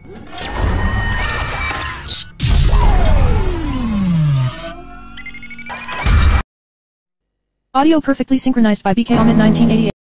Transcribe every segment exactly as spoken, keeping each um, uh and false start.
Audio perfectly synchronized by B K Ahmed nineteen eighty-eight.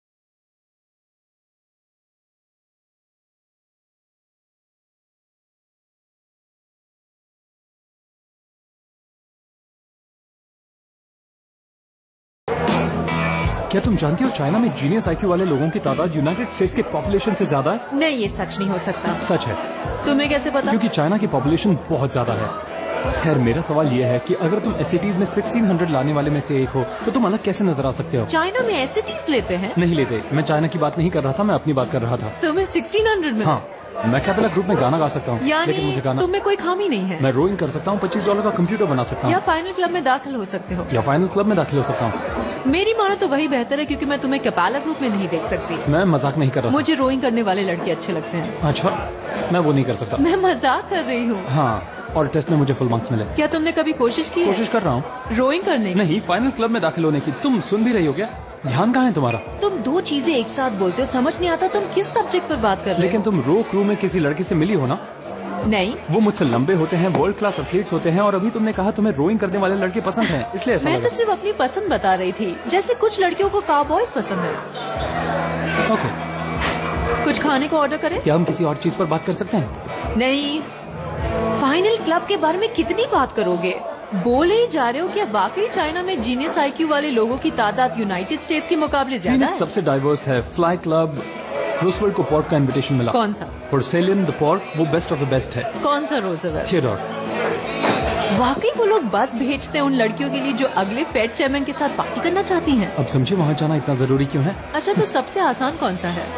क्या तुम जानती हो चाइना में जीनियस आईक्यू वाले लोगों की तादाद यूनाइटेड स्टेट्स के पॉपुलेशन से ज्यादा है? नहीं, ये सच नहीं हो सकता। सच है। तुम्हें कैसे पता? क्योंकि चाइना की पॉपुलेशन बहुत ज्यादा है। खैर, मेरा सवाल ये है कि अगर तुम एसएटीज में सोलह सौ लाने वाले में से एक हो तो तुम अलग कैसे नजर आ सकते हो? चाइना में एसएटीज लेते हैं? नहीं लेते। मैं चाइना की बात नहीं कर रहा था, मैं अपनी बात कर रहा था। तुम्हें सोलह सौ में? हाँ, मैं कैपेला ग्रुप में गाना गा सकता हूँ, लेकिन मुझे गाना तुम्हें कोई खामी नहीं है। मैं रोइंग कर सकता हूँ, पच्चीस डॉलर का कंप्यूटर बना सकता हूँ, या फाइनल क्लब में दाखिल हो सकते हो। या फाइनल क्लब में दाखिल हो सकता हूँ। मेरी मानो तो वही बेहतर है, क्योंकि मैं तुम्हें कैपेला ग्रुप में नहीं देख सकती। मैं मजाक नहीं कर रहा। मुझे रोइंग करने वाले लड़के अच्छे लगते हैं। अच्छा, मैं वो नहीं कर सकता। मैं मजाक कर रही हूँ। हाँ, और टेस्ट में मुझे फुल मार्क्स मिले। क्या तुमने कभी कोशिश की? कोशिश कर रहा हूँ रोइंग करने की? नहीं, फाइनल क्लब में दाखिल होने की। तुम सुन भी रही हो क्या? ध्यान कहाँ है तुम्हारा? तुम दो चीजें एक साथ बोलते हो, समझ नहीं आता तुम किस सब्जेक्ट पर बात कर रहे हो। लेकिन तुम रो क्रू में किसी लड़की से मिली हो ना? नहीं। वो मुझसे लंबे होते हैं, वर्ल्ड क्लास एथलीट्स होते हैं, और अभी तुमने कहा तुम्हें रोइंग करने वाले लड़के पसंद हैं, इसलिए ऐसा मैं लगा। तो सिर्फ अपनी पसंद बता रही थी, जैसे कुछ लड़कियों को काउबॉयज पसंद है। ओके, कुछ खाने को ऑर्डर करें? क्या हम किसी और चीज पर बात कर सकते हैं? नहीं। फाइनल क्लब के बारे में कितनी बात करोगे? बोले ही जा रहे हो कि वाकई चाइना में जीनियस आईक्यू वाले लोगों की तादाद यूनाइटेड स्टेट्स के मुकाबले ज्यादा है। सबसे डाइवर्स है। फ्लाई क्लब, रूजवेल्ट को पोर्क का इनविटेशन मिला। कौन सा? पोर्सेलियन द पोर्क, वो बेस्ट ऑफ द बेस्ट है। कौन सा रूजवेल्ट? थियोडोर। वाकई वो लोग बस भेजते हैं उन लड़कियों के लिए जो अगले फेड चेयरमैन के साथ पार्टी करना चाहती हैं। अब समझे वहाँ जाना इतना जरूरी क्यों है? अच्छा, तो सबसे आसान कौन सा है?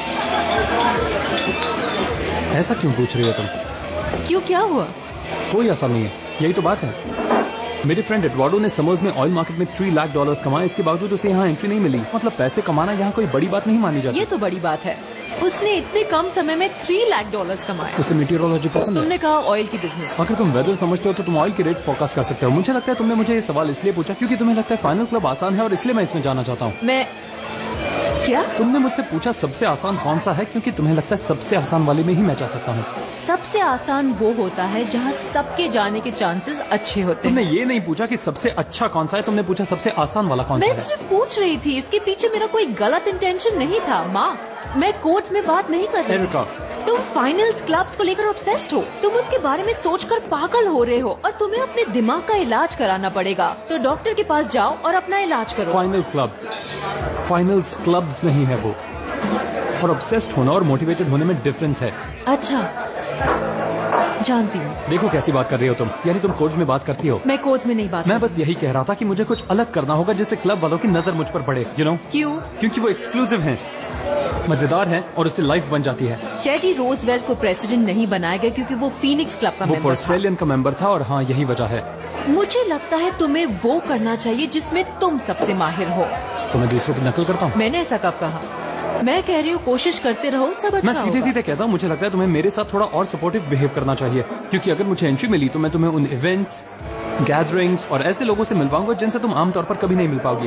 ऐसा क्यों पूछ रही हो तुम? क्यों, क्या हुआ? कोई आसान नहीं है, यही तो बात है। मेरे फ्रेंड एडवार्डो ने समर्स में ऑयल मार्केट में थ्री लाख डॉलर्स कमाए, इसके बावजूद उसे यहाँ एंट्री नहीं मिली। मतलब पैसे कमाना यहाँ कोई बड़ी बात नहीं मानी जाती। ये तो बड़ी बात है। उसने इतने कम समय में थ्री लाख डॉलर्स कमाए। उसे मीटियोरोलॉजी पसंद है। तुमने कहा ऑयल की बिजनेस। अगर तुम वेदर समझते हो तो तुम ऑयल के रेट्स फोरकास्ट कर सकते हो। मुझे लगता है तुमने मुझे ये सवाल इसलिए पूछा क्योंकि तुम्हें लगता है फाइनल क्लब आसान है और इसलिए मैं इसमें जाना चाहता हूँ। मैं क्या? तुमने मुझसे पूछा सबसे आसान कौन सा है, क्योंकि तुम्हें लगता है सबसे आसान वाले में ही मैं जा सकता हूँ। सबसे आसान वो होता है जहाँ सबके जाने के चांसेस अच्छे होते हैं। तुमने ये नहीं पूछा कि सबसे अच्छा कौन सा है, तुमने पूछा सबसे आसान वाला कौन सा है। मैं सिर्फ पूछ रही थी, इसके पीछे मेरा कोई गलत इंटेंशन नहीं था। माँ, मैं कोच में बात नहीं कर रही। एरिका, तुम फाइनल्स क्लब्स को लेकर ऑब्सेस्ड हो। तुम उसके बारे में सोचकर पागल हो रहे हो और तुम्हें अपने दिमाग का इलाज कराना पड़ेगा। तो डॉक्टर के पास जाओ और अपना इलाज करो। फाइनल क्लब, फाइनल्स क्लब्स नहीं है वो। और ऑब्सेस्ड होना और मोटिवेटेड होने में डिफरेंस है। अच्छा, जानती हूँ। देखो कैसी बात कर रही हो तुम, यानी तुम कोच में बात करती हो। मैं कोच में नहीं बात मैं बस यही कह रहा था कि मुझे कुछ अलग करना होगा जिससे क्लब वालों की नजर मुझ पर पड़े। यू नो क्यों? क्योंकि वो एक्सक्लूसिव हैं, मजेदार हैं और उससे लाइफ बन जाती है। टेडी रोजवेल्ट को प्रेसिडेंट नहीं बनाया गया क्योंकि वो फीनिक्स क्लब का वो मेंबर था। पोर्सेलियन का मेंबर था, और हाँ यही वजह है। मुझे लगता है तुम्हें वो करना चाहिए जिसमें तुम सबसे माहिर हो। तो मैं दूसरों की नकल करता हूँ? मैंने ऐसा कब कहा? मैं कह रही हूँ कोशिश करते रहो, सब अच्छा मैं सीधे होगा। सीधे कहता हूँ, मुझे लगता है तुम्हें मेरे साथ थोड़ा और सपोर्टिव बिहेव करना चाहिए, क्योंकि अगर मुझे एंट्री मिली तो मैं तुम्हें उन इवेंट्स, गैदरिंग्स और ऐसे लोगों से मिलवाऊंगा जिनसे तुम आमतौर पर कभी नहीं मिल पाओगी।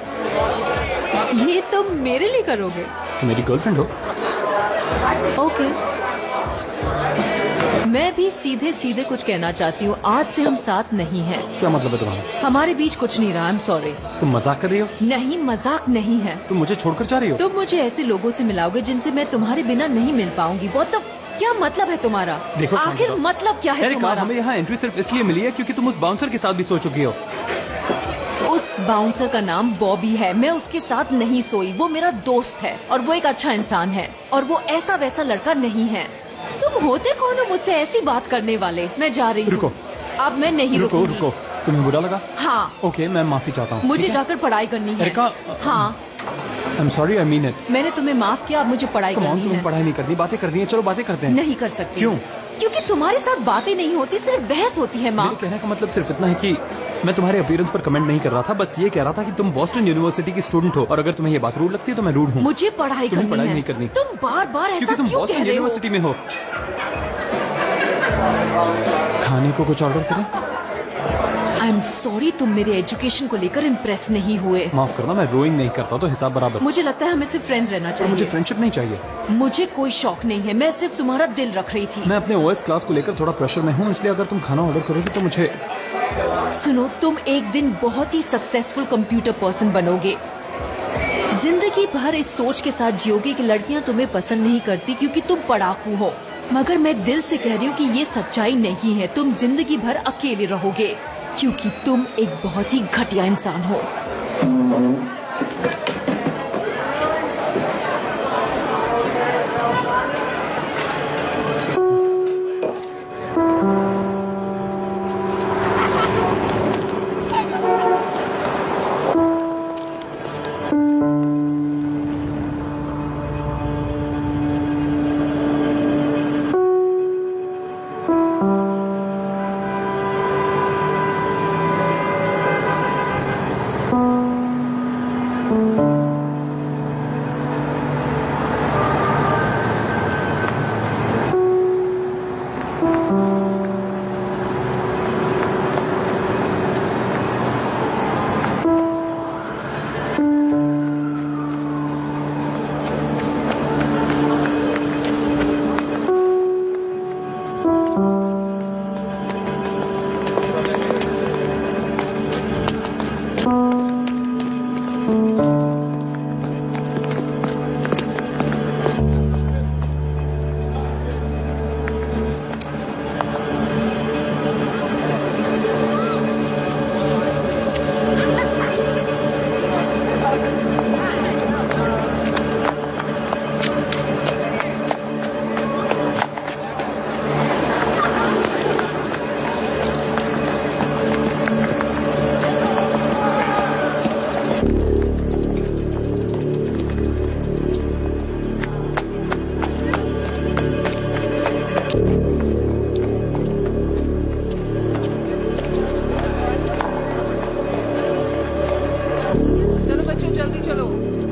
ये तुम मेरे लिए करोगे? तुम मेरी गर्लफ्रेंड हो। ओके, मैं भी सीधे सीधे कुछ कहना चाहती हूँ। आज से हम साथ नहीं हैं। क्या मतलब है तुम्हारा? हमारे बीच कुछ नहीं रहा। I am sorry. तुम मजाक कर रही हो? नहीं, मजाक नहीं है। तुम मुझे छोड़कर जा रही हो? तुम मुझे ऐसे लोगों से मिलाओगे जिनसे मैं तुम्हारे बिना नहीं मिल पाऊंगी। वो तो क्या मतलब है तुम्हारा? देखो आखिर शांति, मतलब क्या है एरिका, तुम्हारा? हमें यहाँ एंट्री सिर्फ इसलिए मिली है क्योंकि तुम उस बाउंसर के साथ भी सो चुकी हो। उस बाउंसर का नाम बॉबी है। मैं उसके साथ नहीं सोई। वो मेरा दोस्त है और वो एक अच्छा इंसान है, और वो ऐसा वैसा लड़का नहीं है। तुम होते कौन हो मुझसे ऐसी बात करने वाले? मैं जा रही हूँ। रुको, अब मैं नहीं रुको रुकूंगी। रुको, तुम्हें बुरा लगा? हाँ। ओके, मैं माफी चाहता हूँ। मुझे जाकर पढ़ाई करनी है। एरिका, हाँ, I am sorry, I mean it. मैंने तुम्हें माफ किया, अब मुझे पढ़ाई कम ऑन, करनी तुम्हें है। पढ़ाई नहीं करनी, बातें करनी है। चलो बातें करते हैं। नहीं कर सकती। क्यों? क्योंकि तुम्हारे साथ बातें नहीं होती, सिर्फ बहस होती है। माँ, मेरे कहने का मतलब सिर्फ इतना है कि मैं तुम्हारे अपीयरेंस पर कमेंट नहीं कर रहा था, बस ये कह रहा था कि तुम बॉस्टन यूनिवर्सिटी की स्टूडेंट हो, और अगर तुम्हें ये बात रूड लगती है तो मैं रूड हूँ। मुझे पढ़ाई तुम्हें करनी पढ़ाई है। नहीं करनी। तुम बार बार ऐसा क्योंकि तुम क्यों कह बॉस्टन रहे हो? यूनिवर्सिटी में हो। खाने को कुछ ऑर्डर करें? आई एम सॉरी, तुम मेरे एजुकेशन को लेकर इम्प्रेस नहीं हुए। माफ करना, मैं रोइंग नहीं करता तो हिसाब बराबर। मुझे लगता है हमें सिर्फ फ्रेंड्स रहना चाहिए। मुझे फ्रेंडशिप नहीं चाहिए। मुझे कोई शौक नहीं है, मैं सिर्फ तुम्हारा दिल रख रही थी। मैं अपने ओएस क्लास को लेकर थोड़ा प्रेशर में हूँ, इसलिए अगर तुम खाना ऑर्डर करोगी तो मुझे। सुनो, तुम एक दिन बहुत ही सक्सेसफुल कंप्यूटर पर्सन बनोगे। जिंदगी भर इस सोच के साथ जियोगे कि लड़कियां तुम्हें पसंद नहीं करती क्योंकि तुम पढ़ाकू हो। मगर मैं दिल से कह रही हूँ कि ये सच्चाई नहीं है। तुम जिंदगी भर अकेले रहोगे क्योंकि तुम एक बहुत ही घटिया इंसान हो। चलो बच्चों, जल्दी चलो।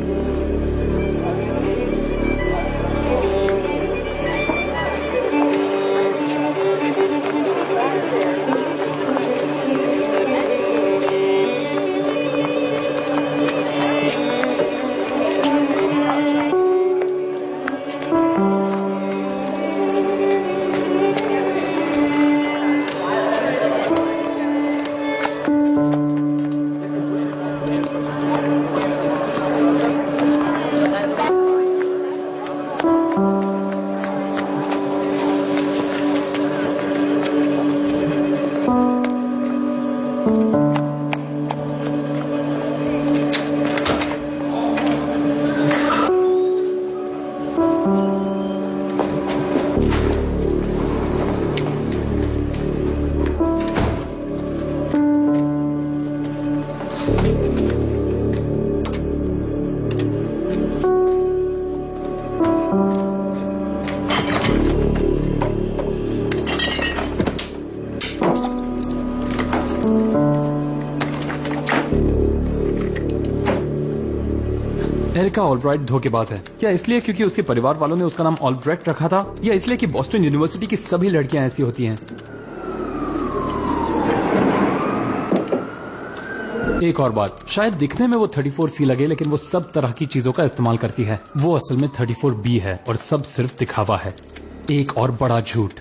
एरिका ऑलब्राइट धोखेबाज है। क्या इसलिए क्योंकि उसके परिवार वालों ने उसका नाम ऑलब्राइट रखा था, या इसलिए कि बॉस्टन यूनिवर्सिटी की सभी लड़कियां ऐसी होती हैं? एक और बात, शायद दिखने में वो थर्टी फोर सी लगे, लेकिन वो सब तरह की चीजों का इस्तेमाल करती है। वो असल में थर्टी फोर बी है और सब सिर्फ दिखावा है। एक और बड़ा झूठ।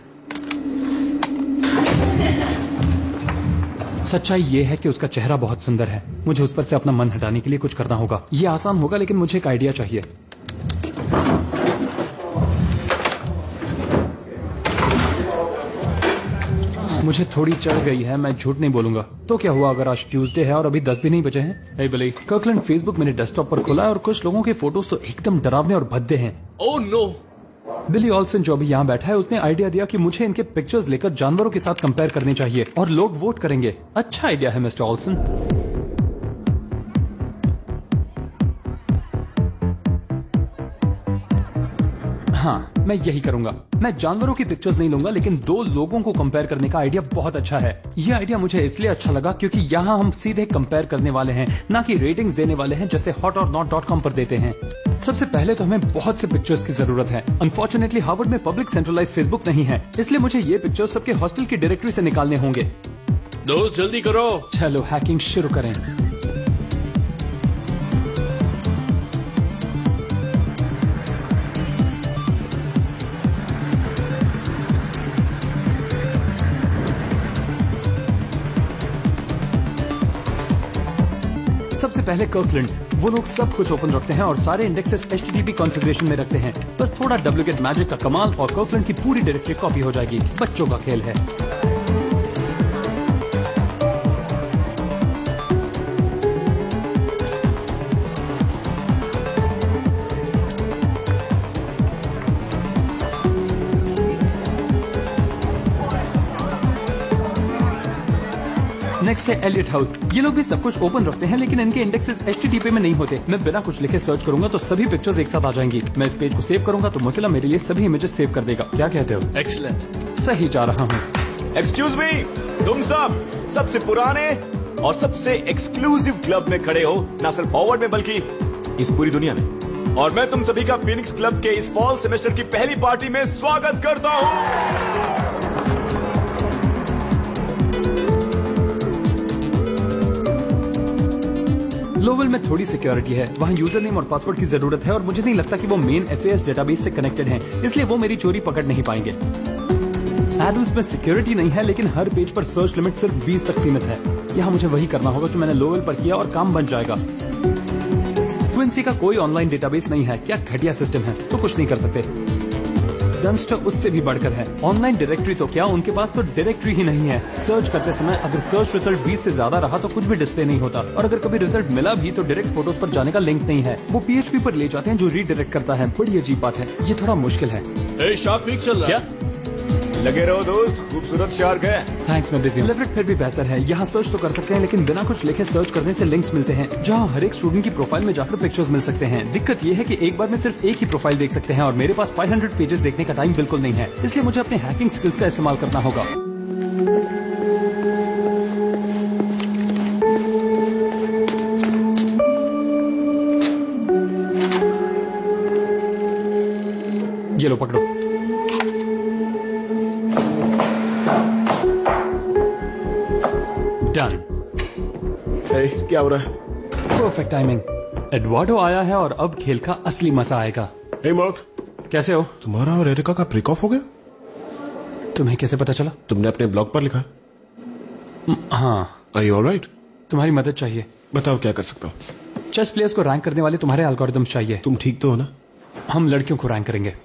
सच्चाई ये है कि उसका चेहरा बहुत सुंदर है। मुझे उस पर से अपना मन हटाने के लिए कुछ करना होगा। ये आसान होगा, लेकिन मुझे एक आइडिया चाहिए। मुझे थोड़ी चढ़ गई है, मैं झूठ नहीं बोलूंगा। तो क्या हुआ अगर आज ट्यूसडे है और अभी दस भी नहीं बजे हैं? हे बिली, कर्कलैंड फेसबुक मेरे डेस्कटॉप पर खुला है और कुछ लोगों के फोटोज तो एकदम डरावने और भद्दे हैं। Oh no. बिली ऑल्सन जो अभी यहाँ बैठा है, उसने आइडिया दिया कि मुझे इनके पिक्चर्स लेकर जानवरों के साथ कंपेयर करने चाहिए और लोग वोट करेंगे। अच्छा आइडिया है मिस्टर ऑल्सन। हाँ, मैं यही करूंगा। मैं जानवरों की पिक्चर्स नहीं लूंगा, लेकिन दो लोगों को कंपेयर करने का आइडिया बहुत अच्छा है। ये आइडिया मुझे इसलिए अच्छा लगा क्योंकि यहाँ हम सीधे कंपेयर करने वाले हैं, ना कि रेटिंग्स देने वाले हैं जैसे हॉट और नॉट डॉट कॉम पर देते हैं। सबसे पहले तो हमें बहुत से पिक्चर्स की जरूरत है। अनफॉर्चुनेटली हार्वर्ड में पब्लिक सेंट्रलाइज्ड फेसबुक नहीं है, इसलिए मुझे ये पिक्चर्स सबके हॉस्टल की डायरेक्टरी से निकालने होंगे। दोस्त जल्दी करो। चलो हैकिंग शुरू करें। सबसे पहले कर्कलैंड, वो लोग सब कुछ ओपन रखते हैं और सारे indexes H T T P configuration में रखते हैं। बस थोड़ा डुप्लीकेट मैजिक का कमाल और कर्कलैंड की पूरी डायरेक्टरी कॉपी हो जाएगी। बच्चों का खेल है। नेक्स्ट है एलियट हाउस। ये लोग भी सब कुछ ओपन रखते हैं लेकिन इनके indexes H T T P में नहीं होते। मैं बिना कुछ लिखे सर्च करूंगा तो सभी पिक्चर्स एक साथ आ जाएंगी। मैं इस पेज को सेव करूंगा तो मोज़िला मेरे लिए सभी इमेजेस सेव कर देगा। क्या कहते हो? एक्सीलेंट। सही जा रहा हूँ। एक्सक्यूज मी, तुम सब सबसे पुराने और सबसे एक्सक्लूसिव क्लब में खड़े हो, ना सिर्फ हॉवर्ड में बल्कि इस पूरी दुनिया में। और मैं तुम सभी का फीनिक्स क्लब के इस फॉल सेमेस्टर की पहली पार्टी में स्वागत करता हूँ। लोवेल में थोड़ी सिक्योरिटी है। वहाँ यूजर नेम और पासवर्ड की जरूरत है और मुझे नहीं लगता कि वो main F A S database से कनेक्टेड हैं, इसलिए वो मेरी चोरी पकड़ नहीं पाएंगे। एडम्स में सिक्योरिटी नहीं है लेकिन हर पेज पर सर्च लिमिट सिर्फ बीस तक सीमित है। यहाँ मुझे वही करना होगा जो मैंने लोवेल पर किया और काम बन जाएगा। ट्विंसी का कोई ऑनलाइन डेटाबेस नहीं है। क्या घटिया सिस्टम है, तो कुछ नहीं कर सकते। डंस्टर उससे भी बढ़कर है। ऑनलाइन डायरेक्टरी तो क्या, उनके पास तो डायरेक्टरी ही नहीं है। सर्च करते समय अगर सर्च रिजल्ट बीस से ज्यादा रहा तो कुछ भी डिस्प्ले नहीं होता, और अगर कभी रिजल्ट मिला भी तो डायरेक्ट फोटोज पर जाने का लिंक नहीं है। वो पी एच पी पर ले जाते हैं जो रीडायरेक्ट करता है। बड़ी अजीब बात है, ये थोड़ा मुश्किल है। ए, शार्क वीक चल रहा है। क्या लगे रहो दोस्त, खूबसूरत शार्क है। थैंक्स, मैं बिजी हूँ। लेवरेट फिर भी बेहतर है। यहाँ सर्च तो कर सकते हैं लेकिन बिना कुछ लिखे सर्च करने से लिंक्स मिलते हैं जहाँ हर एक स्टूडेंट की प्रोफाइल में जाकर पिक्चर्स मिल सकते हैं। दिक्कत ये है कि एक बार में सिर्फ एक ही प्रोफाइल देख सकते हैं और मेरे पास पाँच सौ पेजेस देखने का टाइम बिल्कुल नहीं है, इसलिए मुझे अपने हैकिंग स्किल्स का इस्तेमाल करना होगा। ये लो पकड़ो। डन। hey, क्या हो रहा है? Perfect timing. एडवर्डो आया है और अब खेल का असली मजा आएगा। hey, मार्क, कैसे हो? तुम्हारा और एरिका का ब्रेक ऑफ हो गया? तुम्हें कैसे पता चला? तुमने अपने ब्लॉग पर लिखा। हाँ। Are you all right? तुम्हारी मदद चाहिए। बताओ क्या कर सकता हूँ। चेस प्लेयर्स को रैंक करने वाले तुम्हारे एल्गोरिदम्स चाहिए। तुम ठीक तो हो ना? हम लड़कियों को रैंक करेंगे।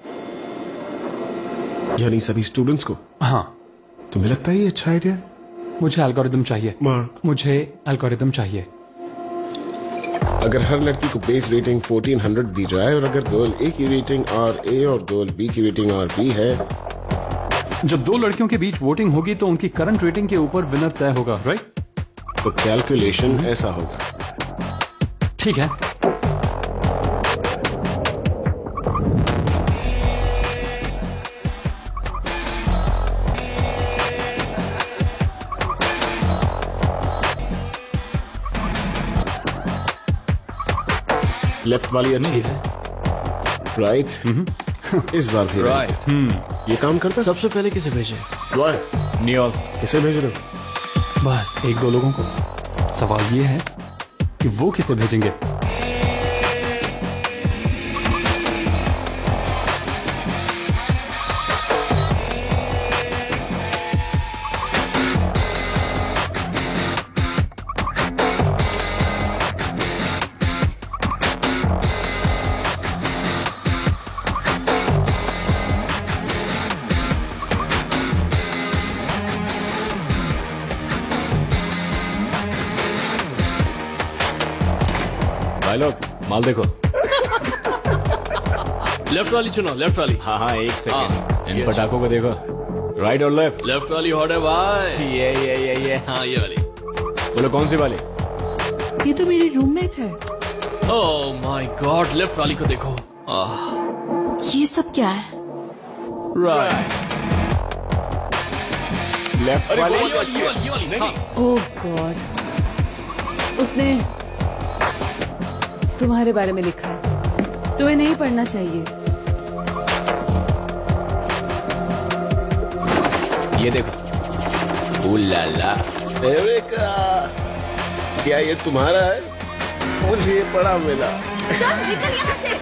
यानी सभी स्टूडेंट्स को? हाँ। तुम्हें लगता है ये अच्छा आइडिया है? मुझे एल्गोरिदम चाहिए। मार्क, मुझे एल्गोरिदम चाहिए। अगर हर लड़की को बेस रेटिंग चौदह सौ दी जाए और अगर गर्ल ए की रेटिंग आर ए और गर्ल बी की रेटिंग आर बी है, जब दो लड़कियों के बीच वोटिंग होगी तो उनकी करंट रेटिंग के ऊपर विनर तय होगा, राइट? तो कैलकुलेशन ऐसा होगा। ठीक है। लेफ्ट वाली अच्छी है, राइट? इस बार भी राइट। ये काम करता है? सबसे पहले किसे भेजे? रॉय, नियोल, किसे भेज रहे हो? बस एक दो लोगों को। सवाल ये है कि वो किसे भेजेंगे। भाई लोग माल देखो। लेफ्ट वाली चुनो, लेफ्ट वाली। हाँ हाँ एक हाँ, सेकंड, इन ये पटाखों को देखो। राइट और लेफ्ट? लेफ्ट वाली हॉट है भाई। ये ये ये ये हाँ, ये वाली। बोलो कौन सी वाली? ये तो मेरी रूममेट है। ओह माय गॉड, लेफ्ट वाली को देखो। आह, ये सब क्या है? राइट। लेफ्ट अरे वाली? ये वाली, ये वाली, ये वाली। हाँ। ओह गॉड, उसने तुम्हारे बारे में लिखा है। तुम्हें नहीं पढ़ना चाहिए। ये देखो, उलाला, एवेका, क्या ये तुम्हारा है? मुझे ये बड़ा मिला। चल निकल यहाँ से।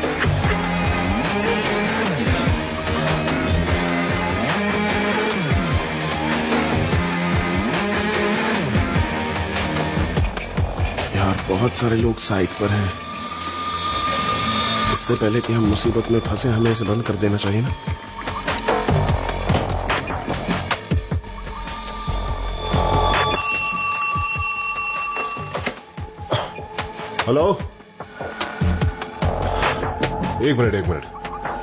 यार बहुत सारे लोग साइट पर हैं। इससे पहले कि हम मुसीबत में फंसे हमें इसे बंद कर देना चाहिए ना। हेलो, एक मिनट एक मिनट।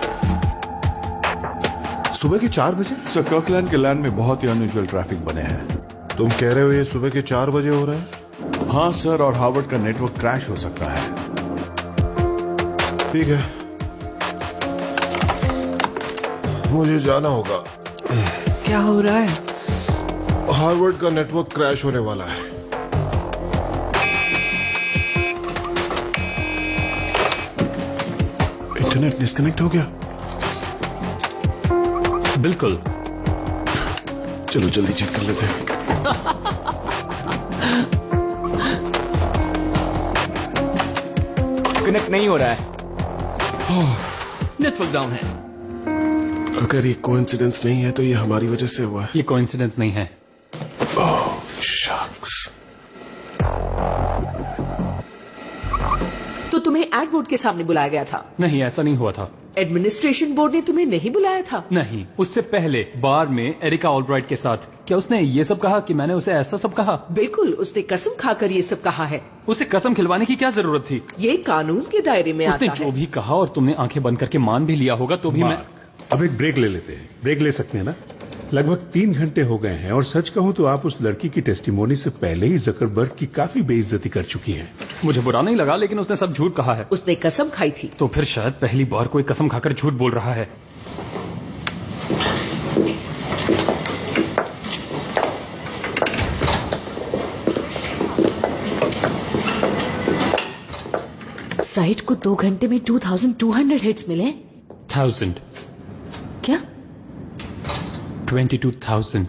सुबह के चार बजे? सर कर्कलैंड के लैंड में बहुत ही अनयूजुअल ट्रैफिक बने हैं। तुम कह रहे हो ये सुबह के चार बजे हो रहा है? हाँ सर, और हार्वर्ड का नेटवर्क क्रैश हो सकता है। ठीक है, मुझे जाना होगा। क्या हो रहा है? हार्वर्ड का नेटवर्क क्रैश होने वाला है। इंटरनेट डिस्कनेक्ट हो गया? बिल्कुल। चलो जल्दी चेक कर लेते हैं। कनेक्ट नहीं हो रहा है। नेटवर्क डाउन है। अगर ये कोइंसिडेंस नहीं है तो ये हमारी वजह से हुआ है। ये कोइंसिडेंस नहीं है। ओह शक्स। तो तुम्हें एड बोर्ड के सामने बुलाया गया था? नहीं, ऐसा नहीं हुआ था। एडमिनिस्ट्रेशन बोर्ड ने तुम्हें नहीं बुलाया था? नहीं, उससे पहले बार में एरिका ऑलब्राइट के साथ। क्या उसने ये सब कहा कि मैंने उसे ऐसा सब कहा? बिल्कुल, उसने कसम खाकर ये सब कहा है। उसे कसम खिलवाने की क्या जरूरत थी? ये कानून के दायरे में आता उसने है। जो भी कहा और तुमने आंखें बंद करके मान भी लिया होगा तो भी मैं। अब एक ब्रेक ले लेते हैं। ब्रेक ले सकते हैं ना? लगभग तीन घंटे हो गए हैं और सच कहूं तो आप उस लड़की की टेस्टिमोनी से पहले ही जकरबर्ग की काफी बेइज्जती कर चुकी हैं। मुझे बुरा नहीं लगा, लेकिन उसने सब झूठ कहा है। उसने कसम खाई थी। तो फिर शायद पहली बार कोई कसम खाकर झूठ बोल रहा है। साइट को दो घंटे में two thousand two hundred hits मिले। थाउजेंड क्या? Twenty two thousand.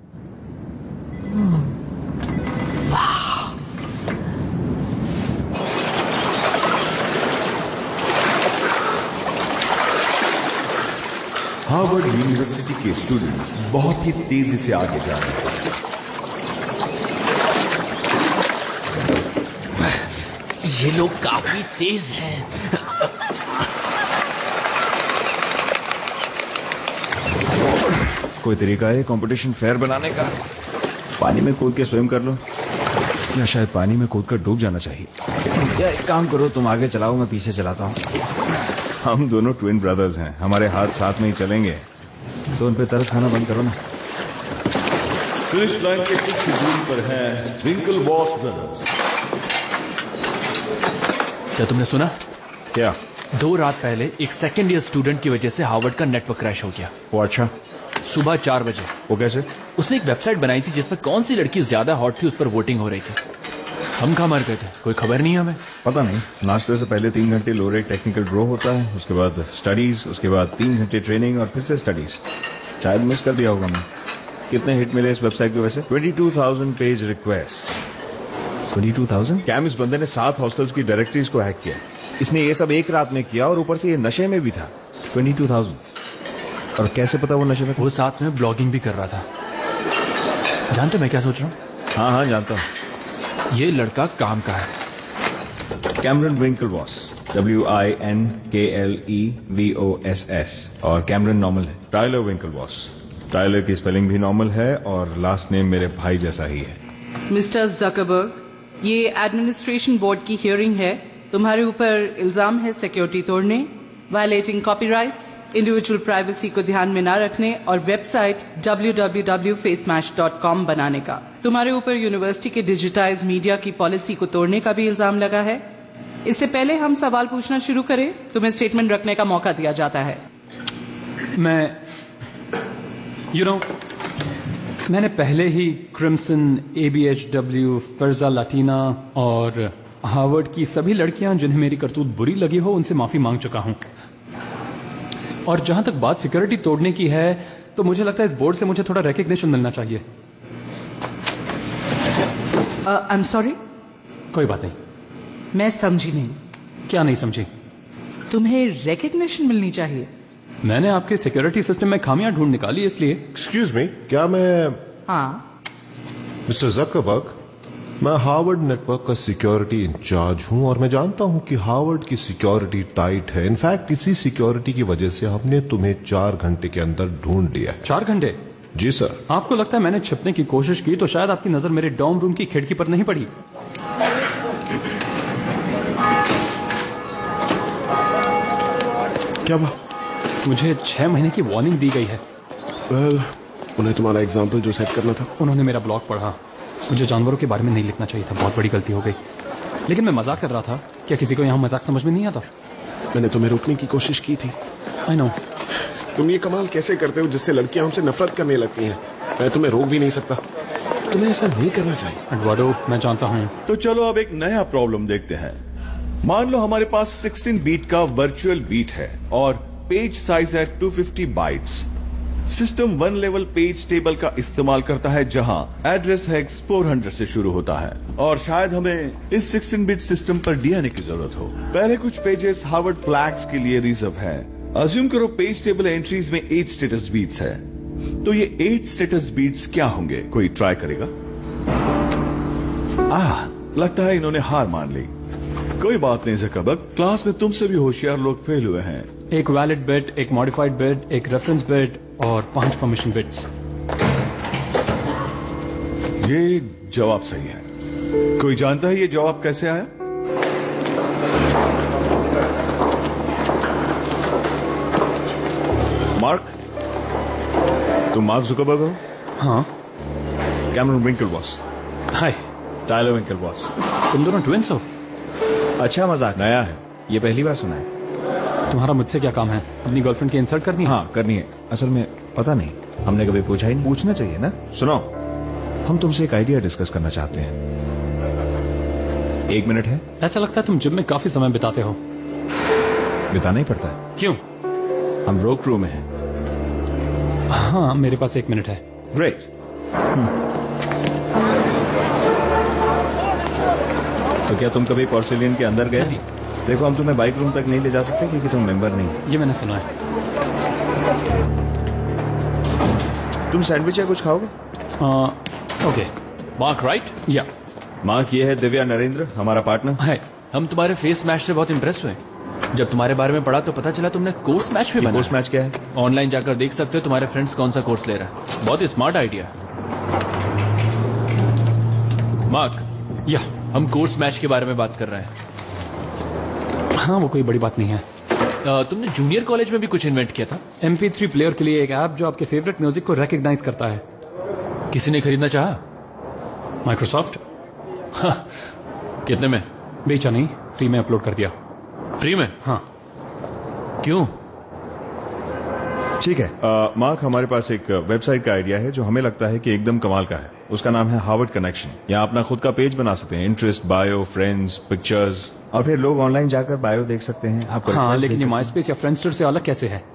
Harvard University के स्टूडेंट्स बहुत ही तेजी से आगे जा रहे हैं। ये लोग काफी तेज हैं। कोई तरीका है कंपटीशन फेयर बनाने का? पानी में कूद के स्वयं कर लो, या शायद पानी में कूद कर डूब जाना चाहिए। या एक काम करो, तुम आगे चलाओ, मैं पीछे चलाता हूँ। हम दोनों ट्विन ब्रदर्स हैं, हमारे हाथ साथ में ही चलेंगे, तो उन पे तरस खाना बंद करो ना। फिनिश लाइन के कुछ दूरी पर है विंकलवॉस ब्रदर्स। क्या तुमने सुना? क्या? दो रात पहले एक सेकेंड ईयर स्टूडेंट की वजह से हार्वर्ड का नेटवर्क क्रैश हो गया। वो अच्छा? सुबह चार बजे। वो कैसे? उसने एक वेबसाइट बनाई थी जिसमें कौन सी लड़की ज्यादा हॉट थी उस पर वोटिंग हो रही थी। हम कहाँ मर गए थे, कोई खबर नहीं हमें। पता नहीं, नाश्ते से पहले तीन घंटे लो रेट टेक्निकल ड्रो होता है, उसके बाद स्टडीज, उसके बाद तीन घंटे ट्रेनिंग और फिर से स्टडीज। शायद मिस कर दिया होगा मैं। कितने हिट मिले इस वेबसाइट की वजह से? Twenty two thousand page request. Twenty two thousand? Cam इस बंदे ने सात हॉस्टल्स की डायरेक्टरीज को हैक किया। इसने ये सब एक रात में किया और ऊपर से ये नशे में भी था। Twenty two thousand. और कैसे पता वो नशे में? वो साथ में ब्लॉगिंग भी कर रहा था। जानते मैं क्या सोच रहा हूँ? हाँ हाँ जानता हूँ। ये लड़का काम का है। Cameron Winklevoss, W I N K L E V O S S, और कैमरन नॉर्मल है। टाइलर विंकलवॉस, टाइलर की स्पेलिंग भी नॉर्मल है और लास्ट नेम मेरे भाई जैसा ही है। मिस्टर जकरबर्ग, ये एडमिनिस्ट्रेशन बोर्ड की हियरिंग है। तुम्हारे ऊपर इल्जाम है सिक्योरिटी तोड़ने, वायलेटिंग कॉपीराइट्स, इंडिविजुअल प्राइवेसी को ध्यान में न रखने और website W W W dot Facemash dot com बनाने का। तुम्हारे ऊपर यूनिवर्सिटी के डिजिटाइज मीडिया की पॉलिसी को तोड़ने का भी इल्जाम लगा है। इससे पहले हम सवाल पूछना शुरू करें, तुम्हें स्टेटमेंट रखने का मौका दिया जाता है। मैं यू नो मैंने पहले ही Crimson, A B H W, Fuerza Latina और हार्वर्ड की सभी लड़कियां जिन्हें मेरी करतूत बुरी लगी हो उनसे माफी मांग चुका हूं। और जहां तक बात सिक्योरिटी तोड़ने की है तो मुझे लगता है इस बोर्ड से मुझे थोड़ा रिकग्निशन मिलना चाहिए। आई एम सॉरी, कोई बात नहीं। मैं समझी नहीं। क्या नहीं समझी? तुम्हें रिकग्निशन मिलनी चाहिए। मैंने आपके सिक्योरिटी सिस्टम में खामियां ढूंढ निकाली इसलिए। एक्सक्यूज मी, क्या मैं हाँ मिस्टर जकरबर्ग, मैं हार्वर्ड नेटवर्क का सिक्योरिटी इंचार्ज हूं और मैं जानता हूं कि हार्वर्ड की सिक्योरिटी टाइट है। इनफैक्ट इसी सिक्योरिटी की वजह से हमने तुम्हें चार घंटे के अंदर ढूंढ लिया है। चार घंटे? जी सर। आपको लगता है मैंने छिपने की कोशिश की तो शायद आपकी नजर मेरे डॉर्म रूम की खिड़की पर नहीं पड़ी। क्या हुआ? मुझे छह महीने की वार्निंग दी गई है। well, उन्हें तुम्हारा एग्जाम्पल जो सेट करना था। उन्होंने मेरा ब्लॉग पढ़ा। मुझे जानवरों के बारे में नहीं लिखना चाहिए था, बहुत बड़ी गलती हो गई। लेकिन मैं मजाक कर रहा था। क्या किसी को यहाँ मजाक समझ में नहीं आता? मैंने तुम्हें रोकने की कोशिश की थी। I know. तुम ये कमाल कैसे करते हो जिससे लड़कियां हमसे नफरत करने लगती हैं? मैं तुम्हें रोक भी नहीं सकता। तुम्हें ऐसा नहीं करना चाहिए। एडवर्डो, मैं जानता हूँ। तो चलो अब एक नया प्रॉब्लम देखते हैं। मान लो हमारे पास सोलह बीट का वर्चुअल बीट है और पेज साइज है दो सौ पचास bytes. System one level page table का इस्तेमाल करता है जहां एड्रेस हेक्स चार सौ से शुरू होता है और शायद हमें इस सोलह बिट सिस्टम पर डीएनए की जरूरत हो। पहले कुछ पेजेस हार्वर्ड फ्लैग्स के लिए रिजर्व है। अज्यूम करो पेज टेबल एंट्रीज में एट स्टेटस बीट्स है, तो ये एट स्टेटस बीट्स क्या होंगे? कोई ट्राई करेगा? आह, लगता है इन्होंने हार मान ली। कोई बात नहीं ज़करबर्ग, क्लास में तुमसे भी होशियार लोग फेल हुए हैं। एक वैलिड बिट, एक मॉडिफाइड बिट, एक रेफरेंस बिट और पांच परमिशन बिट्स। ये जवाब सही है। कोई जानता है ये जवाब कैसे आया? मार्क, तुम मार्क ज़करबर्ग हो? हाँ। Cameron Winklevoss. Hi. Tyler Winklevoss. तुम दोनों ट्विंस हो? अच्छा मजाक, नया है, ये पहली बार सुना है। तुम्हारा मुझसे क्या काम है? अपनी गर्लफ्रेंड की इंसल्ट करनी है? हाँ करनी है। असल में पता नहीं, हमने कभी पूछा ही नहीं। पूछना चाहिए ना। सुनो, हम तुमसे एक आइडिया डिस्कस करना चाहते हैं। एक मिनट है? ऐसा लगता है तुम जिम में काफी समय बिताते हो। बिताना ही पड़ता है। क्यों? हम रोक क्रू में हैं। हाँ, मेरे पास एक मिनट है। ग्रेट। तो क्या तुम कभी पोर्सिलियन के अंदर गए? देखो, हम तुम्हें बाइक रूम तक नहीं ले जा सकते क्योंकि तुम मेंबर नहीं। ये मैंने सुना है। तुम सैंडविच या कुछ खाओगे? Okay. Mark right? Yeah. Mark ये है दिव्या नरेंद्र, हमारा पार्टनर है। हम तुम्हारे फेस मैच से बहुत इंप्रेस हुए। जब तुम्हारे बारे में पढ़ा तो पता चला तुमने कोर्स मैच में बना। कोर्स मैच क्या है? ऑनलाइन जाकर देख सकते हो तुम्हारे फ्रेंड्स कौन सा कोर्स ले रहा है। बहुत ही स्मार्ट आइडिया। मार्क, या हम कोर्स मैच के बारे में बात कर रहे हैं। हाँ, वो कोई बड़ी बात नहीं है। आ, तुमने जूनियर कॉलेज में भी कुछ इन्वेंट किया था। एम पी थ्री प्लेयर के लिए एक ऐप जो आपके फेवरेट म्यूजिक को रिकॉग्नाइज करता है। किसी ने खरीदना चाहा? माइक्रोसॉफ्ट। हाँ, कितने में? बेचा नहीं, फ्री में अपलोड कर दिया। फ्री में? हाँ। क्यों? ठीक है। आ, मार्क, हमारे पास एक वेबसाइट का आइडिया है जो हमें लगता है कि एकदम कमाल का है। उसका नाम है हार्वर्ड कनेक्शन। यहाँ अपना खुद का पेज बना सकते हैं, इंटरेस्ट, बायो, फ्रेंड्स, पिक्चर्स, और फिर लोग ऑनलाइन जाकर बायो देख सकते हैं। आपको हाँ, लेकिन ये माइस्पेस या फ्रेंडस्टर से अलग कैसे है?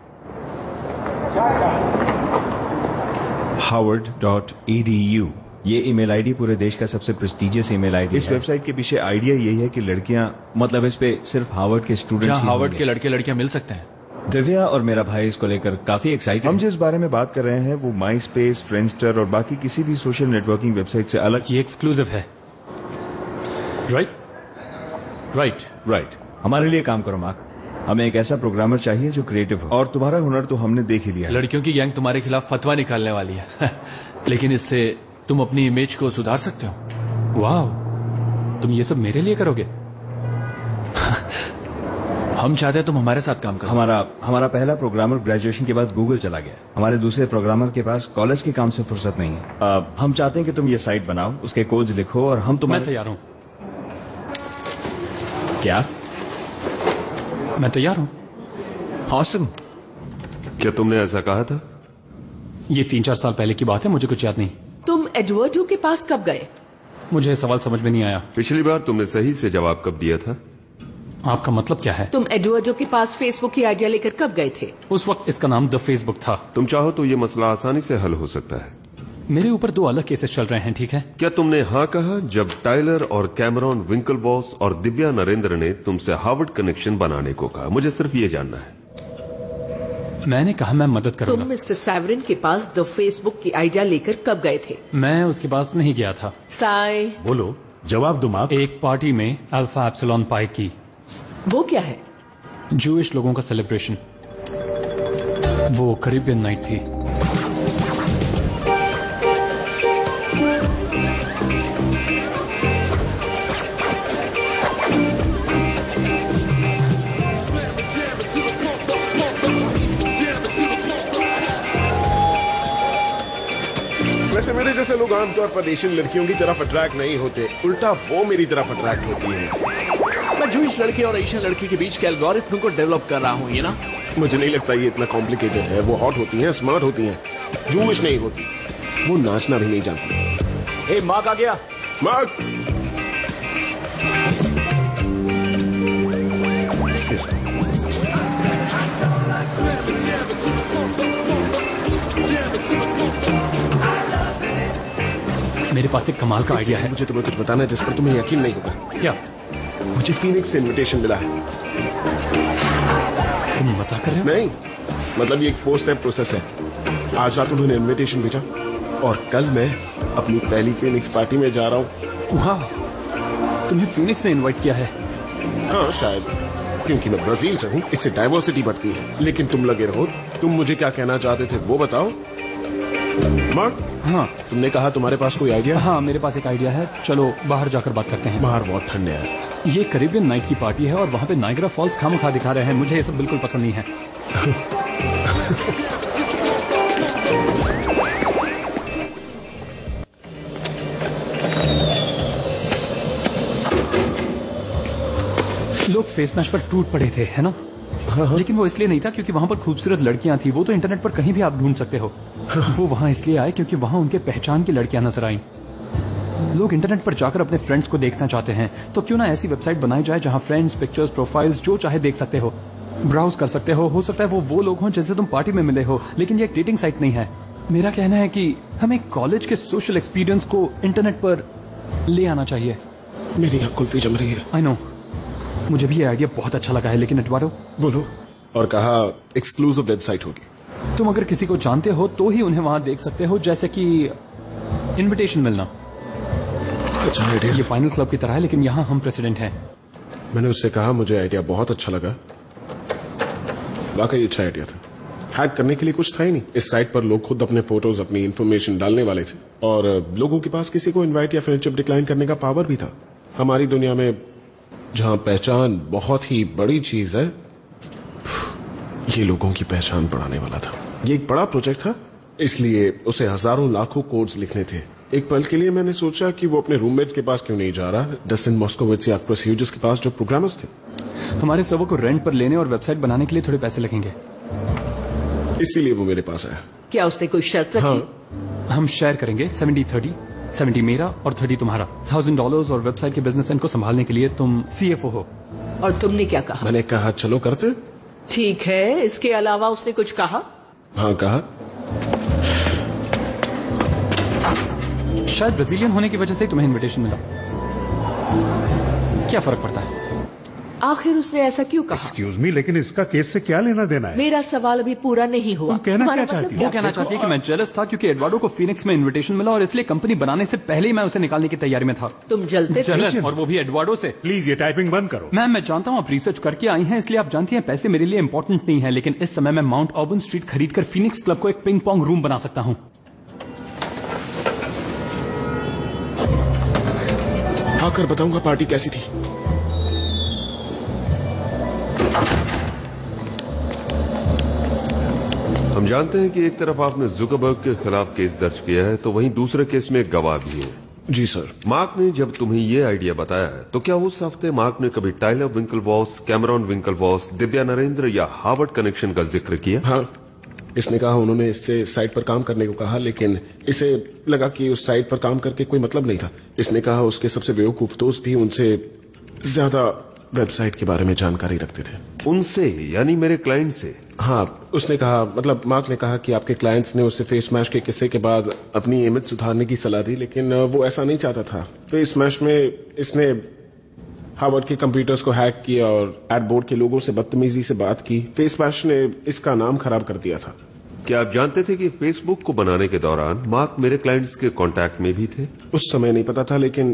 Harvard dot E D U ये ईमेल आईडी पूरे देश का सबसे प्रेस्टिजियस ईमेल आईडी। इस वेबसाइट के पीछे आइडिया यही है कि लड़कियां, मतलब इस पे सिर्फ हार्वर्ड के स्टूडेंट्स ही हार्वर्ड के लड़के लड़कियां मिल सकते हैं। दिव्या और मेरा भाई इसको लेकर काफी एक्साइटेड। हम जिस बारे में बात कर रहे हैं वो माई स्पेस, फ्रेंडस्टर और बाकी किसी भी सोशल नेटवर्किंग वेबसाइट से अलग। ये एक्सक्लूसिव है। Right right right. हमारे लिए काम करो मार्क। हमें एक ऐसा प्रोग्रामर चाहिए जो क्रिएटिव हो, और तुम्हारा हुनर तो हमने देख ही लिया है। लड़कियों की गैंग तुम्हारे खिलाफ फतवा निकालने वाली है लेकिन इससे तुम अपनी इमेज को सुधार सकते हो। वाह, तुम ये सब मेरे लिए करोगे? हम चाहते हैं तुम हमारे साथ काम करो। हमारा हमारा पहला प्रोग्रामर ग्रेजुएशन के बाद गूगल चला गया। हमारे दूसरे प्रोग्रामर के पास कॉलेज के काम से फुर्सत नहीं है। आ, हम चाहते हैं कि तुम ये साइट बनाओ, उसके कोड्स लिखो और हम तुम्हारे। मैं तैयार हूँ। क्या? मैं तैयार हूँ। ऑसम। क्या तुमने ऐसा कहा था? ये तीन चार साल पहले की बात है, मुझे कुछ याद नहीं। तुम एडवर्डो के पास कब गए? मुझे सवाल समझ में नहीं आया। पिछली बार तुमने सही से जवाब कब दिया था? आपका मतलब क्या है? तुम एडवर्डो के पास फेसबुक की आइडिया लेकर कब गए थे? उस वक्त इसका नाम द फेसबुक था। तुम चाहो तो ये मसला आसानी से हल हो सकता है। मेरे ऊपर दो अलग केसेस चल रहे हैं, ठीक है? क्या तुमने हाँ कहा जब टाइलर और कैमरॉन विंकलवॉस और दिव्या नरेंद्र ने तुमसे हार्वर्ड कनेक्शन बनाने को कहा? मुझे सिर्फ ये जानना है। मैंने कहा मैं मदद करूंगा। तुम मिस्टर सैवरिन के पास द फेसबुक की आइडिया लेकर कब गए थे? मैं उसके पास नहीं गया था। साई बोलो, जवाब दो माँ। एक पार्टी में अल्फा एप्सिलॉन पाई की। वो क्या है? जूइश लोगों का सेलिब्रेशन। वो कैरिबियन नाइट थी। वैसे मेरे जैसे लोग आमतौर पर एशियन लड़कियों की तरफ अट्रैक्ट नहीं होते, उल्टा वो मेरी तरफ अट्रैक्ट होती है। मैं जूइश लड़के और एशियन लड़की के बीच के एल्गोरिथम को डेवलप कर रहा हूँ, ये ना? मुझे नहीं लगता ये इतना कॉम्प्लिकेटेड है। वो हॉट होती हैं, स्मार्ट होती हैं, जूइश नहीं होती। वो नाचना भी नहीं जानती। ए, मार्क आ गया। मार्क, मेरे पास एक कमाल का आइडिया है। मुझे तुम्हें कुछ बताना है जिस पर तुम्हें यकीन नहीं होगा। क्या? मुझे फीनिक्स से इनविटेशन मिला है। तुम मजाक कर रहे हो? नहीं, मतलब ये एक फोर स्टेप प्रोसेस है। आज रात उन्होंने इनविटेशन भेजा और कल मैं अपनी पहली फीनिक्स पार्टी में जा रहा हूँ। वाह, तुम्हें फीनिक्स ने इनवाइट किया है? हाँ शायद, क्योंकि मैं ब्राजील से हूँ, इससे डाइवर्सिटी बढ़ती है। लेकिन तुम लगे रहो, तुम मुझे क्या कहना चाहते थे वो बताओ। मार्क, हाँ, तुमने कहा तुम्हारे पास कोई आइडिया? हाँ, मेरे पास एक आइडिया है। चलो बाहर जाकर बात करते हैं। बाहर बहुत ठंड है। ये कैरिबियन नाइट की पार्टी है और वहाँ पे नाइग्रा फॉल्स खामखा दिखा रहे हैं। मुझे ये सब बिल्कुल पसंद नहीं है। लोग फेस मैश पर टूट पड़े थे, है ना? हाँ हाँ। लेकिन वो इसलिए नहीं था क्योंकि वहाँ पर खूबसूरत लड़कियां थी। वो तो इंटरनेट पर कहीं भी आप ढूंढ सकते हो। वो वहाँ इसलिए आए क्योंकि वहाँ उनके पहचान की लड़कियां नजर आईं। लोग इंटरनेट पर जाकर अपने फ्रेंड्स को देखना चाहते हैं, तो क्यों ना ऐसी वेबसाइट बनाई जाए जहाँ फ्रेंड्स, पिक्चर्स, प्रोफाइल्स जो चाहे देख सकते हो, ब्राउज कर सकते हो। हो सकता है वो वो लोग हों जिनसे तुम पार्टी में मिले हो, लेकिन ये एक डेटिंग साइट नहीं है। मेरा कहना है कि हमें कॉलेज के सोशल एक्सपीरियंस को इंटरनेट पर ले आना चाहिए। मेरी यहाँ कुल्फी जम रही है। आई नो, मुझे भी ये आइडिया बहुत अच्छा लगा है, लेकिन एडवार्डो बोलो। और कहा एक्सक्लूसिव वेबसाइट होगी। तुम अगर किसी को जानते हो तो ही उन्हें वहां देख सकते हो, जैसे कि इनविटेशन मिलना। अच्छा आइडिया। ये फाइनल क्लब की तरह है, लेकिन यहाँ हम प्रेसिडेंट हैं। मैंने उससे कहा मुझे आइडिया बहुत अच्छा लगा। वाकई अच्छा आइडिया था। हैक करने के लिए कुछ था ही नहीं। इस साइट पर लोग खुद अपने फोटोज, अपनी इंफॉर्मेशन डालने वाले थे और लोगों के पास किसी को इनवाइट या फ्रेंडशिप डिक्लाइन करने का पावर भी था। हमारी दुनिया में जहां पहचान बहुत ही बड़ी चीज है, ये लोगों की पहचान बढ़ाने वाला था। ये एक बड़ा प्रोजेक्ट था, इसलिए उसे हजारों लाखों कोड्स लिखने थे। एक पल के लिए मैंने सोचा कि वो अपने रूममेट्स के पास क्यों नहीं जा रहा, डस्टिन मॉस्कोविट्ज या क्रिस ह्यूजेस के पास जो प्रोग्रामर्स थे। हमारे सर्वर को रेंट पर लेने और वेबसाइट बनाने के लिए थोड़े पैसे लगेंगे, इसीलिए वो मेरे पास आया। क्या उसने कोई शर्त रखी? हाँ, हम शेयर करेंगे सेवेंटी थर्टी, सेवेंटी मेरा और थर्टी तुम्हारा। थाउजेंड डॉलर्स और वेबसाइट के बिजनेस एंड को संभालने के लिए तुम सीएफओ हो। और तुमने क्या कहा? मैंने कहा चलो करते। ठीक है, इसके अलावा उसने कुछ कहा? हाँ कहा। शायद ब्राजीलियन होने की वजह से तुम्हें इनविटेशन मिला। क्या फर्क पड़ता है? आखिर उसने ऐसा क्यों कहा? एक्सक्यूज मी, लेकिन इसका केस से क्या लेना देना है? मेरा सवाल अभी पूरा नहीं हुआ। तुम कहना तुम्हारा क्या मतलब चाहती हो? वो कहना चाहती है कि मैं जेलस था क्योंकि एडवार्डो को फीनिक्स में इनविटेशन मिला और इसलिए कंपनी बनाने से पहले ही मैं उसे निकालने की तैयारी में था। तुम जलते थे? जलन, और वो भी एडवार्डो से। प्लीज ये टाइपिंग बंद करो। मैम, मैं जानता हूँ आप रिसर्च करके आई हैं, इसलिए आप जानती हैं पैसे मेरे लिए इंपॉर्टेंट नहीं है, लेकिन इस समय मैं माउंट ऑबर्न स्ट्रीट खरीद कर फीनिक्स क्लब को एक पिंग पोंग रूम बना सकता हूँ। आकर बताऊंगा पार्टी कैसी थी। हम जानते हैं कि एक तरफ आपने जुकरबर्ग के खिलाफ केस दर्ज किया है, तो वहीं दूसरे केस में एक गवाह भी है। जी सर। मार्क ने जब तुम्हें ये आइडिया बताया है, तो क्या उस हफ्ते मार्क ने कभी Tyler Winklevoss, Cameron Winklevoss, Divya Narendra या हार्वर्ड कनेक्शन का जिक्र किया? हाँ, इसने कहा उन्होंने इससे साइट पर काम करने को कहा, लेकिन इसे लगा कि उस साइट पर काम करके कोई मतलब नहीं था। इसने कहा उसके सबसे बेवकूफ दोस्त भी उनसे ज्यादा वेबसाइट के बारे में जानकारी रखते थे। उनसे यानी मेरे क्लाइंट से? हाँ, उसने कहा, मतलब मार्क ने कहा कि आपके क्लाइंट्स ने उसे फेस स्मैश के किस्से के बाद अपनी इमेज सुधारने की सलाह दी, लेकिन वो ऐसा नहीं चाहता था। फेस स्मैश में इसने हार्वर्ड के कंप्यूटर्स को हैक किया और एड बोर्ड के लोगों से बदतमीजी से बात की। फेस स्मैश ने इसका नाम खराब कर दिया था। क्या आप जानते थे कि फेसबुक को बनाने के दौरान मार्क मेरे क्लाइंट्स के कांटेक्ट में भी थे? उस समय नहीं पता था, लेकिन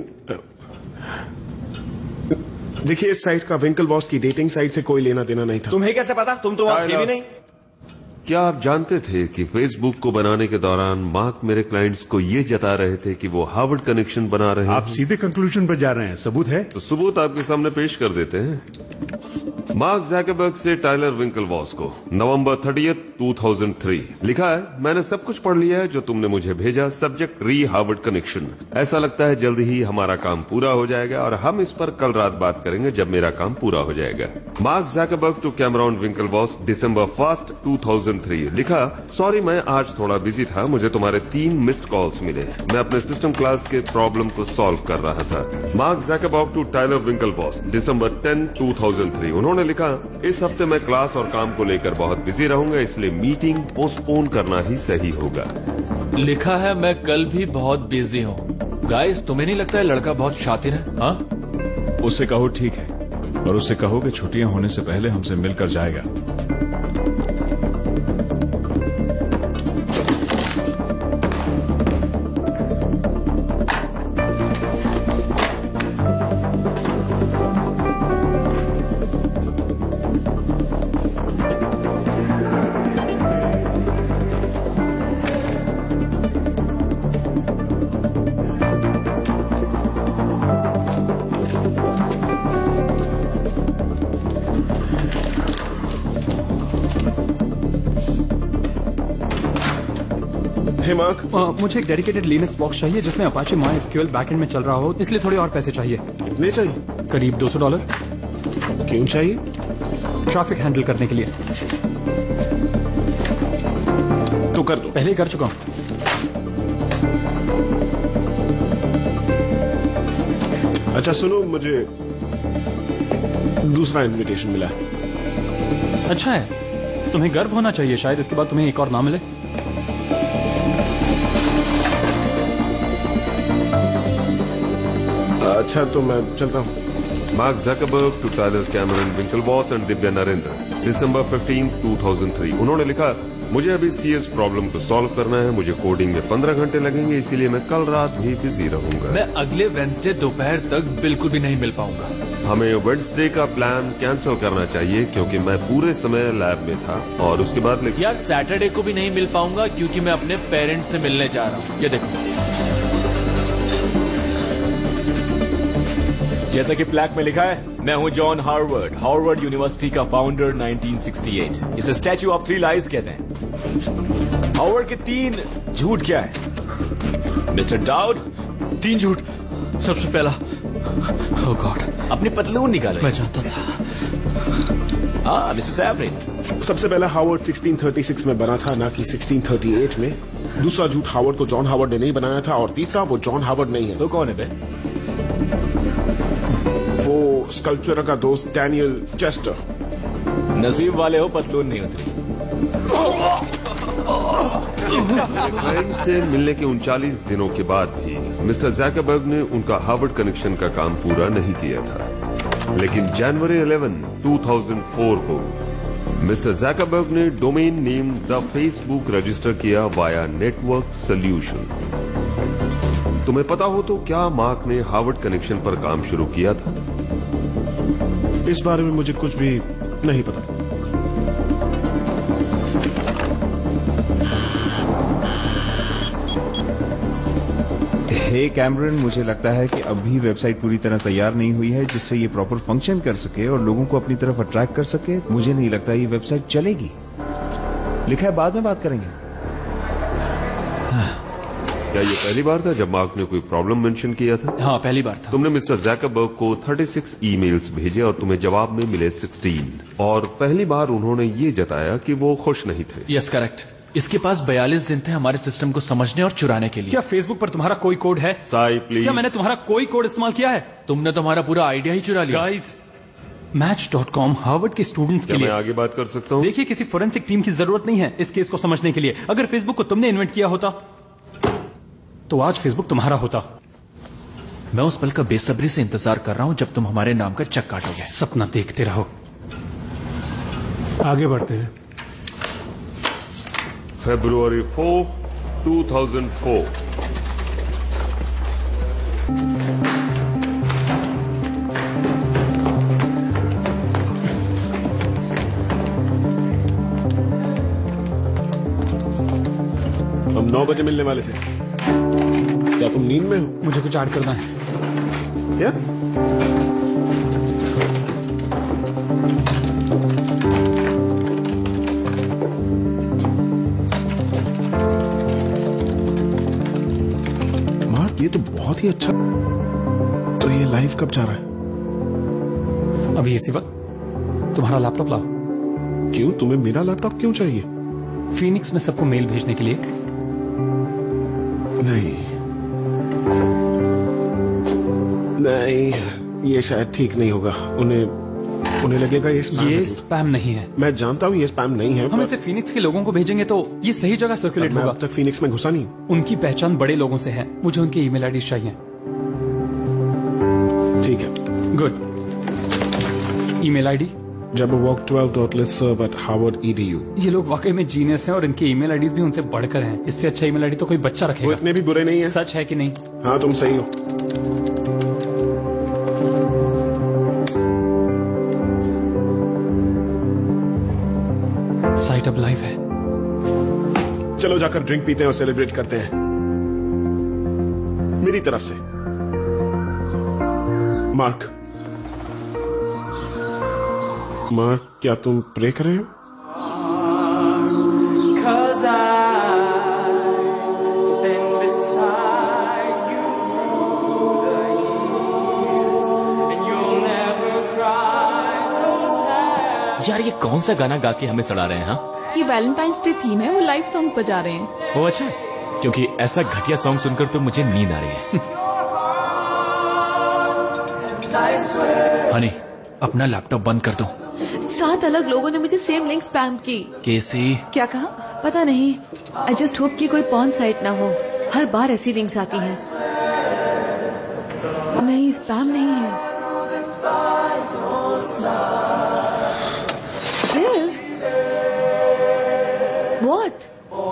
देखिए इस साइट का विंकलवॉस की डेटिंग साइट से कोई लेना देना नहीं था। तुम्हें कैसे पता? तुम तो वहां थे भी नहीं। क्या आप जानते थे कि फेसबुक को बनाने के दौरान मार्क मेरे क्लाइंट्स को ये जता रहे थे कि वो हार्वर्ड कनेक्शन बना रहे हैं? आप सीधे कंक्लूजन पर जा रहे हैं, सबूत है? तो सबूत आपके सामने पेश कर देते हैं। मार्क ज़करबर्ग से टाइलर विंकलवॉस को November thirtieth two thousand three लिखा है, मैंने सब कुछ पढ़ लिया है जो तुमने मुझे भेजा। सब्जेक्ट री हार्वर्ड कनेक्शन। ऐसा लगता है जल्द ही हमारा काम पूरा हो जाएगा और हम इस पर कल रात बात करेंगे जब मेरा काम पूरा हो जाएगा। Mark Zuckerberg to Cameron Winklevoss December first two thousand three लिखा, सॉरी मैं आज थोड़ा बिजी था, मुझे तुम्हारे तीन मिस्ड कॉल्स मिले। मैं अपने सिस्टम क्लास के प्रॉब्लम को सॉल्व कर रहा था। Mark Zuckerberg to Tyler Winklevoss December ten two thousand three उन्होंने लिखा, इस हफ्ते मैं क्लास और काम को लेकर बहुत बिजी रहूंगा, इसलिए मीटिंग पोस्टपोन करना ही सही होगा। लिखा है, मैं कल भी बहुत बिजी हूँ। गाइस, तुम्हें नहीं लगता है लड़का बहुत शातिर है? हाँ, उससे कहो ठीक है, और उससे कहो कि छुट्टियां होने से पहले हमसे मिलकर जाएगा। मार्क, मुझे एक डेडिकेटेड लिनक्स बॉक्स चाहिए जिसमें अपाचे माई एसक्यूएल बैकएंड में चल रहा हो, इसलिए थोड़े और पैसे चाहिए। कितने चाहिए? करीब दो सौ डॉलर। क्यों चाहिए? ट्रैफिक हैंडल करने के लिए। तो कर दो। पहले ही कर चुका हूं। अच्छा सुनो, मुझे दूसरा इनविटेशन मिला है। अच्छा है, तुम्हें गर्व होना चाहिए, शायद इसके बाद तुम्हें एक और ना मिले। अच्छा तो मैं चलता हूँ। Mark Zuckerberg to Tyler Cameron Winklevoss and Divya Narendra December fifteen two thousand three उन्होंने लिखा, मुझे अभी सीएस प्रॉब्लम को सॉल्व करना है, मुझे कोडिंग में पंद्रह घंटे लगेंगे, इसीलिए मैं कल रात भी बिजी रहूंगा। मैं अगले वेडनेसडे दोपहर तक बिल्कुल भी नहीं मिल पाऊंगा। हमें वेडनेसडे का प्लान कैंसिल करना चाहिए क्योंकि मैं पूरे समय लैब में था और उसके बाद लेकिन यार सैटरडे को भी नहीं मिल पाऊंगा क्योंकि मैं अपने पेरेंट्स से मिलने जा रहा हूँ। ये देखो, जैसा कि प्लैक में लिखा है, मैं हूं जॉन हार्वर्ड, हार्वर्ड यूनिवर्सिटी का फाउंडर नाइनटीन सिक्सटी एट। इसे स्टैच्यू ऑफ थ्री लाइज कहते हैं। हार्वर्ड के तीन झूठ क्या है मिस्टर डाउड? तीन झूठ। सबसे पहला, ओह गॉड, अपनी पतलून निकालो। मैं जानता था। हाँ मिस्टर सैवरिन। सबसे पहला हार्वर्ड सिक्सटीन थर्टी सिक्स में बना था, ना कि सिक्सटीन थर्टी एट में। दूसरा झूठ, हार्वर्ड को जॉन हार्वर्ड ने नहीं बनाया था। और तीसरा, वो जॉन हार्वर्ड नहीं है। तो कौन है बे? वो स्कल्पचर का दोस्त डैनियल चेस्टर। नसीब वाले हो, पतलून नहीं उतरी। क्लाइंट से मिलने के उनचालीस दिनों के बाद भी मिस्टर ज़करबर्ग ने उनका हार्वर्ड कनेक्शन का काम पूरा नहीं किया था, लेकिन January eleven two thousand four को मिस्टर ज़करबर्ग ने domain name the Facebook register किया वाया नेटवर्क सॉल्यूशन। तुम्हें पता हो तो क्या मार्क ने हार्वर्ड कनेक्शन पर काम शुरू किया था? इस बारे में मुझे कुछ भी नहीं पता। हे कैमरन, मुझे लगता है कि अभी वेबसाइट पूरी तरह तैयार नहीं हुई है जिससे ये प्रॉपर फंक्शन कर सके और लोगों को अपनी तरफ अट्रैक्ट कर सके। मुझे नहीं लगता ये वेबसाइट चलेगी। लिखा है बाद में बात करेंगे। क्या ये पहली बार था जब मार्क ने कोई प्रॉब्लम मेंशन किया था? हाँ, पहली बार था। तुमने मिस्टर ज़करबर्ग को छत्तीस ईमेल्स भेजे और तुम्हें जवाब में मिले सोलह, और पहली बार उन्होंने ये जताया कि वो खुश नहीं थे। Yes correct. इसके पास बयालीस दिन थे हमारे सिस्टम को समझने और चुराने के लिए। क्या फेसबुक पर तुम्हारा कोई कोड है? साई प्लीज। क्या मैंने तुम्हारा कोई कोड इस्तेमाल किया है? तुमने तुम्हारा पूरा आइडिया ही चुरा लिया। Guys, match dot com Harvard के स्टूडेंट्स के क्या लिए। मैं आगे बात कर सकता हूँ? देखिए, किसी फोरेंसिक टीम की जरूरत नहीं है इस केस को समझने के लिए। अगर फेसबुक को तुमने इन्वेंट किया होता तो आज फेसबुक तुम्हारा होता। मैं उस पल का बेसब्री से इंतजार कर रहा हूँ जब तुम हमारे नाम का चक काटोगे। सपना देखते रहो। आगे बढ़ते हैं। February fourth, two thousand four. हम नौ बजे मिलने वाले थे। क्या तुम नींद में हो? मुझे कुछ ऐड करना है। क्या? मार्क, ये तो बहुत ही अच्छा। तो ये लाइव कब जा रहा है? अभी इसी वक्त। तुम्हारा लैपटॉप लाओ। क्यों? तुम्हें मेरा लैपटॉप क्यों चाहिए? फीनिक्स में सबको मेल भेजने के लिए। नहीं नहीं, ये शायद ठीक नहीं होगा। उन्हें उन्हें लगेगा ये स्पैम ये है। स्पैम नहीं है। मैं जानता हूँ ये स्पैम नहीं है। हम इसे फीनिक्स के लोगों को भेजेंगे तो ये सही जगह सर्कुलेट मैं होगा। अब तक फीनिक्स में घुसा नहीं। उनकी पहचान बड़े लोगों से है। मुझे उनके ईमेल आईडी चाहिए। ठीक है। Good. Email ID jabberwock twelve dot listserv at harvard edu। ये लोग वाकई में जीनियस हैं और इनके ईमेल आईडीज भी उनसे बढ़कर हैं। इससे अच्छा ईमेल आईडी तो कोई बच्चा रखेगा। वो इतने भी बुरे नहीं है। सच है कि नहीं? हाँ, तुम सही हो। साइट अब लाइव है। चलो जाकर ड्रिंक पीते हैं और सेलिब्रेट करते हैं मेरी तरफ से। मार्क मार्क क्या तुम प्रे कर रहे हो? यार, ये कौन सा गाना गा के हमें सड़ा रहे हैं? हाँ, ये वैलेंटाइंस डे थीम है, वो लाइव सॉन्ग्स बजा रहे हैं। वो अच्छा, क्योंकि ऐसा घटिया सॉन्ग सुनकर तो मुझे नींद आ रही है। हनी, अपना लैपटॉप बंद कर दो। सात अलग लोगों ने मुझे सेम लिंक स्पैम की। कैसी? क्या कहा? पता नहीं। आई जस्ट होप कि कोई पॉर्न साइट ना हो। हर बार ऐसी लिंक्स आती हैं। नहीं, स्पैम नहीं है। Div? What?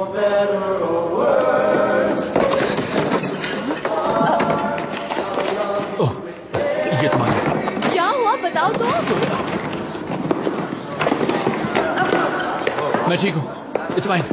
ओह, ये तुम्हारा। क्या हुआ बताओ तो। मैं ठीक हूँ, इट्स फाइन।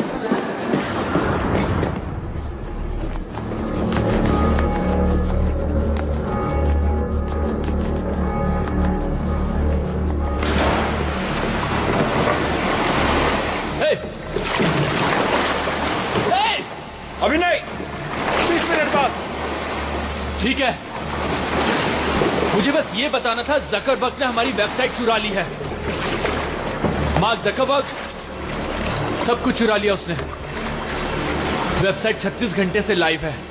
अभी नहीं, बीस मिनट बाद। ठीक है, मुझे बस ये बताना था जकरबर्ग ने हमारी वेबसाइट चुरा ली है। मार्क जकरबर्ग, सब कुछ चुरा लिया उसने। वेबसाइट छत्तीस घंटे से लाइव है।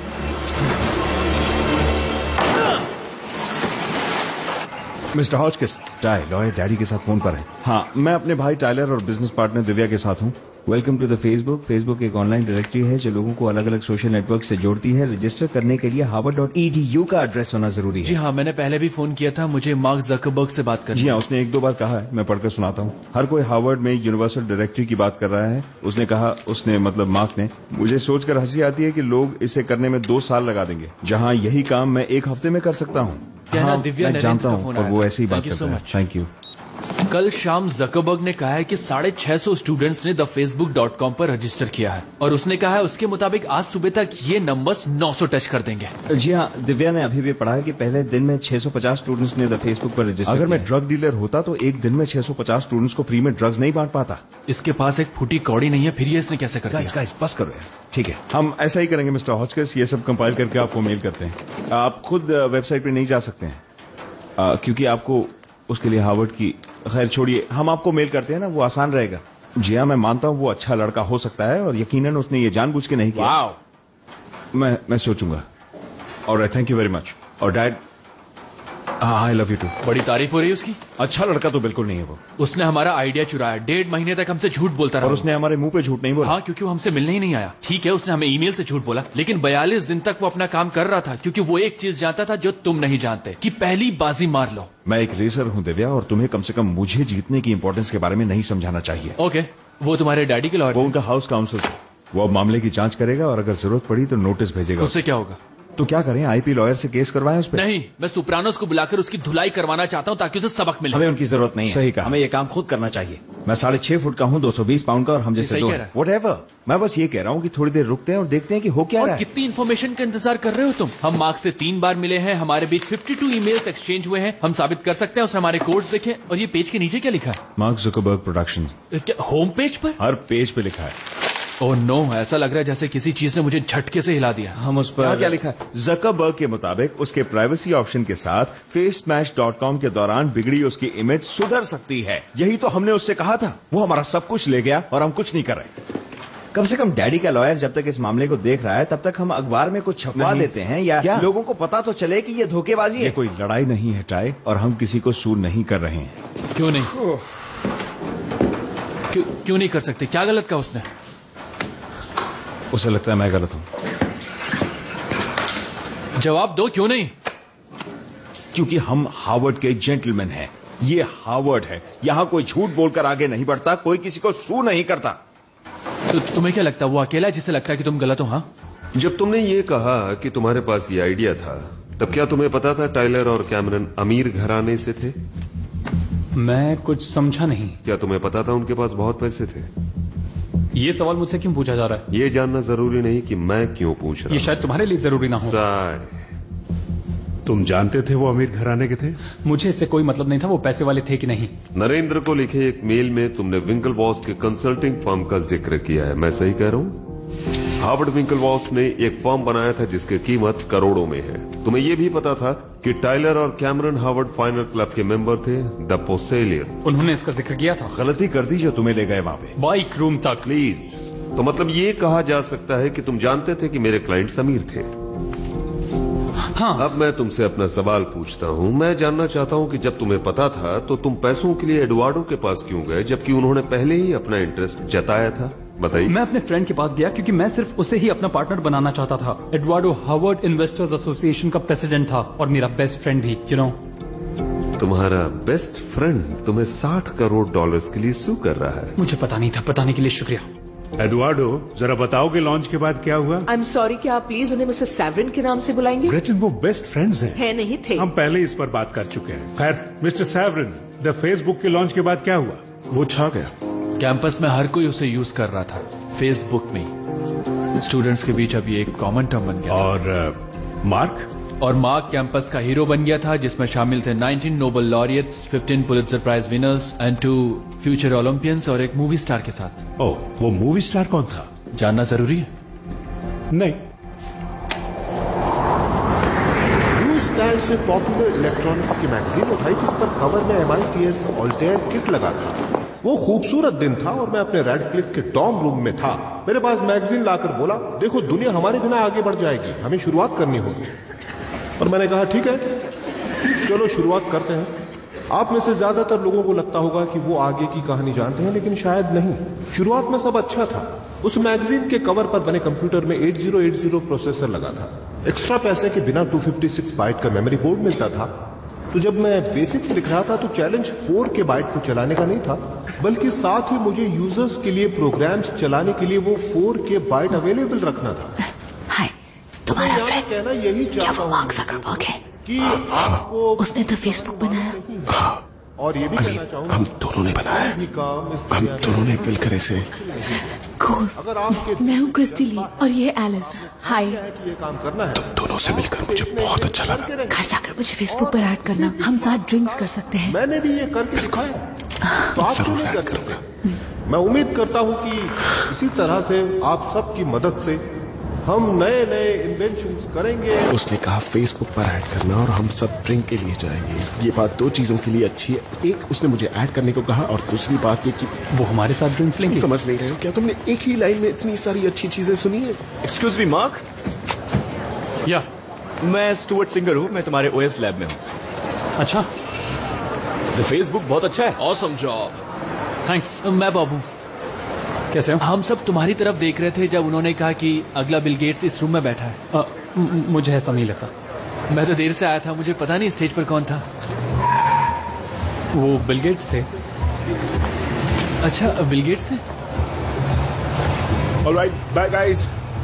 Mister Hotchkiss, Ty lawyer daddy के साथ फोन पर है। हाँ, मैं अपने भाई टाइलर और बिजनेस पार्टनर दिव्या के साथ हूँ। Welcome to the Facebook. Facebook एक ऑनलाइन डायरेक्टरी है जो लोगों को अलग अलग सोशल नेटवर्क से जोड़ती है। रजिस्टर करने के लिए Harvard dot E D U का एड्रेस होना जरूरी है। जी हाँ, मैंने पहले भी फोन किया था। मुझे मार्क जकरबर्ग से बात करनी। जी हाँ, उसने एक दो बार कहा है। मैं पढ़कर सुनाता हूँ। हर कोई हार्वर्ड में यूनिवर्सल डायरेक्टरी की बात कर रहा है। उसने कहा, उसने मतलब मार्क ने। मुझे सोचकर हंसी आती है कि लोग इसे करने में दो साल लगा देंगे, जहाँ यही काम मैं एक हफ्ते में कर सकता हूँ। हाँ, दिव्या मैं जानता हूँ, और वो ऐसे ही बात करता है। Thank you. कल शाम जकरबर्ग ने कहा है कि साढ़े छह सौ स्टूडेंट्स ने द फेसबुक डॉट कॉम पर रजिस्टर किया है और उसने कहा है उसके मुताबिक आज सुबह तक ये नंबर्स नौ सौ टच कर देंगे। जी हाँ, दिव्या ने अभी भी पढ़ा है कि पहले दिन में छह सौ पचास स्टूडेंट्स ने द फेसबुक पर रजिस्टर। अगर मैं ड्रग डीलर होता तो एक दिन में छह सौ पचास स्टूडेंट्स को फ्री में ड्रग्स नहीं बांट पाता। इसके पास एक फूटी कौड़ी नहीं है, फिर ये इसने कैसे कर दिया? गाइस, बस करो यार। ठीक है, हम ऐसा ही करेंगे मिस्टर हॉचकिस। ये सब कंपाइल करके आपको मेल करते हैं। आप खुद वेबसाइट पे नहीं जा सकते हैं आ, क्योंकि आपको उसके लिए हार्वर्ड की, खैर छोड़िए, हम आपको मेल करते हैं ना, वो आसान रहेगा। जी हाँ, मैं मानता हूँ वो अच्छा लड़का हो सकता है और यकीनन उसने ये जानबूझ के नहीं किया। मैं मैं सोचूंगा। और थैंक यू वेरी मच। और dad, I love you too. बड़ी तारीफ हो रही है उसकी। अच्छा लड़का तो बिल्कुल नहीं है वो। उसने हमारा आइडिया चुराया, डेढ़ महीने तक हमसे झूठ बोलता रहा। और उसने हमारे मुंह पे झूठ नहीं बोला। हाँ, क्योंकि वो हमसे मिलने ही नहीं आया। ठीक है, उसने हमें ईमेल से झूठ बोला, लेकिन बयालीस दिन तक वो अपना काम कर रहा था, क्योंकि वो एक चीज जानता था जो तुम नहीं जानते, कि पहली बाजी मार लो। मैं एक रेसर हूँ दिव्या, और तुम्हें कम से कम मुझे जीतने की इंपॉर्टेंस के बारे में नहीं समझाना चाहिए। ओके, वो तुम्हारे डैडी के लॉयर? वो उनका हाउस काउंसिल है। वो अब मामले की जांच करेगा और अगर जरूरत पड़ी तो नोटिस भेजेगा। उससे क्या होगा? तो क्या करें, आईपी लॉयर से केस करवाएं उस पर? नहीं, मैं सुप्रानोस को बुलाकर उसकी धुलाई करवाना चाहता हूँ ताकि उसे सबक मिले। हमें उनकी जरूरत नहीं है। सही कहा, हमें ये काम खुद करना चाहिए। मैं साढ़े छह फुट का हूँ, दो सौ बीस पाउंड का, और हम जैसे दो। व्हाटएवर, मैं बस ये कह रहा हूँ कि थोड़ी देर रुकते हैं और देखते हैं कि हो क्या रहा है। कितनी इन्फॉर्मेशन का इंतजार कर रहे हो तुम? हम मार्क से तीन बार मिले हैं, हमारे बीच बावन ईमेल्स एक्सचेंज हुए हैं। हम साबित कर सकते हैं, उसने हमारे कोड्स देखे। और ये पेज के नीचे क्या लिखा है? Mark Zuckerberg production. क्या होम पेज पर? हर पेज पे लिखा है। ओह नो, ऐसा लग रहा है जैसे किसी चीज ने मुझे झटके से हिला दिया। हम उस पर क्या लिखा है? जुकरबर्ग के मुताबिक उसके प्राइवेसी ऑप्शन के साथ फेस स्मैश डॉट कॉम के दौरान बिगड़ी उसकी इमेज सुधर सकती है। यही तो हमने उससे कहा था। वो हमारा सब कुछ ले गया और हम कुछ नहीं कर रहे। कम से कम डैडी का लॉयर जब तक इस मामले को देख रहा है तब तक हम अखबार में कुछ छपवा देते हैं, या क्या? लोगों को पता तो चले कि ये धोखेबाजी है। ये कोई लड़ाई नहीं है टाई, और हम किसी को सू नहीं कर रहे हैं। क्यों नहीं? क्यों क्यों नहीं कर सकते? क्या गलत कहा उसने? उसे लगता है मैं गलत हूं। जवाब दो, क्यों नहीं? क्योंकि हम हार्वर्ड के जेंटलमैन हैं। ये हार्वर्ड है, यहाँ कोई झूठ बोलकर आगे नहीं बढ़ता, कोई किसी को सू नहीं करता। तो तुम्हें क्या लगता है वो अकेला है जिसे लगता है कि तुम गलत हो? हाँ, जब तुमने ये कहा कि तुम्हारे पास ये आइडिया था, तब क्या तुम्हें पता था टाइलर और कैमरन अमीर घराने से थे? मैं कुछ समझा नहीं। क्या तुम्हें पता था उनके पास बहुत पैसे थे? ये सवाल मुझसे क्यों पूछा जा रहा है? ये जानना जरूरी नहीं कि मैं क्यों पूछ रहा हूं। ये शायद तुम्हारे लिए जरूरी ना हो। तुम जानते थे वो अमीर घराने के थे? मुझे इससे कोई मतलब नहीं था वो पैसे वाले थे कि नहीं। नरेंद्र को लिखे एक मेल में तुमने विंकलवॉस के कंसल्टिंग फर्म का जिक्र किया है, मैं सही कह रहा हूँ? हार्वर्ड विंकलवॉस ने एक फर्म बनाया था जिसकी कीमत करोड़ों में है। तुम्हें यह भी पता था कि टाइलर और कैमरन हार्वर्ड फाइनल क्लब के मेंबर थे, द पोसेलियर। उन्होंने इसका जिक्र किया था। गलती कर दी जो तुम्हें ले गए वहां पे, बाइक रूम तक। प्लीज, तो मतलब ये कहा जा सकता है कि तुम जानते थे कि मेरे क्लाइंट्स अमीर थे? हाँ। अब मैं तुमसे अपना सवाल पूछता हूँ। मैं जानना चाहता हूँ कि जब तुम्हें पता था तो तुम पैसों के लिए एडवार्डो के पास क्यों गए, जबकि उन्होंने पहले ही अपना इंटरेस्ट जताया था? बताइए। मैं अपने फ्रेंड के पास गया क्योंकि मैं सिर्फ उसे ही अपना पार्टनर बनाना चाहता था। एडवार्डो हार्वर्ड इन्वेस्टर्स एसोसिएशन का प्रेसिडेंट था और मेरा बेस्ट फ्रेंड भी, यू नो। तुम्हारा बेस्ट फ्रेंड तुम्हें साठ करोड़ डॉलर्स के लिए सू कर रहा है? मुझे पता नहीं था, बताने के लिए शुक्रिया। एडवार्डो, जरा बताओगे लॉन्च के बाद क्या हुआ? आई एम सॉरी, क्या आप प्लीज उन्हें मिस्टर सैवरिन के नाम से बुलाएंगे? ग्रेचन, वो बेस्ट फ्रेंड्स हैं। है नहीं थे। हम पहले इस पर बात कर चुके हैं। खैर, मिस्टर सैवरिन, द फेसबुक के लॉन्च के बाद क्या हुआ? वो छा गया। कैंपस में हर कोई उसे यूज कर रहा था, फेसबुक में। स्टूडेंट्स के बीच अब ये एक कॉमन टर्म बन गया। और uh, मार्क? और मार्क कैंपस का हीरो बन गया था, जिसमें शामिल थे nineteen Nobel laureates, fifteen Pulitzer prize winners and two future Olympians, और एक मूवी स्टार के साथ। ओह, वो मूवी स्टार कौन था? जानना जरूरी है? नहीं। न्यू स्टाइल से पॉपुलर इलेक्ट्रॉनिक्स की मैगजीन उठाई जिस पर कवर में M I T S Altair kit लगा था। वो खूबसूरत दिन था और मैं अपने रेड क्लिफ के डॉम रूम में था। मेरे पास मैगजीन लाकर बोला, देखो दुनिया हमारे बिना आगे बढ़ जाएगी, हमें शुरुआत करनी होगी। और मैंने कहा ठीक है, चलो शुरुआत करते हैं। आप में से ज्यादातर लोगों को लगता होगा कि वो आगे की कहानी जानते हैं, लेकिन शायद नहीं। शुरुआत में सब अच्छा था। उस मैगजीन के कवर पर बने कंप्यूटर में eight zero eight zero processor लगा था। एक्स्ट्रा पैसे के बिना दो सौ छप्पन बाइट का मेमोरी बोर्ड मिलता था। तो जब मैं बेसिक्स लिख रहा था तो चैलेंज फोर के बाइट को चलाने का नहीं था, बल्कि साथ ही मुझे यूजर्स के लिए प्रोग्राम्स चलाने के लिए वो फोर के बाइट अवेलेबल रखना था। हाय, तुम्हारा फ्रेंड कहना यही क्या वो मार्क ज़करबर्ग है? कि आपको उसने तो फेसबुक बनाया। और ये भी कहना चाहूंगा, हम दोनों ने बनाया है। हम दोनों ने मिलकर इसे। कूल। मैं हूँ क्रिस्टी ली और ये एलिस। हाय। ये काम करना है। तुम दोनों से मिलकर मुझे बहुत अच्छा लगा। घर जाकर मुझे फेसबुक पर ऐड करना, हम साथ ड्रिंक्स कर सकते हैं। मैंने भी ये करके दिखाया। तो आप क्यों नहीं कर सकते? मैं उम्मीद करता हूँ कि इसी तरह से आप सबकी मदद से हम नए नए इन्वेंशंस करेंगे। उसने कहा फेसबुक पर ऐड करना और हम सब ड्रिंक के लिए जाएंगे। ये बात दो चीजों के लिए अच्छी है। एक, उसने मुझे ऐड करने को कहा, और दूसरी बात ये कि वो हमारे साथ ड्रिंक्स लेंगे। समझ नहीं रहे हो क्या? तुमने एक ही लाइन में इतनी सारी अच्छी चीजें सुनी है। Excuse me Mark. या मैं स्टुअर्ट सिंगर हूँ, मैं तुम्हारे ओएस लैब में हूँ। अच्छा, फेसबुक बहुत अच्छा है। Awesome job. थैंक्स। मैं बाबू, कैसे हो? हम सब तुम्हारी तरफ देख रहे थे जब उन्होंने कहा कि अगला बिल गेट्स इस रूम में बैठा है। आ, म- मुझे ऐसा नहीं लगता। मैं तो देर से आया था, मुझे पता नहीं स्टेज पर कौन था। वो बिल गेट्स थे। अच्छा, बिल गेट्स थे। Alright, bye guys.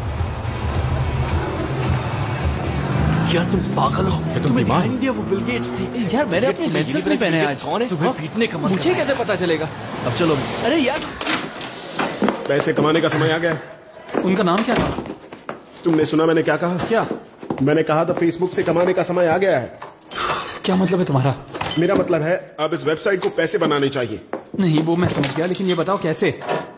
क्या तुम पागल हो? तुम तुम्हें बीमार दिखाई नहीं दिया वो बिल गेट्स थे? यार मैंने अपने लेंसेज नहीं पहने आज। कौन है? तुम्हें पीटने का मन मुझे कैसे पता चलेगा? अब चलो। अरे यार, पैसे कमाने का समय आ गया है। उनका नाम क्या था? तुमने सुना मैंने क्या कहा? क्या? मैंने कहा था फेसबुक से कमाने का समय आ गया है। क्या मतलब है तुम्हारा? मेरा मतलब है अब इस वेबसाइट को पैसे बनाने चाहिए। नहीं, वो मैं समझ गया, लेकिन ये बताओ कैसे?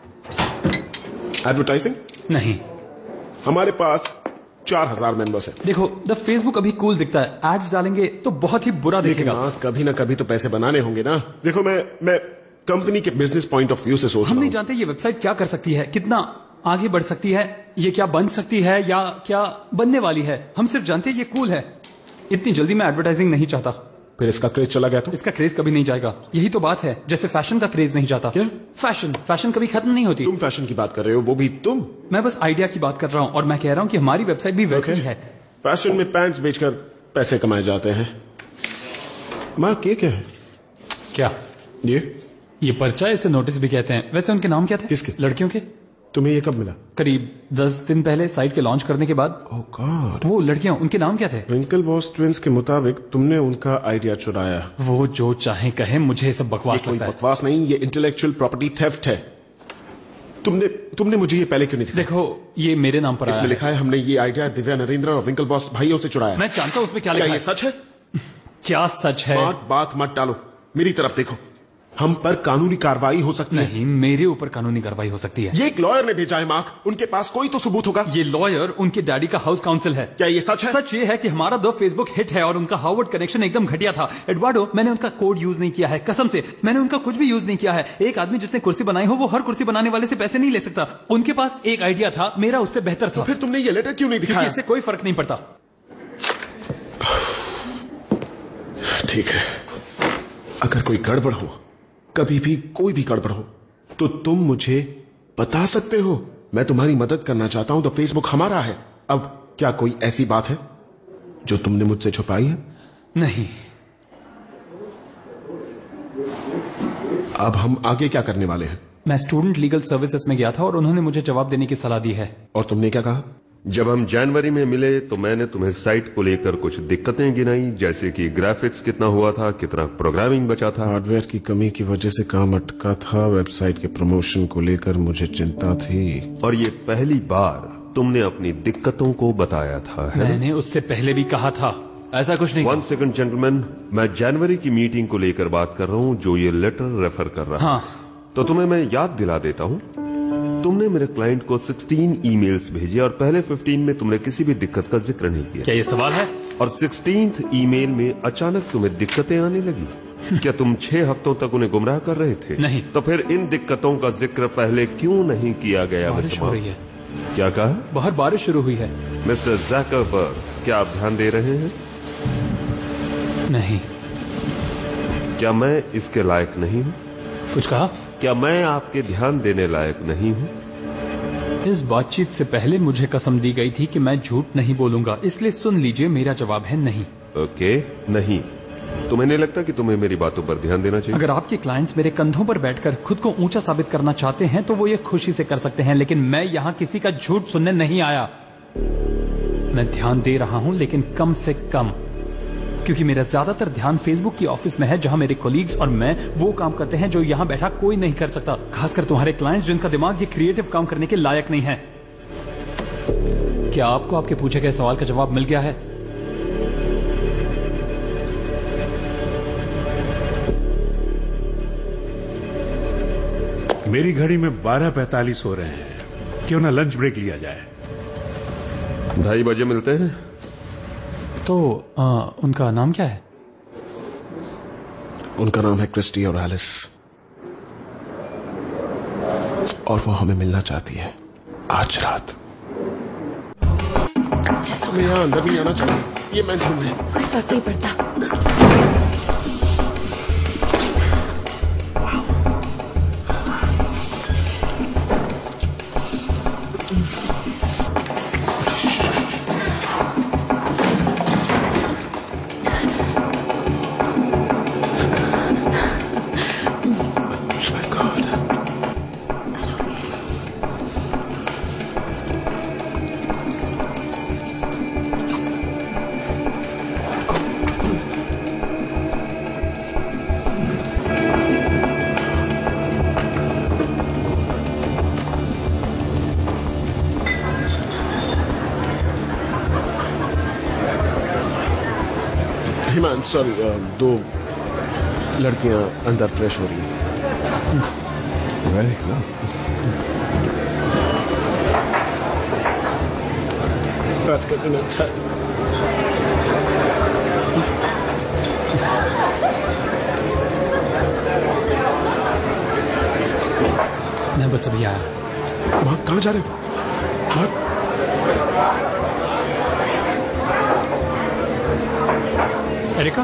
एडवर्टाइजिंग? नहीं। हमारे पास चार हजार मेंबर्स हैं। देखो, द फेसबुक अभी कूल दिखता है, एड्स डालेंगे तो बहुत ही बुरा दिखेगा। हाँ, कभी ना कभी तो पैसे बनाने होंगे ना। देखो, मैं मैं कंपनी के बिजनेस पॉइंट ऑफ व्यू से सोच रहा हूं। हम नहीं जानते ये वेबसाइट क्या कर सकती है, कितना आगे बढ़ सकती है, ये क्या बन सकती है या क्या बनने वाली है। हम सिर्फ जानते हैं ये कूल है। इतनी जल्दी मैं एडवर्टाइजिंग नहीं चाहता। फिर इसका क्रेज चला गया तो? इसका क्रेज कभी नहीं जाएगा। यही तो बात है, जैसे फैशन का क्रेज नहीं जाता। क्या? फैशन फैशन कभी खत्म नहीं होती। तुम फैशन की बात कर रहे हो, वो भी तुम? मैं बस आइडिया की बात कर रहा हूँ, और मैं कह रहा हूँ कि हमारी वेबसाइट भी वैसी Okay. है। फैशन में पैंट्स बेचकर पैसे कमाए जाते हैं। मार्क, ये क्या है? क्या? ये ये पर्चा, इसे नोटिस भी कहते हैं। वैसे उनके नाम क्या थे? किसके? लड़कियों के। तुम्हें ये कब मिला? करीब दस दिन पहले साइट के लॉन्च करने के बाद। Oh God. वो लड़कियां, उनके नाम क्या थे? विंकलवॉस ट्विंस के मुताबिक तुमने उनका आइडिया चुराया। वो जो चाहे कहे, मुझे ये सब बकवास ये कोई लगता है। बकवास नहीं, ये इंटेलेक्चुअल प्रॉपर्टी थेफ्ट है। तुमने तुमने मुझे ये पहले क्यों नहीं दिखाया? देखो, ये मेरे नाम पर आया इसमें है। लिखा है हमने ये आइडिया दिव्या नरेंद्र और विंकलवॉस भाइयों से चुराया। मैं जानता हूँ उसमें क्या क्या लिखा ये है। सच है? क्या सच है? बात बात मत डालो, मेरी तरफ देखो। हम पर कानूनी कार्रवाई हो सकती है। नहीं, मेरे ऊपर कानूनी कार्रवाई हो सकती है। ये एक लॉयर ने भेजा है मार्क, उनके पास कोई तो सबूत होगा। ये लॉयर उनके डैडी का हाउस काउंसिल है। क्या ये सच है? सच ये है कि हमारा दो फेसबुक हिट है और उनका हार्वर्ड कनेक्शन एकदम घटिया था। एडवार्डो, मैंने उनका कोड यूज नहीं किया है, कसम से मैंने उनका कुछ भी यूज नहीं किया है। एक आदमी जिसने कुर्सी बनाई हो, वो हर कुर्सी बनाने वाले से पैसे नहीं ले सकता। उनके पास एक आइडिया था, मेरा उससे बेहतर था। तो फिर तुमने ये लेटर क्यों नहीं क्योंकि दिखाया? इससे कोई फर्क नहीं पड़ता। ठीक है, अगर कोई गड़बड़ हो, कभी भी कोई भी गड़बड़ हो, तो तुम मुझे बता सकते हो। मैं तुम्हारी मदद करना चाहता हूं, तो फेसबुक हमारा है। अब क्या कोई ऐसी बात है जो तुमने मुझसे छुपाई है? नहीं। अब हम आगे क्या करने वाले हैं? मैं स्टूडेंट लीगल सर्विसेज में गया था और उन्होंने मुझे जवाब देने की सलाह दी है। और तुमने क्या कहा? जब हम जनवरी में मिले तो मैंने तुम्हें साइट को लेकर कुछ दिक्कतें गिनाई, जैसे कि ग्राफिक्स कितना हुआ था, कितना प्रोग्रामिंग बचा था। हार्डवेयर की कमी की वजह से काम अटका था, वेबसाइट के प्रमोशन को लेकर मुझे चिंता थी। और ये पहली बार तुमने अपनी दिक्कतों को बताया था, है ना? मैंने उससे पहले भी कहा था। ऐसा कुछ नहीं। वन सेकंड जेंटलमैन, मैं जनवरी की मीटिंग को लेकर बात कर रहा हूँ जो ये लेटर रेफर कर रहा है। हाँ। तो तुम्हें मैं याद दिला देता हूँ, तुमने मेरे क्लाइंट को सोलह ईमेल्स भेजे और पहले पंद्रह में तुमने किसी भी दिक्कत का जिक्र नहीं किया। क्या ये सवाल है? और सोलहवीं ईमेल में अचानक तुम्हें दिक्कतें आने लगी। क्या तुम छह हफ्तों तक उन्हें गुमराह कर रहे थे? नहीं। तो फिर इन दिक्कतों का जिक्र पहले क्यों नहीं किया गया? बारिश हो रही है। क्या कहा? बाहर बारिश शुरू हुई है। मिस्टर ज़करबर्ग, क्या आप ध्यान दे रहे हैं? नहीं। क्या मैं इसके लायक नहीं हूँ? कुछ कहा? क्या मैं आपके ध्यान देने लायक नहीं हूँ? इस बातचीत से पहले मुझे कसम दी गई थी कि मैं झूठ नहीं बोलूंगा, इसलिए सुन लीजिए, मेरा जवाब है नहीं। ओके, नहीं। तुम्हें नहीं लगता कि तुम्हें मेरी बातों पर ध्यान देना चाहिए? अगर आपके क्लाइंट्स मेरे कंधों पर बैठकर खुद को ऊंचा साबित करना चाहते हैं तो वो ये खुशी से कर सकते हैं, लेकिन मैं यहाँ किसी का झूठ सुनने नहीं आया। मैं ध्यान दे रहा हूँ, लेकिन कम से कम, क्योंकि मेरा ज्यादातर ध्यान फेसबुक की ऑफिस में है, जहां मेरे कोलीग्स और मैं वो काम करते हैं जो यहां बैठा कोई नहीं कर सकता, खासकर तुम्हारे क्लाइंट्स जिनका दिमाग ये क्रिएटिव काम करने के लायक नहीं है। क्या आपको आपके पूछे गए सवाल का जवाब मिल गया है? मेरी घड़ी में बारह पैंतालीस हो रहे हैं, क्यों ना लंच ब्रेक लिया जाए? ढाई बजे मिलते हैं। तो आ, उनका नाम क्या है? उनका नाम है क्रिस्टी और एलिस, और वो हमें मिलना चाहती है आज रात। हमें यहाँ अंदर नहीं आना चाहिए, ये मेंस रूम है। कोई फर्क नहीं पड़ता। हिमान सॉरी, दो लड़कियां अंदर फ्रेश हो रही हैं। Very good. रात का दिन अच्छा है। मैं बस अभी आया। वहां कहाँ जा रहे हो? वहां एरिका,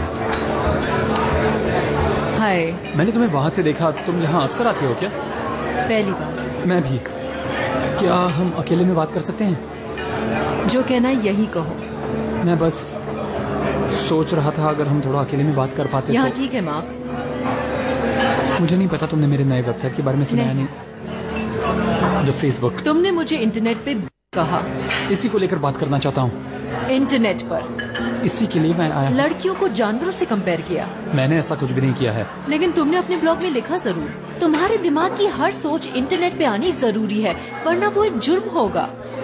हाय। मैंने तुम्हें वहां से देखा। तुम यहाँ अक्सर आती हो क्या? पहली बार। मैं भी। क्या हम अकेले में बात कर सकते हैं? जो कहना है यही कहो। मैं बस सोच रहा था अगर हम थोड़ा अकेले में बात कर पाते यहाँ तो। ठीक है मार्क। मुझे नहीं पता तुमने मेरे नए वेबसाइट के बारे में सुना है नहीं। The Facebook. तुमने मुझे इंटरनेट पे कहा। इसी को लेकर बात करना चाहता हूँ। इंटरनेट पर। इसी के लिए मैं आया। लड़कियों को जानवरों से कंपेयर किया। मैंने ऐसा कुछ भी नहीं किया है। लेकिन तुमने अपने ब्लॉग में लिखा जरूर। तुम्हारे दिमाग की हर सोच इंटरनेट पे आनी जरूरी है, वरना वो एक जुर्म होगा।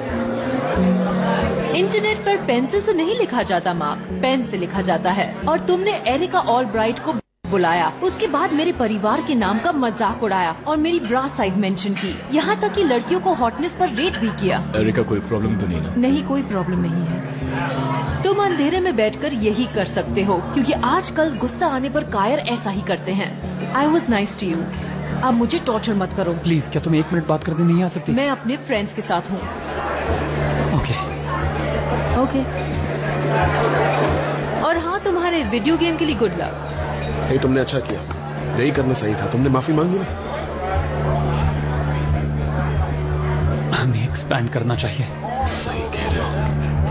इंटरनेट पर पेंसिल से नहीं लिखा जाता मार्क, पेन से लिखा जाता है। और तुमने एरिका ऑलब्राइट को बुलाया, उसके बाद मेरे परिवार के नाम का मजाक उड़ाया और मेरी ब्रा साइज मेंशन की, यहाँ तक कि लड़कियों को हॉटनेस पर रेट भी किया। एरिका कोई प्रॉब्लम तो नहीं ना? नहीं, कोई प्रॉब्लम नहीं है। तुम अंधेरे में बैठकर यही कर सकते हो, क्योंकि आजकल गुस्सा आने पर कायर ऐसा ही करते हैं। I was nice to you. अब मुझे टॉर्चर मत करो प्लीज। क्या तुम एक मिनट बात करने नहीं आ सकती? मैं अपने फ्रेंड्स के साथ हूँ। Okay okay. और हाँ, तुम्हारे वीडियो गेम के लिए गुड लक। ये तुमने अच्छा किया, यही करना सही था। तुमने माफी मांगी ना। हमें एक्सपैंड करना चाहिए। सही कह रहे हो।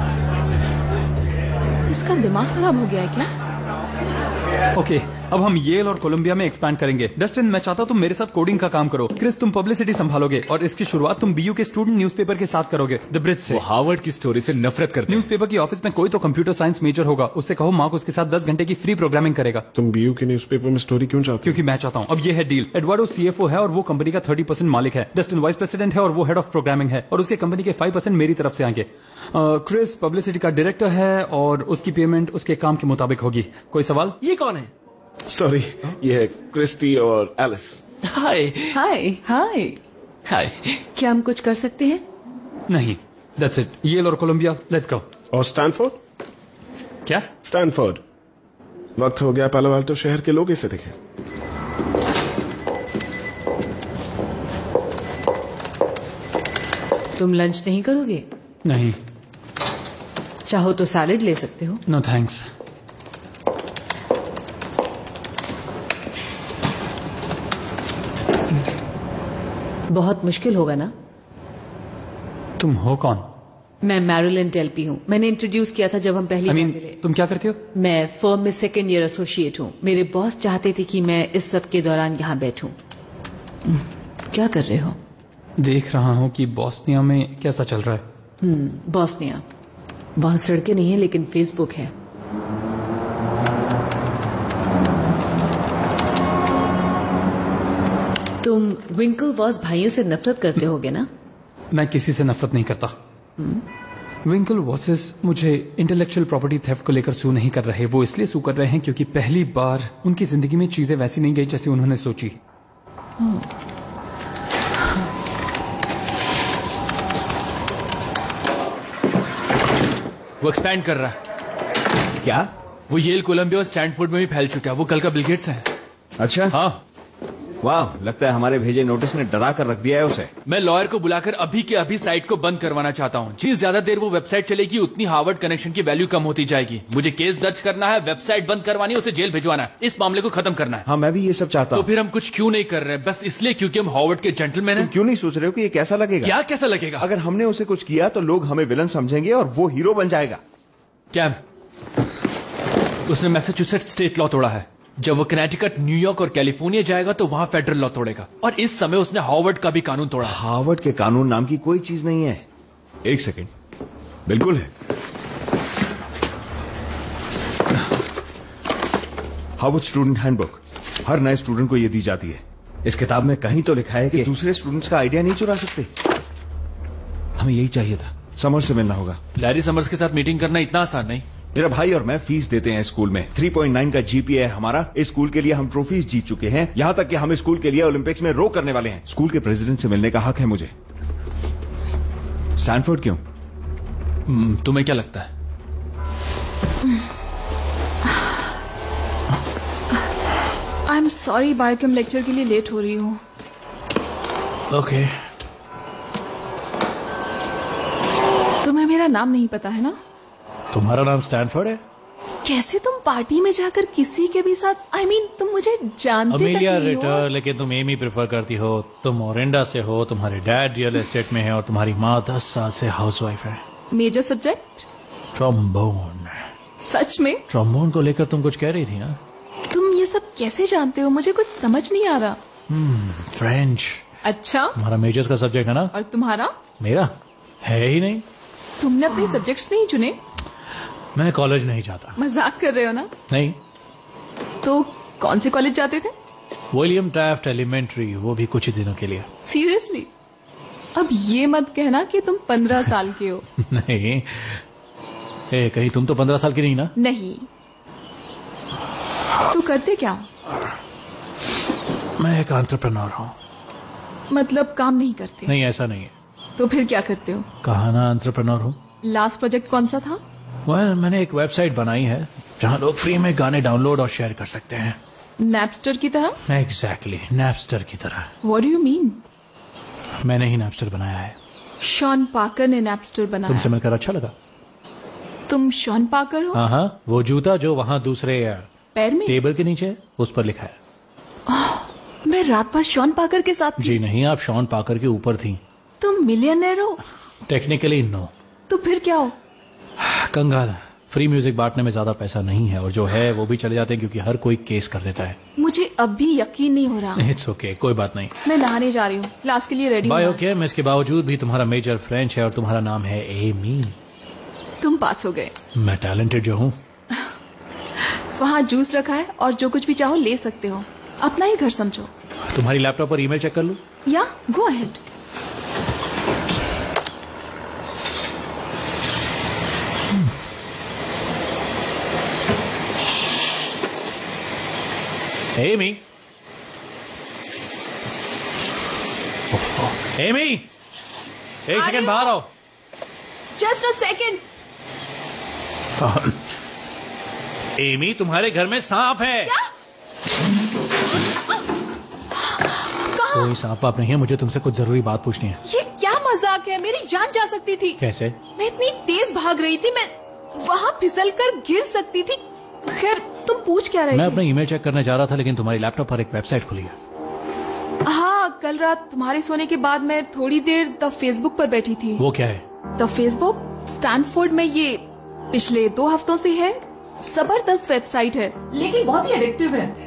इसका दिमाग खराब हो गया है क्या? ओके okay, अब हम येल और कोलंबिया में एक्सपैंड करेंगे। डस्टिन, मैं चाहता हूँ तुम मेरे साथ कोडिंग का काम करो। क्रिस, तुम पब्लिसिटी संभालोगे और इसकी शुरुआत तुम बीयू के स्टूडेंट न्यूज़पेपर के साथ करोगे, द ब्रिज से। वो हार्वर्ड की स्टोरी से नफरत करते हैं। न्यूज़पेपर की ऑफिस में कोई तो कंप्यूटर साइंस मेजर होगा, उससे कहो मार्क उसके साथ दस घंटे की फ्री प्रोग्रामिंग करेगा। तुम बीयू के न्यूज़पेपर में स्टोरी क्यों चाहते हो? क्योंकि मैं चाहता हूँ। अब ये है डील। एडवार्डो सीएफओ है और वो कंपनी का थर्टी परसेंट मालिक है। डस्टिन वाइस प्रेसिडेंट है और वो हेड ऑफ प्रोग्रामिंग है, और उसके कंपनी के फाइव परसेंट मेरी तरफ से आएंगे। क्रिस पब्लिसिटी का डायरेक्टर है और उसकी पेमेंट उसके काम के मुताबिक होगी। कोई सवाल? ये कौन है? सॉरी, ये है क्रिस्टी और एलिस। हाय हाय हाय हाय। क्या हम कुछ कर सकते हैं? नहीं, दैट्स इट। येल और कोलंबिया, लेट्स गो। और स्टैनफोर्ड? क्या? स्टैनफोर्ड। वक्त हो गया पालो आल्टो शहर के लोग इसे देखें। तुम लंच नहीं करोगे? नहीं। चाहो तो सैलेड ले सकते हो। No thanks. बहुत मुश्किल होगा ना? तुम हो कौन? मैं मैरिलन टेल्पी हूँ। मैंने इंट्रोड्यूस किया था जब हम पहली I बार mean, मिले। तुम क्या करती हो? मैं फर्म में सेकेंड ईयर एसोसिएट हूँ। मेरे बॉस चाहते थे कि मैं इस सब के दौरान यहाँ बैठूं। क्या कर रहे हो? देख रहा हूँ कि बोस्निया में कैसा चल रहा है। Hmm, Bosnia. वहां सड़कें नहीं है लेकिन फेसबुक है। तुम विंकलवॉस भाइयों से नफरत करते होगे ना? मैं किसी से नफरत नहीं करता। विंकलवॉसेस मुझे इंटेलेक्चुअल प्रॉपर्टी थेफ्ट को लेकर सू नहीं कर रहे। वो इसलिए सू कर रहे हैं क्योंकि पहली बार उनकी जिंदगी में चीजें वैसी नहीं गई जैसी उन्होंने सोची। वो एक्सपैंड कर रहा है। क्या? वो येल, कोलंबिया और स्टैनफोर्ड में भी फैल चुका है। वो कल का बिल गेट्स है। अच्छा, हाँ। वाह, लगता है हमारे भेजे नोटिस ने डरा कर रख दिया है उसे। मैं लॉयर को बुलाकर अभी के अभी साइट को बंद करवाना चाहता हूँ। जितनी ज्यादा देर वो वेबसाइट चलेगी उतनी हार्वर्ड कनेक्शन की वैल्यू कम होती जाएगी। मुझे केस दर्ज करना है, वेबसाइट बंद करवानी है, उसे जेल भिजवाना है, इस मामले को खत्म करना है। हाँ, मैं भी ये सब चाहता तो हूँ। फिर हम कुछ क्यों नहीं कर रहे? बस इसलिए क्योंकि हम हार्वर्ड के जेंटलमैन हैं? क्यों नहीं सोच रहे हो कि ये कैसा लगेगा? क्या कैसा लगेगा? अगर हमने उसे कुछ किया तो लोग हमें विलन समझेंगे और वो हीरो बन जाएगा। क्या उसने मैसेच्यूसेट्स स्टेट लॉ तोड़ा है? जब वो कनेटिकट, न्यूयॉर्क और कैलिफोर्निया जाएगा तो वहां फेडरल लॉ तोड़ेगा। और इस समय उसने हार्वर्ड का भी कानून तोड़ा। हार्वर्ड के कानून नाम की कोई चीज नहीं है। एक सेकंड, बिल्कुल है। हार्वर्ड स्टूडेंट हैंडबुक हर नए स्टूडेंट को ये दी जाती है। इस किताब में कहीं तो लिखा है कि दूसरे स्टूडेंट्स का आइडिया नहीं चुरा सकते। हमें यही चाहिए था। समर्स से मिलना होगा। लैरी समर्स के साथ मीटिंग करना इतना आसान नहीं। मेरा भाई और मैं फीस देते हैं स्कूल में। तीन पॉइंट नौ का जीपीए है हमारा। इस स्कूल के लिए हम ट्रॉफीज जीत चुके हैं, यहाँ तक कि हम इस स्कूल के लिए ओलंपिक्स में रो करने वाले हैं। स्कूल के प्रेसिडेंट से मिलने का हक है मुझे। स्टैनफोर्ड क्यों? तुम्हें क्या लगता है? I am sorry, biochem lecture के लिए लेट हो रही हूँ। ओके। तुम्हें मेरा नाम नहीं पता है ना? तुम्हारा नाम स्टैनफोर्ड है? कैसे तुम पार्टी में जाकर किसी के भी साथ, आई I मीन mean, तुम मुझे जानते अमेलिया तक नहीं रिटर, हो। लेकिन तुम एमी प्रेफर करती हो। तुम ओरेंडा से हो, तुम्हारे डैड रियल एस्टेट में है और तुम्हारी माँ दस साल से हाउसवाइफ है। Major subject ट्रम्बोन। सच में? ट्रम्बोन को लेकर तुम कुछ कह रही थी ना? तुम ये सब कैसे जानते हो? मुझे कुछ समझ नहीं आ रहा। फ्रेंच। अच्छा, तुम्हारा मेजर्स का सब्जेक्ट है ना? और तुम्हारा? मेरा है ही नहीं। तुमने अपने सब्जेक्ट्स नहीं चुने? मैं कॉलेज नहीं जाता। मजाक कर रहे हो ना? नहीं। तो कौन से कॉलेज जाते थे? विलियम टैफ्ट एलिमेंट्री, वो भी कुछ ही दिनों के लिए। सीरियसली? अब ये मत कहना कि तुम पंद्रह साल के हो। नहीं। ए, कहीं तुम तो पंद्रह साल की नहीं ना? नहीं। तो करते क्या हो? मैं एक एंटरप्रेन्योर हूँ। मतलब काम नहीं करते? नहीं, ऐसा नहीं है। तो फिर क्या करते हो? कहा ना एंटरप्रेन्योर हूँ। लास्ट प्रोजेक्ट कौन सा था? वेल well, मैंने एक वेबसाइट बनाई है जहाँ लोग फ्री में गाने डाउनलोड और शेयर कर सकते हैं। नैपस्टर की तरह? एग्जैक्टली, नैपस्टर की तरह। What do you mean? मैंने ही नैपस्टर बनाया है। शॉन पाकर ने नैपस्टर बनाया। तुमसे मिलकर अच्छा लगा। तुम शॉन पाकर हो? हाँ हाँ, वो जूता जो वहाँ दूसरे पैर में टेबल के नीचे है, उस पर लिखा है। ओह, मैं रात भर शॉन पाकर के साथ थी। जी नहीं, आप शॉन पाकर के ऊपर थी। तुम मिलियनेयर हो? Technically no. तो फिर क्या हो? कंगाल। फ्री म्यूजिक बांटने में ज्यादा पैसा नहीं है और जो है वो भी चले जाते हैं क्योंकि हर कोई केस कर देता है। मुझे अब भी यकीन नहीं हो रहा। इट्स ओके, कोई बात नहीं। मैं नहाने जा रही हूँ, क्लास के लिए रेडी हूँ। ओके, मैं इसके बावजूद भी तुम्हारा मेजर फ्रेंच है और तुम्हारा नाम है एमी। तुम पास हो गए। मैं टैलेंटेड जो हूँ। वहाँ जूस रखा है और जो कुछ भी चाहो ले सकते हो। अपना ही घर समझो। तुम्हारी लैपटॉप पर ईमेल चेक कर लूं? या गो अहेड। एमी, एमी, एक सेकंड बाहर आओ। Just a second. एमी, तुम्हारे घर में सांप है। क्या? कोई सांप पाप नहीं है, मुझे तुमसे कुछ जरूरी बात पूछनी है। ये क्या मजाक है? मेरी जान जा सकती थी। कैसे? मैं इतनी तेज भाग रही थी, मैं वहाँ फिसल कर गिर सकती थी। खैर, तुम पूछ क्या रहे मैं थे? अपना ईमेल चेक करने जा रहा था लेकिन तुम्हारी लैपटॉप पर एक वेबसाइट खुली है। हाँ, कल रात तुम्हारे सोने के बाद मैं थोड़ी देर द फेसबुक पर बैठी थी। वो क्या है? द फेसबुक स्टैनफोर्ड में ये पिछले दो हफ्तों से है। जबरदस्त वेबसाइट है, लेकिन बहुत ही एडिक्टिव है।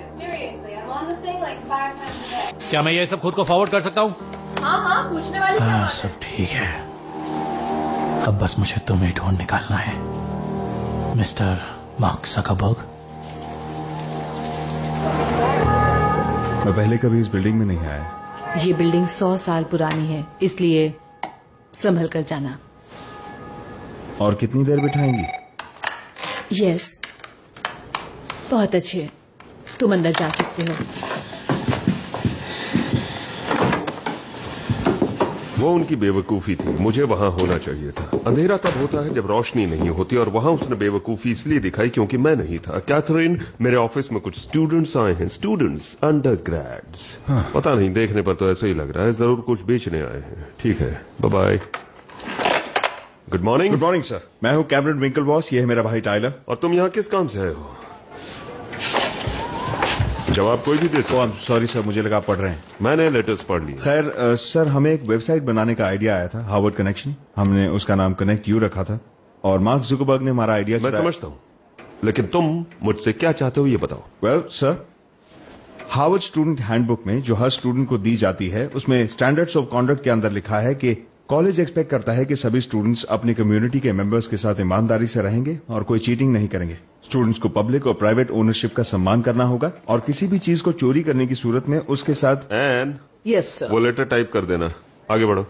क्या मैं ये सब खुद को फॉरवर्ड कर सकता हूँ? हाँ हाँ, पूछने वाली क्या हाँ, बात है? सब ठीक है। अब बस मुझे तुम्हें ढूंढ निकालना है, मिस्टर मार्क ज़करबर्ग। मैं पहले कभी इस बिल्डिंग में नहीं आया। ये बिल्डिंग सौ साल पुरानी है, इसलिए संभल कर जाना। और कितनी देर बिठाएंगी? यस, बहुत अच्छे। तुम अंदर जा सकते हो। वो उनकी बेवकूफी थी, मुझे वहां होना चाहिए था। अंधेरा तब होता है जब रोशनी नहीं होती, और वहां उसने बेवकूफी इसलिए दिखाई क्योंकि मैं नहीं था। कैथरीन, मेरे ऑफिस में कुछ स्टूडेंट्स आए हैं, स्टूडेंट्स, अंडर ग्रेड्स। हाँ। पता नहीं, देखने पर तो ऐसा ही लग रहा है, जरूर कुछ बेचने आए हैं। ठीक है, bye bye. Good morning. Good morning sir, मैं हूँ कैमरन विंकलवॉस, ये है मेरा भाई टाइलर। और तुम यहाँ किस काम से आए हो? जवाब कोई भी दे सकता। oh, सॉरी सर, मुझे लगा आप पढ़ रहे हैं। मैंने लेटर्स पढ़ ली। खैर uh, सर, हमें एक वेबसाइट बनाने का आइडिया आया था, हार्वर्ड कनेक्शन। हमने उसका नाम कनेक्ट यू रखा था, और मार्क जुकरबर्ग ने हमारा आइडिया। मैं समझता हूँ, लेकिन तुम मुझसे क्या चाहते हो ये बताओ। Well sir, Harvard student handbook में जो हर स्टूडेंट को दी जाती है, उसमें स्टैंडर्ड्स ऑफ कॉन्डक्ट के अंदर लिखा है कि कॉलेज एक्सपेक्ट करता है कि सभी स्टूडेंट्स अपनी कम्युनिटी के मेंबर्स के साथ ईमानदारी से रहेंगे और कोई चीटिंग नहीं करेंगे। स्टूडेंट्स को पब्लिक और प्राइवेट ओनरशिप का सम्मान करना होगा, और किसी भी चीज को चोरी करने की सूरत में उसके साथ। एन यस सर, वो लेटर टाइप कर देना, आगे बढ़ो।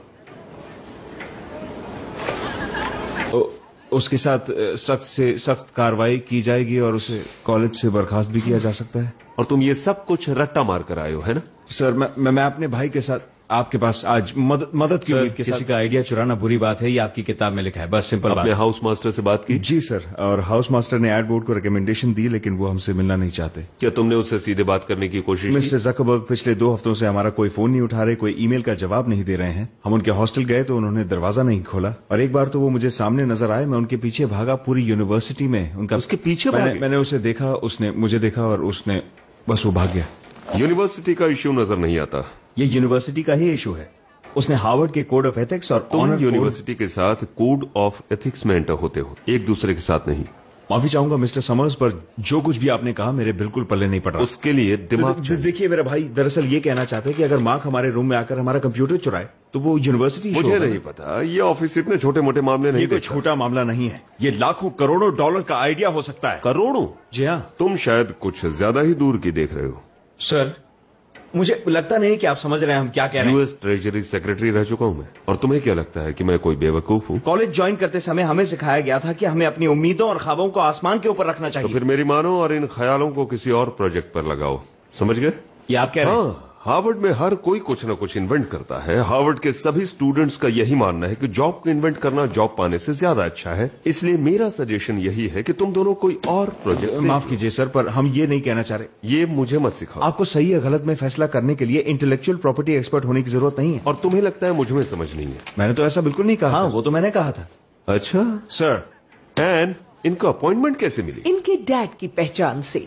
ओ, उसके साथ सख्त से सख्त कार्रवाई की जाएगी और उसे कॉलेज से बर्खास्त भी किया जा सकता है। और तुम ये सब कुछ रट्टा मार कर आए हो, है ना? सर, मैं मैं, मैं अपने भाई के साथ आपके पास आज मदद मदद की उम्मीद के साथ। किसी का आइडिया चुराना बुरी बात है, ये आपकी किताब में लिखा है, बस सिंपल बात। अपने हाउस मास्टर से बात की? जी सर, और हाउस मास्टर ने एड बोर्ड को रिकमेंडेशन दी, लेकिन वो हमसे मिलना नहीं चाहते। क्या तुमने उससे सीधे बात करने की कोशिश की? मिस्टर जकरबर्ग पिछले दो हफ्तों से हमारा कोई फोन नहीं उठा रहे, कोई ईमेल का जवाब नहीं दे रहे हैं। हम उनके हॉस्टल गए तो उन्होंने दरवाजा नहीं खोला, और एक बार तो वो मुझे सामने नजर आए, मैं उनके पीछे भागा पूरी यूनिवर्सिटी में। उनका उसके पीछे मैंने, मैंने उसे देखा, उसने मुझे देखा, और उसने बस वो भाग गया। यूनिवर्सिटी का इश्यू नजर नहीं आता। ये यूनिवर्सिटी का ही इशू है। उसने हार्वर्ड के कोड ऑफ एथिक्स और तुम यूनिवर्सिटी के साथ कोड ऑफ एथिक्स में एंटर होते हो, एक दूसरे के साथ नहीं। माफी चाहूंगा मिस्टर समर्स, पर जो कुछ भी आपने कहा मेरे बिल्कुल पल्ले नहीं पड़ रहा। उसके लिए दिमाग। देखिए मेरा भाई दरअसल ये कहना चाहते हैं कि अगर मार्क हमारे रूम में आकर हमारा कंप्यूटर चुराए तो वो यूनिवर्सिटी। मुझे नहीं पता, ये ऑफिस इतने छोटे मोटे मामले नहीं। ये कोई छोटा मामला नहीं है, ये लाखों करोड़ों डॉलर का आइडिया हो सकता है। करोड़ों? जी हाँ। तुम शायद कुछ ज्यादा ही दूर की देख रहे हो। सर, मुझे लगता नहीं कि आप समझ रहे हैं हम क्या कह रहे हैं। यूएस ट्रेजरी सेक्रेटरी रह चुका हूं मैं, और तुम्हें क्या लगता है कि मैं कोई बेवकूफ हूं? कॉलेज ज्वाइन करते समय हमें सिखाया गया था कि हमें अपनी उम्मीदों और ख्वाबों को आसमान के ऊपर रखना चाहिए। तो फिर मेरी मानो और इन ख्यालों को किसी और प्रोजेक्ट पर लगाओ, समझ गए? ये आप कह रहे हैं? हाँ, हार्वर्ड में हर कोई कुछ न कुछ इन्वेंट करता है। हार्वर्ड के सभी स्टूडेंट्स का यही मानना है कि जॉब को इन्वेंट करना जॉब पाने से ज्यादा अच्छा है। इसलिए मेरा सजेशन यही है कि तुम दोनों कोई और प्रोजेक्ट। माफ कीजिए सर, पर हम ये नहीं कहना चाह रहे। ये मुझे मत सिखाओ। आपको सही या गलत में फैसला करने के लिए इंटेलेक्चुअल प्रॉपर्टी एक्सपर्ट होने की जरूरत नहीं है। और तुम्हें लगता है मुझे में समझ नहीं है? मैंने तो ऐसा बिल्कुल नहीं कहा। हाँ, वो तो मैंने कहा था। अच्छा सर। एंड इनको अपॉइंटमेंट कैसे मिली? इनके डैड की पहचान से।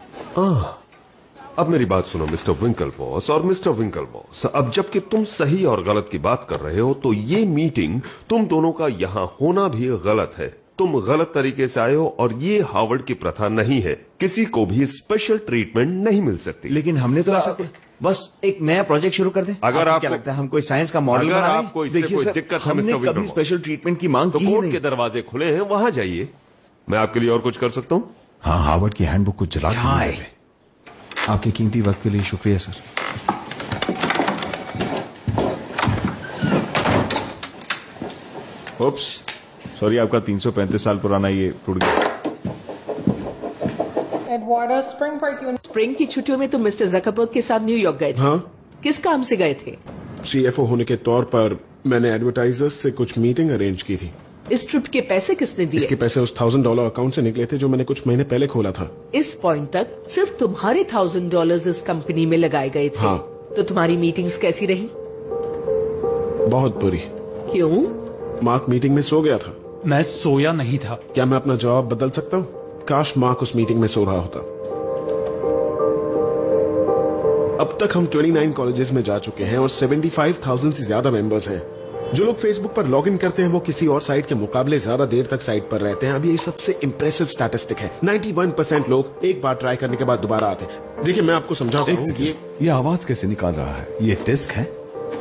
आह, अब मेरी बात सुनो मिस्टर विंकलवॉस और मिस्टर विंकलवॉस, अब जबकि तुम सही और गलत की बात कर रहे हो तो ये मीटिंग तुम दोनों का यहाँ होना भी गलत है। तुम गलत तरीके से आए हो, और ये हार्वर्ड की प्रथा नहीं है। किसी को भी स्पेशल ट्रीटमेंट नहीं मिल सकती। लेकिन हमने तो ऐसा बस एक नया प्रोजेक्ट शुरू कर दें। अगर आप क्या लगता है हम कोई साइंस का मॉडल अगर बना रहे हैं? आपको इससे कोई दिक्कत है मिस्टर कभी स्पेशल ट्रीटमेंट की मांग तो की ही कोर्ट नहीं। के दरवाजे खुले हैं, वहां जाइए। मैं आपके लिए और कुछ कर सकता हूँ? हाँ, हार्वर्ड की हैंडबुक को जला चाय। आपके कीमती वक्त के लिए शुक्रिया सर। ओप्स, सॉरी, आपका तीन सौ पैंतीस साल पुराना ये टूट गया। एडवार्डो, स्प्रिंग ब्रेक स्प्रिंग की छुट्टियों में तो मिस्टर जकरबर्ग के साथ न्यूयॉर्क गए थे। हाँ, किस काम से गए थे? सीएफओ होने के तौर पर मैंने एडवर्टाइजर्स से कुछ मीटिंग अरेंज की थी। इस ट्रिप के पैसे किसने दिए? इसके पैसे उस थाउजेंड डॉलर अकाउंट से निकले थे जो मैंने कुछ महीने पहले खोला था। इस पॉइंट तक सिर्फ तुम्हारे थाउजेंड डॉलर्स इस कंपनी में लगाए गए थे। हाँ। तो तुम्हारी मीटिंग्स कैसी रही? बहुत बुरी। क्यों? मार्क मीटिंग में सो गया था। मैं सोया नहीं था। क्या मैं अपना जवाब बदल सकता हूँ? काश मार्क उस मीटिंग में सो रहा होता। अब तक हम उनतीस कॉलेजेस में जा चुके हैं और पचहत्तर हज़ार से ज्यादा मेंबर्स हैं। जो लोग फेसबुक पर लॉगिन करते हैं वो किसी और साइट के मुकाबले ज्यादा देर तक साइट पर रहते हैं। अब ये सबसे इंप्रेसिव स्टैटिस्टिक है। इक्यानवे परसेंट लोग एक बार ट्राई करने के बाद दोबारा आते हैं। देखिए, मैं आपको समझाता हूँ कि ये आवाज कैसे निकाल रहा है? ये डिस्क है?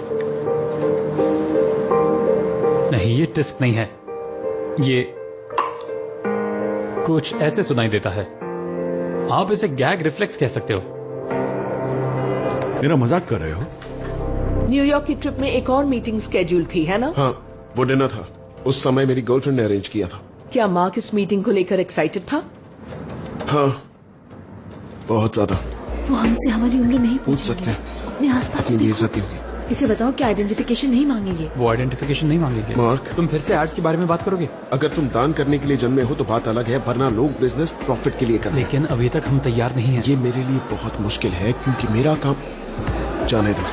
नहीं, ये डिस्क नहीं है। ये कुछ ऐसे सुनाई देता है। आप इसे गैग रिफ्लेक्स कह सकते हो। मेरा मजाक कर रहे हो? न्यूयॉर्क की ट्रिप में एक और मीटिंग स्केड्यूल थी, है ना? हाँ, वो डिनर था। उस समय मेरी गर्लफ्रेंड ने अरेंज किया था। क्या मार्क इस मीटिंग को लेकर एक्साइटेड था? हाँ, बहुत ज्यादा। वो हमसे हमारी उम्र नहीं पूछ सकते हैं। अपने आसपास अपनी बेइज्जती होगी। इसे बताओ कि आइडेंटिफिकेशन नहीं मांगेंगे। वो आइडेंटिफिकेशन नहीं मांगेंगे। मार्क, तुम फिर से एड्स के बारे में बात करोगे? अगर तुम दान करने के लिए जन्मे हो तो बात अलग है, वरना लोग बिजनेस प्रॉफिट के लिए करते हैं। लेकिन अभी तक हम तैयार नहीं हैं। ये मेरे लिए बहुत मुश्किल है क्योंकि मेरा काम, जाने दो,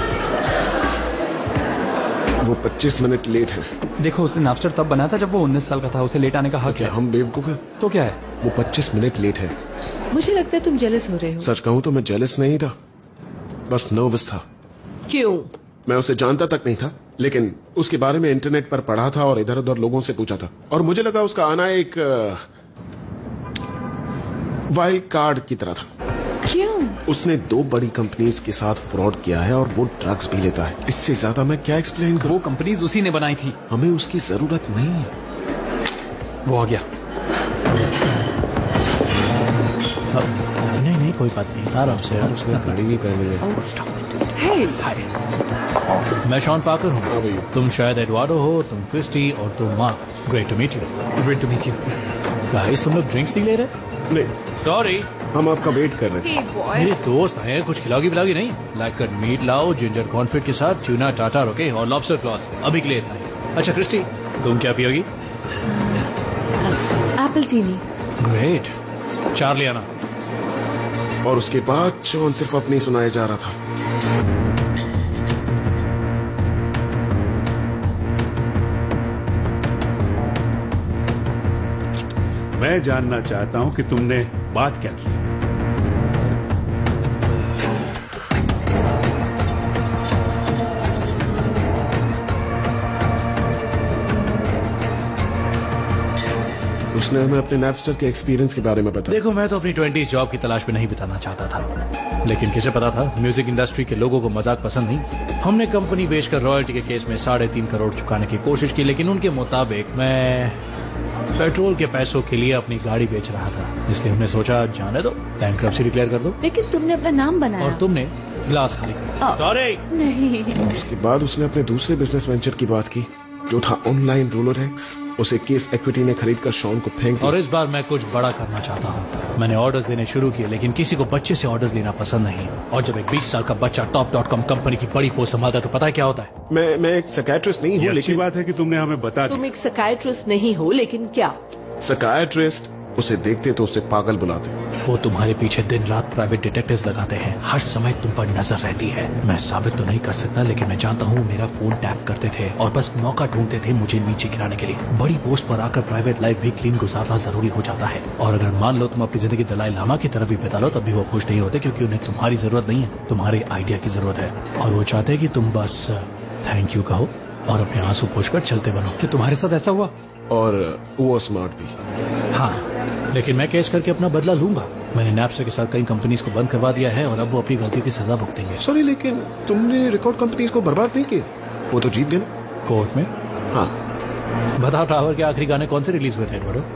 वो पच्चीस मिनट लेट है। देखो, उसने नापस्टर तब बनाया था जब वो उन्नीस साल का था, उसे लेट आने का हक है। हम बेवकूफ हैं? तो क्या है? वो पच्चीस मिनट लेट है। मुझे लगता है तुम जेलस हो रहे हो। सच कहूँ तो मैं जेलस नहीं था, बस नर्वस था। क्यों? मैं उसे जानता तक नहीं था, लेकिन उसके बारे में इंटरनेट पर पढ़ा था और इधर उधर लोगों से पूछा था, और मुझे लगा उसका आना एक वाइल्ड कार्ड की तरह था। क्यों? उसने दो बड़ी कंपनीज के साथ फ्रॉड किया है और वो ड्रग्स भी लेता है। इससे ज्यादा मैं क्या एक्सप्लेन करूं? वो कंपनीज उसी ने बनाई थी। हमें उसकी जरूरत नहीं है। वो आ गया। नहीं नहीं कोई बात नहीं, आराम से। उसने गाड़ी भी पहनी है। हाय, मैं शॉन पाकर हूँ। तुम शायद एडवार्डो हो, तुम क्रिस्टी और तुम Mark. Great to meet you. Great to meet you. Guys, तुम लोग ड्रिंक्स नहीं ले रहे? नहीं। सॉरी, हम आपका वेट कर रहे हैं। मेरे दोस्त हैं, कुछ खिलाओगी पिलाओगी नहीं? लाइक कट मीट लाओ जिंजर कॉन्फिट के साथ, ट्यूना टाटा ओके, और लॉबस्टर क्लॉज। अभी के लिए इतना ही। अच्छा क्रिस्टी, तुम क्या पियोगी? Appletini. ग्रेट। चार्ली आना। और उसके बाद शॉन सिर्फ अपनी सुनाया जा रहा था। मैं जानना चाहता हूं कि तुमने बात क्या की। उसने हमें अपने नैपस्टर के एक्सपीरियंस के बारे में बताया। देखो, मैं तो अपनी ट्वेंटीज़ जॉब की तलाश में नहीं बिताना चाहता था, लेकिन किसे पता था म्यूजिक इंडस्ट्री के लोगों को मजाक पसंद नहीं। हमने कंपनी बेचकर रॉयल्टी के केस में साढ़े तीन करोड़ चुकाने की कोशिश की, लेकिन उनके मुताबिक मैं पेट्रोल के पैसों के लिए अपनी गाड़ी बेच रहा था, इसलिए हमने सोचा जाने दो, बैंकरप्सी डिक्लेयर कर दो। लेकिन तुमने अपना नाम बनाया और तुमने गिलास खाली कर। सॉरी। नहीं। उसके बाद उसने अपने दूसरे बिजनेस वेंचर की बात की, जो था ऑनलाइन रोलोरेक्स। उसे केस इक्विटी ने खरीद कर शॉन को फेंक दिया। और इस बार मैं कुछ बड़ा करना चाहता हूँ। मैंने ऑर्डर्स देने शुरू किए, लेकिन किसी को बच्चे से ऑर्डर्स लेना पसंद नहीं। और जब एक बीस साल का बच्चा टॉप डॉट कॉम कंपनी की बड़ी पोस्ट संभालता है तो पता है क्या होता है? मैं मैं एक साइकियाट्रिस्ट नहीं हूँ, लेकिन बात है कि तुमने हमें बता तुम एक साइकियाट्रिस्ट नहीं हो, लेकिन क्या? साइकियाट्रिस्ट उसे देखते तो उसे पागल बुलाते। वो तुम्हारे पीछे दिन रात प्राइवेट डिटेक्टिव्स लगाते हैं, हर समय तुम पर नजर रहती है। मैं साबित तो नहीं कर सकता, लेकिन मैं जानता हूँ मेरा फोन टैप करते थे और बस मौका ढूंढते थे मुझे नीचे गिराने के लिए। बड़ी पोस्ट पर आकर प्राइवेट लाइफ भी क्लीन गुजारना जरूरी हो जाता है। और अगर मान लो तुम अपनी जिंदगी दलाई लामा की तरफ भी बिता लो, तब भी वो खुश नहीं होते, क्योंकि उन्हें तुम्हारी जरूरत नहीं है, तुम्हारे आइडिया की जरूरत है। और वो चाहते हैं कि तुम बस थैंक यू कहो और अपने आंसू पोंछकर चलते बनो। कि तुम्हारे साथ ऐसा हुआ? और वो स्मार्ट भी। हाँ, लेकिन मैं केस करके अपना बदला लूंगा। मैंने नैपस्टर के साथ कई कंपनीज को बंद करवा दिया है और अब वो अपनी गलती की सजा भुगतेंगे। सॉरी, लेकिन तुमने रिकॉर्ड कंपनीज को बर्बाद नहीं किया? वो तो जीत गए ना कोर्ट में। हाँ, बताओ, टावर के आखिरी गाने कौन से रिलीज हुए थे? बड़ो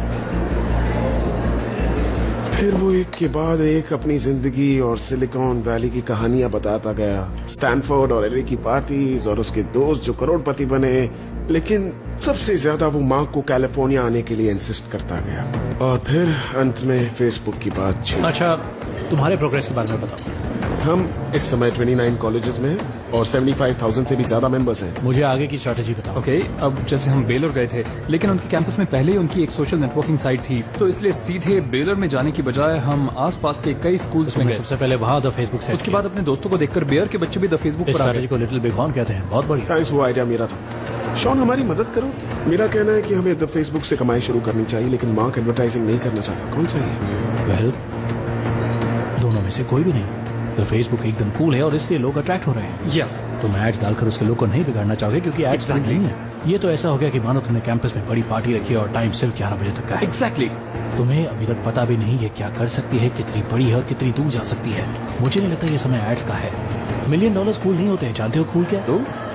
फिर वो एक के बाद एक अपनी जिंदगी और सिलिकॉन वैली की कहानियां बताता गया। स्टैनफोर्ड और एलए की पार्टीज और उसके दोस्त जो करोड़पति बने, लेकिन सबसे ज्यादा वो माँ को कैलिफोर्निया आने के लिए इंसिस्ट करता गया। और फिर अंत में फेसबुक की बात छिड़ी। अच्छा, तुम्हारे प्रोग्रेस के बारे में बताओ। हम इस समय उनतीस कॉलेजेस में हैं और पचहत्तर हज़ार से भी ज्यादा मेंबर्स हैं। मुझे आगे की स्ट्रैटेजी बताओ। ओके okay, अब जैसे हम बेलोर गए थे, लेकिन उनके कैंपस में पहले ही उनकी एक सोशल नेटवर्किंग साइट थी, तो इसलिए सीधे बेलोर में जाने की बजाय हम आसपास के कई स्कूल्स में गए। सबसे पहले वहाँ द फेसबुक से, उसके बाद अपने दोस्तों को देखकर बेयर के बच्चे भी द फेसबुक पर आ गए। को लिटिल बिग हॉर्न कहते हैं। बहुत बढ़िया। थैंक्स, वो आइडिया मेरा था। शॉन, हमारी मदद करो। मेरा कहना है कि हमें द फेसबुक से कमाई शुरू करनी चाहिए, लेकिन मार्क एडवर्टाइजिंग नहीं करना चाहता। कौन सा है? वेल, दोनों में से कोई भी नहीं। तो फेसबुक एकदम कूल है और इसलिए लोग अट्रैक्ट हो रहे हैं। या तुम एड्स डालकर उसके लोग को नहीं बिगाड़ना चाहोगे, क्योंकि एड्स exactly. नहीं है। ये तो ऐसा हो गया कि मानो तुमने कैंपस में बड़ी पार्टी रखी है और टाइम सिर्फ ग्यारह बजे तक का है। एग्जैक्टली तुम्हें अभी तक पता भी नहीं है क्या कर सकती है, कितनी बड़ी है और कितनी दूर जा सकती है। मुझे नहीं लगता ये समय एड्स का है। मिलियन डॉलर्स कूल नहीं होते हैं, जानते हो कूल क्या?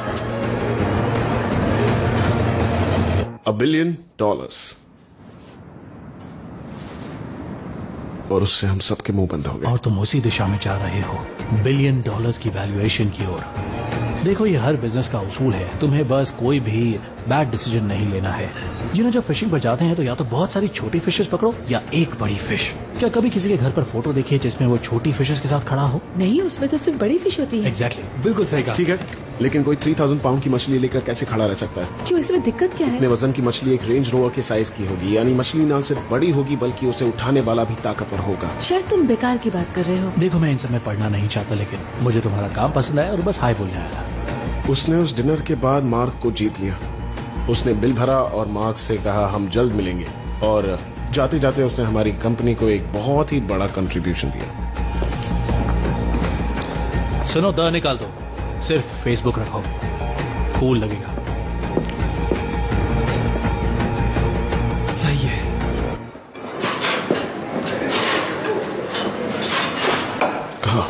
A billion dollars. और उससे हम सबके मुंह बंद हो गए। और तुम उसी दिशा में जा रहे हो, बिलियन डॉलर्स की वैल्यूएशन की ओर। देखो, ये हर बिजनेस का उसूल है, तुम्हें बस कोई भी बैड डिसीजन नहीं लेना है। यू नो, जब फिशिंग पर जाते हैं तो या तो बहुत सारी छोटी फिशेस पकड़ो या एक बड़ी फिश। क्या कभी किसी के घर पर फोटो देखी है जिसमें वो छोटी फिशेस के साथ खड़ा हो? नहीं, उसमें तो सिर्फ बड़ी फिश होती है। Exactly exactly. बिल्कुल सही कहा। ठीक है, लेकिन कोई तीन हज़ार पाउंड की मछली लेकर कैसे खड़ा रह सकता है? क्यों, इसमें दिक्कत क्या है? इतने वजन की मछली एक रेंज रोवर के साइज की होगी, यानी मछली न सिर्फ बड़ी होगी बल्कि उसे उठाने वाला भी ताकतवर होगा। शायद तुम बेकार की बात कर रहे हो। देखो, मैं इन सब में पढ़ना नहीं चाहता, लेकिन मुझे तुम्हारा काम पसंद आया और बस हाई बोलने आया था। उसने उस डिनर के बाद मार्क को जीत लिया। उसने बिल भरा और मार्क से कहा हम जल्द मिलेंगे, और जाते जाते उसने हमारी कंपनी को एक बहुत ही बड़ा कंट्रीब्यूशन दिया। सुनो, द निकाल दो, सिर्फ फेसबुक रखो, कूल लगेगा। सही है। हाँ,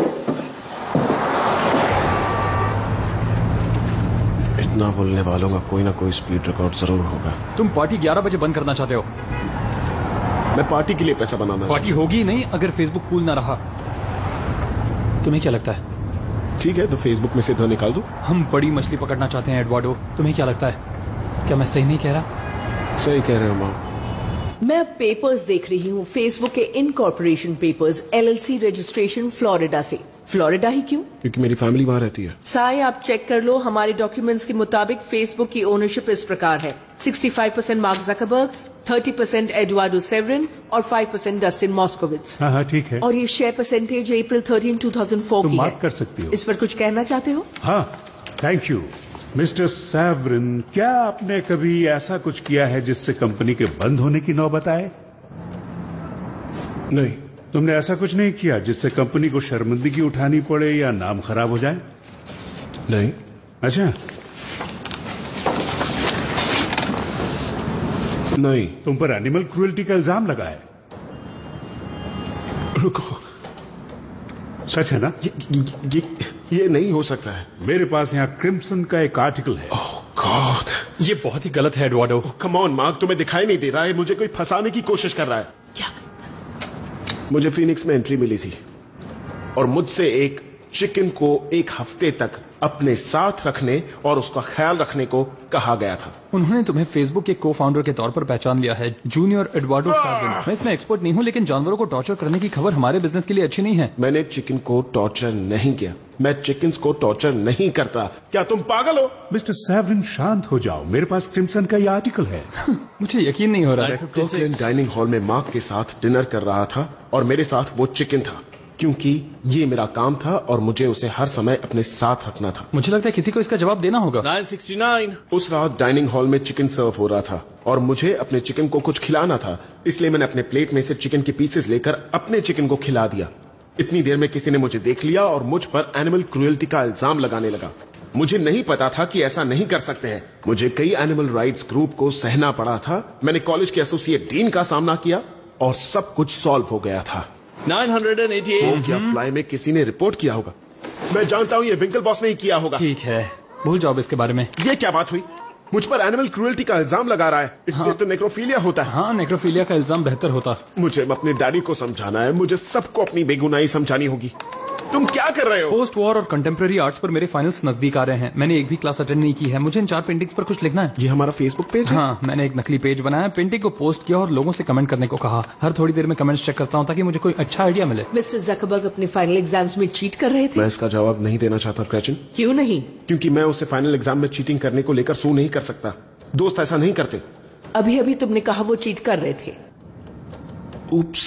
इतना बोलने वालों का कोई ना कोई स्पीड रिकॉर्ड जरूर होगा। तुम पार्टी ग्यारह बजे बंद करना चाहते हो? मैं पार्टी के लिए पैसा बनाना पार्टी होगी ही नहीं अगर फेसबुक कूल ना रहा। तुम्हें क्या लगता है? ठीक है, तो फेसबुक में से तो निकाल दो। हम बड़ी मछली पकड़ना चाहते हैं एडवर्डो, तुम्हें क्या लगता है? क्या मैं सही नहीं कह रहा? सही कह रहे हो माँ। मैं पेपर्स देख रही हूँ, फेसबुक के incorporation papers, LLC registration Florida से। फ्लोरिडा ही क्यों? क्योंकि मेरी फैमिली वहां रहती है। साई, आप चेक कर लो, हमारे डॉक्यूमेंट्स के मुताबिक फेसबुक की ओनरशिप इस प्रकार है: पैंसठ परसेंट मार्क जकरबर्ग, तीस परसेंट एडवार्डो सेवरिन और पाँच परसेंट डस्टिन मॉस्कोविट्ज। हाँ हाँ ठीक है। और ये शेयर परसेंटेज अप्रैल तेरह, दो हज़ार चार तुम की बात है। कर सकती हो। इस पर कुछ कहना चाहते हो? हाँ, थैंक यू। मिस्टर सेवरिन, क्या आपने कभी ऐसा कुछ किया है जिससे कंपनी के बंद होने की नौबत आए? नहीं। तुमने ऐसा कुछ नहीं किया जिससे कंपनी को शर्मिंदगी उठानी पड़े या नाम खराब हो जाए? नहीं। अच्छा, नहीं। तुम पर एनिमल क्रूएल्टी का इल्जाम लगा है। रुको, सच है ना? ये, ये, ये नहीं हो सकता है। मेरे पास यहाँ क्रिम्सन का एक आर्टिकल है। ओह गॉड, ये बहुत ही गलत है एडवर्डो। कम ऑन मार्क, तुम्हें दिखाई नहीं दे रहा है मुझे कोई फंसाने की कोशिश कर रहा है? क्या? मुझे फीनिक्स में एंट्री मिली थी और मुझसे एक चिकन को एक हफ्ते तक अपने साथ रखने और उसका ख्याल रखने को कहा गया था। उन्होंने तुम्हें फेसबुक के को फाउंडर के तौर पर पहचान लिया है, जूनियर एडवर्डो सेवरिन। मैं इसमें एक्सपर्ट नहीं हूं, लेकिन जानवरों को टॉर्चर करने की खबर हमारे बिजनेस के लिए अच्छी नहीं है। मैंने चिकन को टॉर्चर नहीं किया, मैं चिकन्स को टॉर्चर नहीं करता। क्या तुम पागल हो? मिस्टर सेवरिन, शांत हो जाओ, मेरे पास क्रिम्सन का ये आर्टिकल है। मुझे यकीन नहीं हो रहा है। कोकलैंड डाइनिंग हॉल में मार्क के साथ डिनर कर रहा था और मेरे साथ वो चिकन था, क्योंकि ये मेरा काम था और मुझे उसे हर समय अपने साथ रखना था। मुझे लगता है किसी को इसका जवाब देना होगा। नौ सौ उनहत्तर। उस रात डाइनिंग हॉल में चिकन सर्व हो रहा था और मुझे अपने चिकन को कुछ खिलाना था, इसलिए मैंने अपने प्लेट में से चिकन के पीसेस लेकर अपने चिकन को खिला दिया। इतनी देर में किसी ने मुझे देख लिया और मुझ पर एनिमल क्रूएल्टी का इल्जाम लगाने लगा। मुझे नहीं पता था कि ऐसा नहीं कर सकते हैं। मुझे कई एनिमल राइट्स ग्रुप को सहना पड़ा था। मैंने कॉलेज के एसोसिएट डीन का सामना किया और सब कुछ सॉल्व हो गया था। नौ सौ अट्ठासी। क्या फ्लाई में किसी ने रिपोर्ट किया होगा? मैं जानता हूँ ये विंकल बॉस ने ही किया होगा। ठीक है, भूल जाओ इसके बारे में। ये क्या बात हुई? मुझ पर एनिमल क्रूएल्टी का इल्जाम लगा रहा है। इससे हाँ। तो नेक्रोफीलिया होता है। हाँ, नेक्रोफीलिया का इल्जाम बेहतर होता। मुझे अपने डैडी को समझाना है, मुझे सबको अपनी बेगुनाही समझानी होगी। तुम क्या कर रहे हो? पोस्ट वॉर और कंटेम्प्रेरी आर्ट्स पर मेरे फाइनल्स नजदीक आ रहे हैं। मैंने एक भी क्लास अटेंड नहीं की है। मुझे इन चार पेंटिंग्स पर कुछ लिखना है। ये हमारा फेसबुक पेज है? हाँ, मैंने एक नकली पेज बनाया, पेंटिंग को पोस्ट किया और लोगों से कमेंट करने को कहा। हर थोड़ी देर में कमेंट्स चेक करता हूँ ताकि मुझे कोई अच्छा आइडिया मिले। मिस्टर जकरबर्ग अपने फाइनल एग्जाम्स में चीट कर रहे थे? मैं इसका जवाब नहीं देना चाहता ग्रेचन। क्यों नहीं? क्योंकि मैं उसे फाइनल एग्जाम में चीटिंग करने को लेकर सू नहीं कर सकता। दोस्त ऐसा नहीं करते। अभी अभी तुमने कहा वो चीट कर रहे थे। उप्स,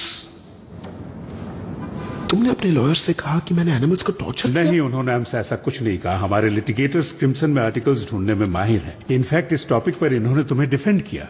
तुमने अपने लॉयर से कहा कि मैंने एनिमल्स को टॉर्चर किया? नहीं, उन्होंने हमसे ऐसा कुछ नहीं कहा। हमारे लिटिगेटर्स क्रिम्सन में आर्टिकल्स ढूंढने में माहिर हैं। इनफैक्ट इस टॉपिक पर इन्होंने तुम्हें डिफेंड किया।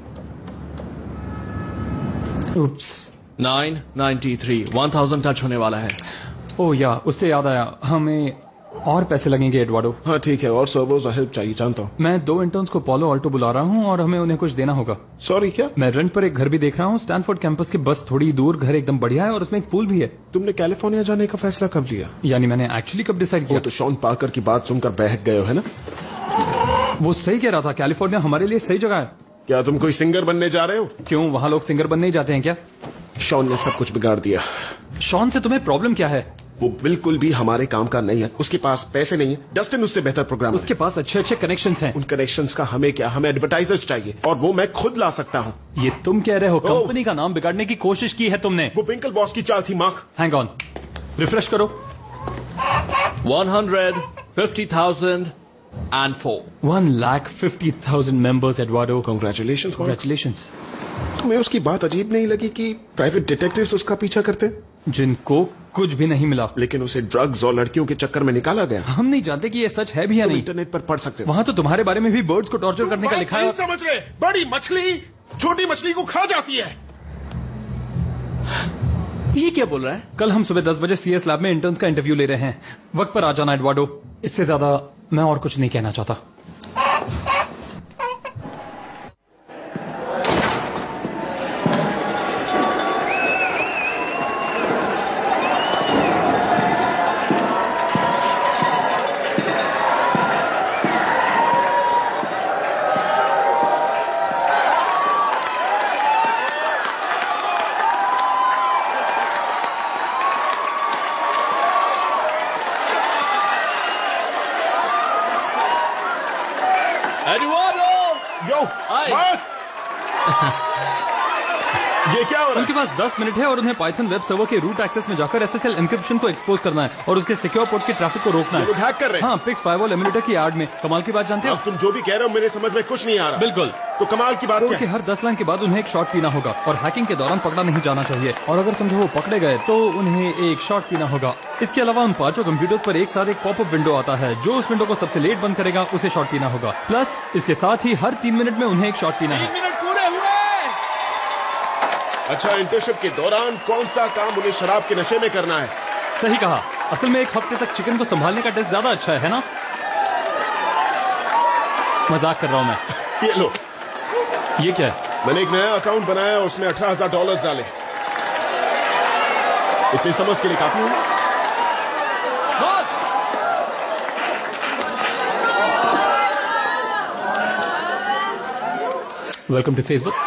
उप्स। नौ सौ तिरानवे, एक हज़ार टच होने वाला है। ओह या, उससे याद आया, हमें और पैसे लगेंगे एडवर्डो। हाँ ठीक है, और सर्वर्स और हेल्प चाहिए, जानता हूँ। मैं दो इंटर्न्स को पोलो ऑल्टो बुला रहा हूँ और हमें उन्हें कुछ देना होगा। सॉरी क्या? मैं रेंट पर एक घर भी देख रहा हूँ, स्टैनफोर्ड कैंपस के बस थोड़ी दूर। घर एकदम बढ़िया है और उसमें एक पूल भी है। तुमने कैलिफोर्निया जाने का फैसला कब लिया? यानी मैंने एक्चुअली कब डिसाइड किया? तो शॉन पार्कर की बात सुनकर बहक गए हो, है ना? वो सही कह रहा था, कैलिफोर्निया हमारे लिए सही जगह है। क्या तुम कोई सिंगर बनने जा रहे हो? क्यों, वहाँ लोग सिंगर बनने ही जाते हैं क्या? शॉन ने सब कुछ बिगाड़ दिया। शॉन से तुम्हें प्रॉब्लम क्या है? वो बिल्कुल भी हमारे काम का नहीं है। उसके पास पैसे नहीं है। डस्टिन उससे बेहतर प्रोग्राम उसके पास अच्छे अच्छे कनेक्शंस हैं। उन कनेक्शंस का हमें क्या, हमें एडवर्टाइजर्स चाहिए और वो मैं खुद ला सकता हूँ। ये तुम कह रहे हो कंपनी का नाम बिगाड़ने की कोशिश की है तुमने? वो विंकल बॉस की चाल थी मार्क। हैंग ऑन, रिफ्रेश करो। One hundred fifty thousand and four one lakh fifty thousand members Eduardo. Congratulations congratulations. तुम्हें उसकी बात अजीब नहीं लगी कि प्राइवेट डिटेक्टिव्स उसका पीछा करते, जिनको कुछ भी नहीं मिला, लेकिन उसे ड्रग्स और लड़कियों के चक्कर में निकाला गया? हम नहीं जानते कि ये सच है भी या नहीं। इंटरनेट पर पढ़ सकते हो। वहाँ तो तुम्हारे बारे में भी बर्ड्स को टॉर्चर करने का लिखा है। समझ रहे? बड़ी मछली छोटी मछली को खा जाती है। ये क्या बोल रहा है? कल हम सुबह दस बजे सीएस लैब में इंटर्न्स का इंटरव्यू ले रहे हैं। वक्त पर आ जाना एडवार्डो। इससे ज्यादा मैं और कुछ नहीं कहना चाहता। ये क्या हो रहा है? उनके पास दस मिनट है और उन्हें पाइथन वेब सर्वर के रूट एक्सेस में जाकर एसएसएल एन्क्रिप्शन को एक्सपोज करना है और उसके सिक्योर पोर्ट के ट्रैफिक को रोकना है। हैक कर रहे हैं। हाँ, पिक्स फायरवॉल एमुलेटर की आड़ में। कमाल की बात जानते हो? अब तुम जो भी कह रहे हो मेरे समझ में कुछ नहीं आ रहा। बिल्कुल। तो कमाल की बात क्या है? हर दस लाइन के बाद उन्हें एक शॉट पीना होगा और हैकिंग के दौरान पकड़ा नहीं जाना चाहिए। और अगर समझो वो पकड़े गए तो उन्हें एक शॉट पीना होगा। इसके अलावा उन पांचों कंप्यूटर्स पर एक साथ एक पॉपअप विंडो आता है। जो उस विंडो को सबसे लेट बंद करेगा उसे शॉट पीना होगा। प्लस इसके साथ ही हर तीन मिनट में उन्हें एक शॉट पीना है। अच्छा, इंटर्नशिप के दौरान कौन सा काम उन्हें शराब के नशे में करना है? सही कहा। असल में एक हफ्ते तक चिकन को संभालने का टेस्ट ज्यादा अच्छा है, है ना? मजाक कर रहा हूं मैं। ये लो। ये क्या है? मैंने एक नया अकाउंट बनाया और उसमें अठारह हजार डॉलर डाले। इतनी समझ के लिए काफी है? Welcome to Facebook.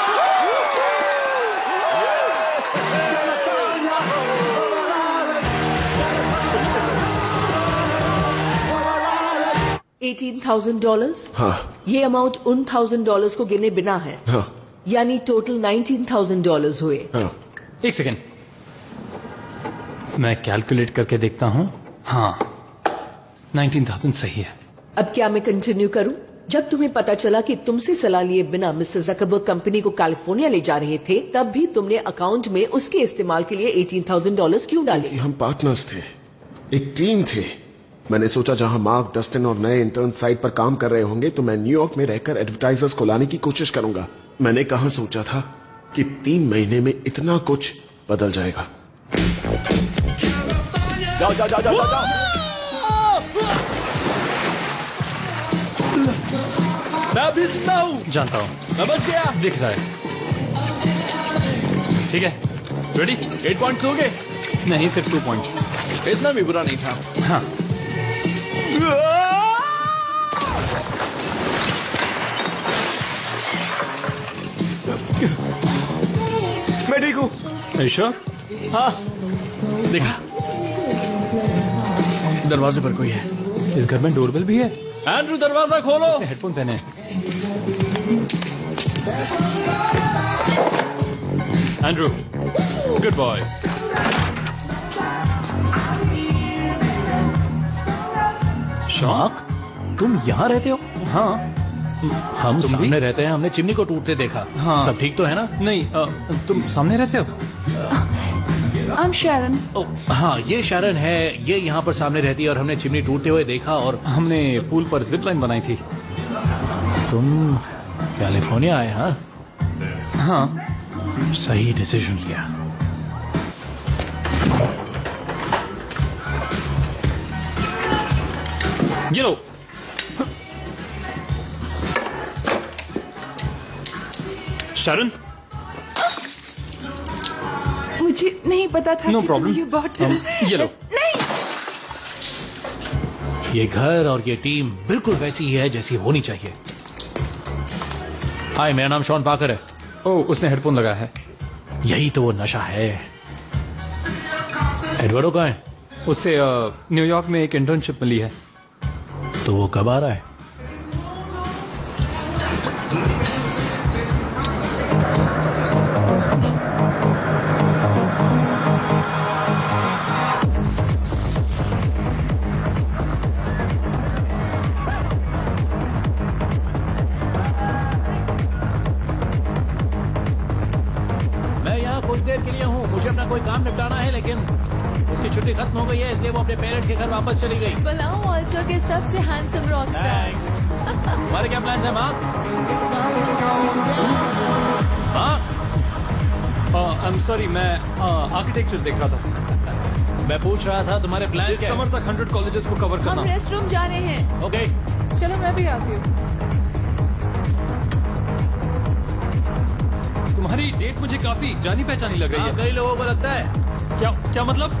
Eighteen thousand dollars. हाँ। ये अमाउंट उन थाउजेंड डॉलर्स को गिने बिना है। हाँ। यानी टोटल नाइनटीन थाउजेंड डॉलर्स हुए। हाँ। एक सेकेंड, मैं कैलकुलेट करके देखता हूँ। हाँ, नाइनटीन थाउजेंड सही है। अब क्या मैं कंटिन्यू करूं? जब तुम्हें पता चला कि तुमसे सलाह लिए बिना मिस्टर जकरबर्ग कंपनी को कैलिफोर्निया ले जा रहे थे, तब भी तुमने अकाउंट में उसके इस्तेमाल के लिए एटीन थाउजेंड डॉलर्स क्यों डाले? हम पार्टनर्स थे, एक टीम थे। मैंने सोचा जहां मार्क, डस्टिन और नए इंटर्न साइट पर काम कर रहे होंगे तो मैं न्यूयॉर्क में रहकर एडवर्टाइजर्स को लाने की कोशिश करूंगा। मैंने कहां सोचा था कि तीन महीने में इतना कुछ बदल जाएगा। जाओ जाओ जाओ जाओ जाओ। मैं अभी जिंदा हूँ। जानता हूँ। मैं बच गया। दिख रहा है। ठीक है, रेडी? एट पॉइंट्स हो गए? नहीं, सिर्फ टू पॉइंट्स। इतना भी बुरा नहीं था। हाँ। मैं ठीक हूँ। श्योर? हाँ। देखा, दरवाजे पर कोई है। इस घर में डोरबेल भी है। एंड्रू, दरवाजा खोलो। हेडफोन पहने। Andrew, good boy. शॉक, तुम यहाँ रहते हो? हाँ। हम तुम सामने भी? रहते हैं। हमने चिमनी को टूटते देखा। हाँ। सब ठीक तो है ना? नहीं, आ, तुम सामने रहते हो? I'm Sharon. ओ, हाँ, ये शारन है। ये यहाँ पर सामने रहती है और हमने चिमनी टूटते हुए देखा और हमने पूल पर जिप लाइन बनाई थी। तुम कैलिफोर्निया आए? हाँ हाँ, सही डिसीजन लिया। ये लो। शारन, मुझे नहीं पता था नो कि प्रॉब्लम। ये बॉटल। ये लो। नहीं। ये घर और ये टीम बिल्कुल वैसी ही है जैसी होनी चाहिए। हाय, मेरा नाम शॉन पाकर है। ओह, उसने हेडफोन लगाया है। यही तो वो नशा है। एडवर्डो कहाँ है? उससे अ, न्यूयॉर्क में एक इंटर्नशिप मिली है। तो वो कब आ रहा है? मैं यहाँ कुछ देर के लिए हूँ, मुझे अपना कोई काम निपटाना है, लेकिन उसकी छुट्टी खत्म हो गई है, इसलिए वो अपने पेरेंट्स के घर वापस चली गई। बुलाओ ऑल्सो के सबसे हैंडसम रॉक स्टार। तुम्हारे क्या प्लान है माँ? हाँ, आई एम सॉरी, मैं आर्किटेक्चर देख रहा था। मैं पूछ रहा था तुम्हारे प्लान इस क्या समर तक हंड्रेड कॉलेजेस को कवर हम करना। रेस्ट रूम जा रहे हैं। ओके, चलो मैं भी आती हूँ। तुम्हारी डेट मुझे काफी जानी पहचानी लग रही हाँ, है। कई लोगों को लगता है। क्या क्या मतलब?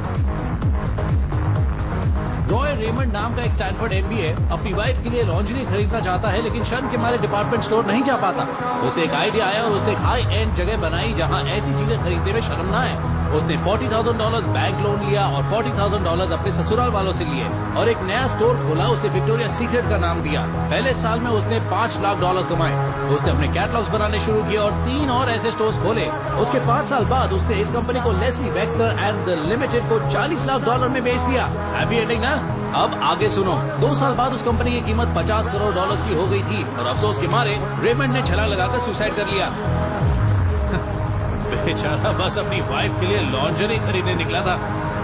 रॉय रेमंड नाम का एक स्टैनफोर्ड एमबीए अपनी वाइफ के लिए लॉन्जरी खरीदना चाहता है, लेकिन शर्म के मारे डिपार्टमेंट स्टोर नहीं जा पाता। उसे एक आइडिया आया और उसने एक हाई एंड जगह बनाई जहां ऐसी चीजें खरीदने में शर्म ना आए। उसने forty thousand dollar bank loan लिया और फोर्टी थाउजेंड डॉलर अपने ससुराल वालों से लिए और एक नया स्टोर खोला। उसे विक्टोरिया सीक्रेट का नाम दिया। पहले साल में उसने पाँच लाख डॉलर कमाए। उसने अपने कैटलॉग्स बनाने शुरू किए और तीन और ऐसे स्टोर्स खोले। उसके पाँच साल बाद उसने इस कंपनी को Leslie Wexler and the Limited को चालीस लाख डॉलर में बेच दिया। हैप्पी एंडिंग ना? अब आगे सुनो। दो साल बाद उस कंपनी की कीमत पचास करोड़ डॉलर की हो गई थी और अफसोस के मारे रेमंड ने छलांग लगाकर सुसाइड कर लिया। बेचारा बस अपनी वाइफ के लिए लॉन्जरी खरीदने निकला था।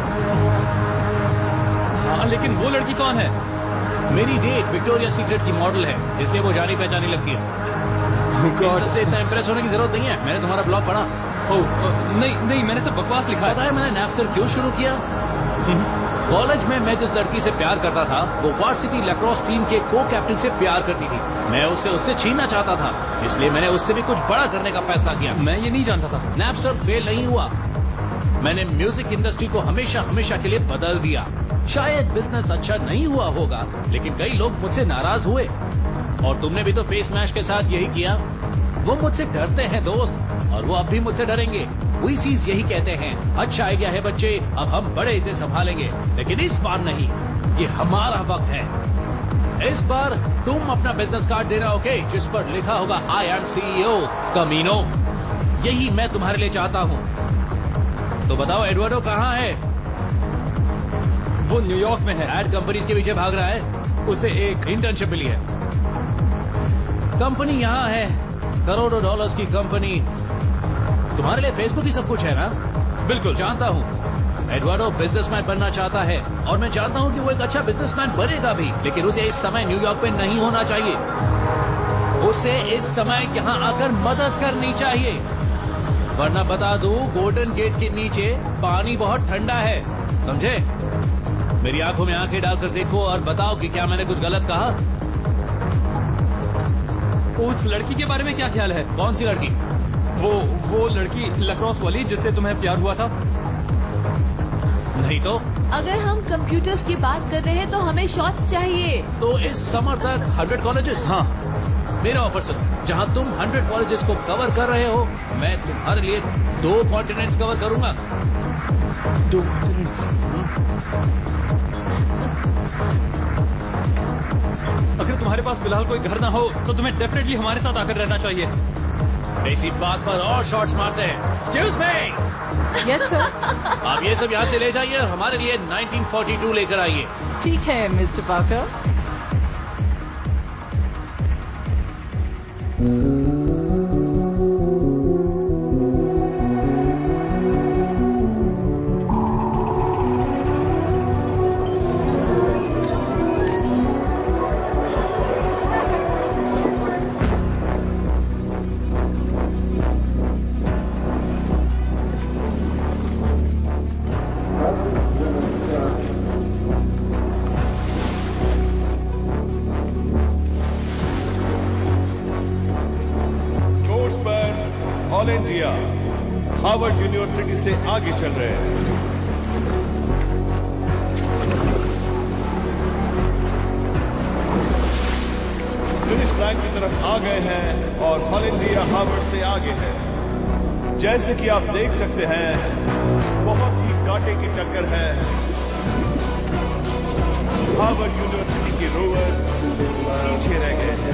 हाँ, लेकिन वो लड़की कौन है? मेरी डेट विक्टोरिया सीक्रेट की मॉडल है, इसलिए वो जानी पहचानी लगती है। इन सबसे इतना इम्प्रेस होने की जरूरत नहीं है। मैंने तुम्हारा ब्लॉग पढ़ा। ओह, नहीं नहीं, मैंने सब बकवास लिखा है। पता है मैंने नैपस्टर क्यों शुरू किया? कॉलेज में मैं जिस लड़की से प्यार करता था वो वार्सिटी लैक्रोस टीम के को कैप्टन से प्यार करती थी। मैं उसे उससे छीनना चाहता था, इसलिए मैंने उससे भी कुछ बड़ा करने का फैसला किया। मैं ये नहीं जानता था। नैपस्टर फेल नहीं हुआ। मैंने म्यूजिक इंडस्ट्री को हमेशा हमेशा के लिए बदल दिया। शायद बिजनेस अच्छा नहीं हुआ होगा, लेकिन कई लोग मुझसे नाराज हुए। और तुमने भी तो फेस मैश के साथ यही किया। वो मुझसे डरते हैं दोस्त, और वो अब भी मुझसे डरेंगे। वीसीज यही कहते हैं, अच्छा आइडिया है बच्चे, अब हम बड़े इसे संभालेंगे। लेकिन इस बार नहीं, ये हमारा वक्त है। इस बार तुम अपना बिजनेस कार्ड देना, ओके, जिस पर लिखा होगा आई एम सीईओ कमीनो। यही मैं तुम्हारे लिए चाहता हूँ। तो बताओ एडवर्डो कहाँ है? वो न्यूयॉर्क में है। एड कंपनीज के पीछे भाग रहा है। उसे एक इंटर्नशिप मिली है। कंपनी यहाँ है, करोड़ों डॉलर्स की कंपनी। तुम्हारे लिए फेसबुक ही सब कुछ है ना? बिल्कुल जानता हूँ। एडवर्डो बिजनेसमैन बनना चाहता है और मैं जानता हूँ कि वो एक अच्छा बिजनेसमैन बनेगा भी, लेकिन उसे इस समय न्यूयॉर्क में नहीं होना चाहिए। उसे इस समय यहाँ आकर मदद करनी चाहिए, वरना बता दूं गोल्डन गेट के नीचे पानी बहुत ठंडा है, समझे? मेरी आंखों में आंखें डालकर देखो और बताओ कि क्या मैंने कुछ गलत कहा। उस लड़की के बारे में क्या ख्याल है? कौन सी लड़की? वो वो लड़की लैक्रोस वाली जिससे तुम्हें प्यार हुआ था? नहीं तो? अगर हम कंप्यूटर्स की बात कर रहे हैं तो हमें शॉट्स चाहिए। तो इस समर तक हंड्रेड कॉलेजेस? हाँ। मेरा ऑफर सुनो, जहाँ तुम हंड्रेड कॉलेजेस को कवर कर रहे हो, मैं तुम्हारे लिए दो कॉन्टिनेंट्स कवर करूंगा। दो कॉन्टिनेंट्स? अगर तुम्हारे पास फिलहाल कोई घर ना हो तो तुम्हें डेफिनेटली हमारे साथ आकर रहना चाहिए। इसी बात पर और शॉट्स मारते हैं। Excuse me. Yes sir. आप ये सब यहाँ से ले जाइए और हमारे लिए नाइनटीन फोर्टी टू लेकर आइए। ठीक है mister Parker. All India Harvard University से आगे चल रहे हैं। फिनिश लाइन की तरफ आ गए हैं और ऑल इंडिया हार्वर्ड से आगे है। जैसे कि आप देख सकते हैं बहुत ही कांटे की टक्कर है। हार्वर्ड यूनिवर्सिटी के रोवर्स पीछे रह गए हैं।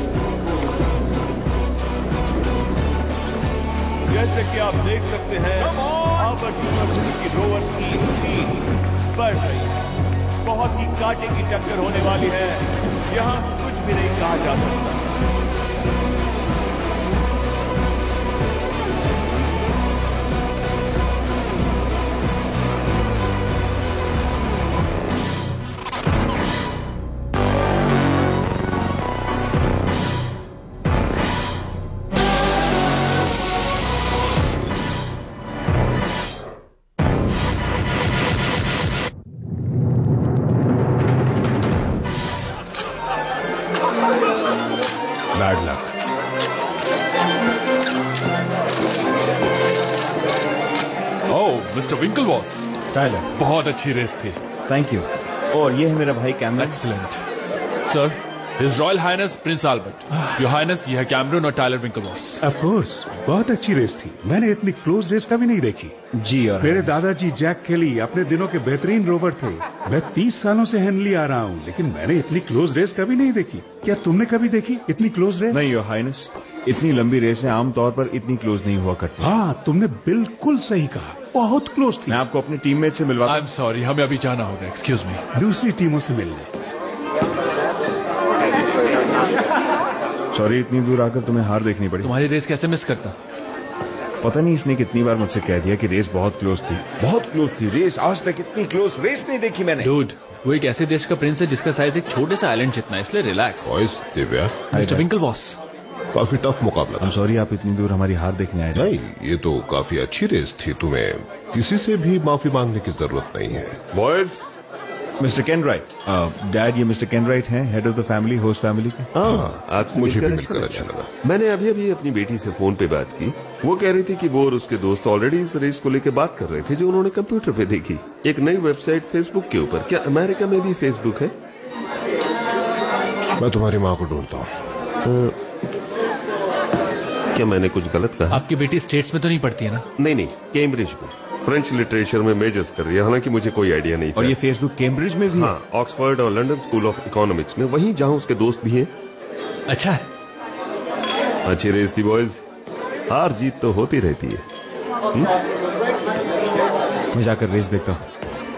जैसे कि आप देख सकते हैं, हार्वर्ड यूनिवर्सिटी की रोवर्स की स्पीड बढ़ रही है। बहुत ही कांटे की टक्कर होने वाली है। यहां कुछ भी नहीं कहा जा सकता। Bad luck. Oh mister Winklevoss, Tyler, बहुत अच्छी रेस थी। Thank you. और ये है मेरा भाई Cameron. Excellent sir, his royal highness prince Albert. Your highness, ये है कैमरन और टाइलर विंकलवॉस। ऑफ कोर्स, बहुत अच्छी रेस थी। मैंने इतनी क्लोज रेस कभी नहीं देखी। जी, और मेरे दादाजी जैक केली अपने दिनों के बेहतरीन रोवर थे। मैं तीस सालों से हेनली आ रहा हूँ, लेकिन मैंने इतनी क्लोज रेस कभी नहीं देखी। क्या तुमने कभी देखी इतनी क्लोज रेस? नहीं योर हाइनेस, इतनी लंबी रेसें आमतौर पर इतनी क्लोज नहीं हुआ करती। हाँ, तुमने बिल्कुल सही कहा, बहुत क्लोज थी। मैं आपको अपनी टीममेट से मिलवा। आई एम सॉरी, हमें अभी जाना होगा। Excuse me. दूसरी टीमों से मिलने। सॉरी, इतनी दूर आकर तुम्हें हार देखनी पड़ी। तुम्हारी रेस कैसे मिस करता? पता नहीं इसने कितनी बार मुझसे कह दिया कि रेस बहुत क्लोज थी। बहुत क्लोज थी रेस। आज तक इतनी क्लोज रेस नहीं देखी मैंने। डूड, वो एक ऐसे देश का प्रिंस है जिसका साइज एक छोटे से आइलैंड जितना है, इसलिए relax. Voice Divya, mister Winklevoss, काफी टफ मुकाबला। I'm sorry, आप इतनी दूर हमारी हार देखने आए थे। नहीं, ये तो काफी अच्छी रेस थी। तुम्हें किसी से भी माफी मांगने की जरूरत नहीं है। Boys, mister Ken Wright, dad ये मिस्टर केन राइट हैं, head of the family, host family के। हाँ, आपसे मुझे भी मिलकर मिलकर अच्छा लगा। मैंने अभी अभी अपनी बेटी से फोन पे बात की। वो कह रही थी कि वो और उसके दोस्त ऑलरेडी इस रेस को लेकर बात कर रहे थे जो उन्होंने कंप्यूटर पे देखी, एक नई वेबसाइट फेसबुक के ऊपर। क्या अमेरिका में भी फेसबुक है? मैं तुम्हारी माँ को ढूंढता हूँ। क्या मैंने कुछ गलत कहा? आपकी बेटी स्टेट्स में तो नहीं पढ़ती है ना? नहीं नहीं, कैम्ब्रिज में फ्रेंच लिटरेचर में मेजर्स कर रही है। हालांकि मुझे कोई आइडिया नहीं था। और ये फेसबुक कैम्ब्रिज में भी? हाँ, ऑक्सफोर्ड और लंदन स्कूल ऑफ इकोनॉमिक्स में, वहीं जहां उसके दोस्त भी हैं। अच्छा है। अच्छी रेस थी बॉयज, हार जीत तो होती रहती है। मैं जाकर रेस देखता हूँ।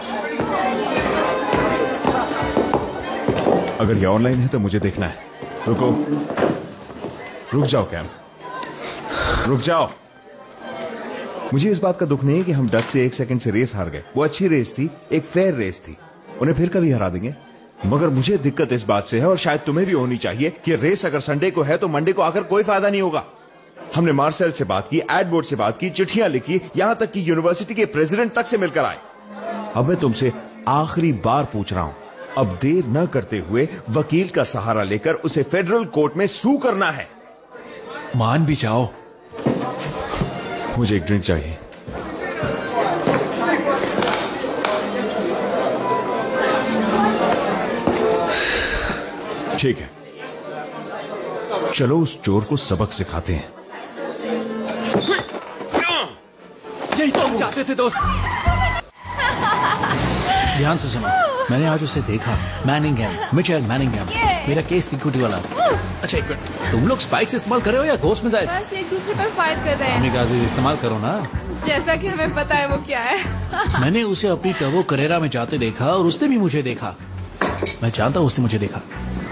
अगर ये ऑनलाइन है तो मुझे देखना है। रुको, रुक जाओ कैम, रुक जाओ। मुझे इस बात का दुख नहीं है कि हम डच से एक सेकंड से रेस हार गए। वो अच्छी रेस थी, एक फेयर रेस थी। उन्हें फिर कभी हरा देंगे। मगर मुझे दिक्कत इस बात से है, और शायद तुम्हें भी होनी चाहिए, कि रेस अगर संडे को है तो मंडे को आकर कोई फायदा नहीं होगा। हमने मार्सेल से बात की, एडबोर्ड से बात की, चिट्ठियां लिखी, यहां तक कि यूनिवर्सिटी के प्रेसिडेंट तक से मिलकर आए। अब मैं तुमसे आखिरी बार पूछ रहा हूं, अब देर न करते हुए वकील का सहारा लेकर उसे फेडरल कोर्ट में सू करना है। मान भी जाओ। मुझे एक ड्रिंक चाहिए। ठीक है, चलो उस चोर को सबक सिखाते हैं। यही तो हम चाहते थे दोस्त। ध्यान से सुनो, मैंने आज उसे देखा। मैनिंगहैम, मिचेल मैनिंगहैम, मेरा केस इक्विटी वाला। अच्छा एक मिनट, तुम लोग स्पाइक्स इस्तेमाल कर रहे हो या घोस्ट में जाए? बस एक दूसरे पर फायर कर रहे हैं। हमने कहा इस्तेमाल करो ना। जैसा कि हमें पता है वो क्या है। मैंने उसे अपनी टर्बो करेरा में जाते देखा और उसने भी मुझे देखा। मैं जानता हूँ उसने मुझे देखा।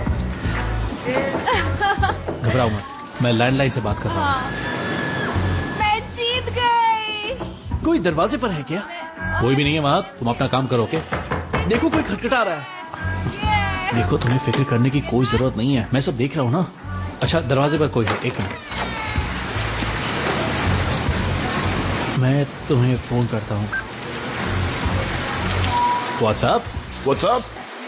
घबराओ मत, मैं लैंडलाइन से बात कर रहा हूँ। मैं जीत गई। कोई दरवाजे पर है क्या? कोई भी नहीं है वहाँ, तुम अपना काम करो। के देखो कोई खटखटा रहा है। देखो तुम्हें फिक्र करने की कोई जरूरत नहीं है, मैं सब देख रहा हूँ ना। अच्छा दरवाजे पर कोई है, एक मिनट मैं तुम्हें फोन करता हूँ। व्हाट्सएप व्हाट्सएप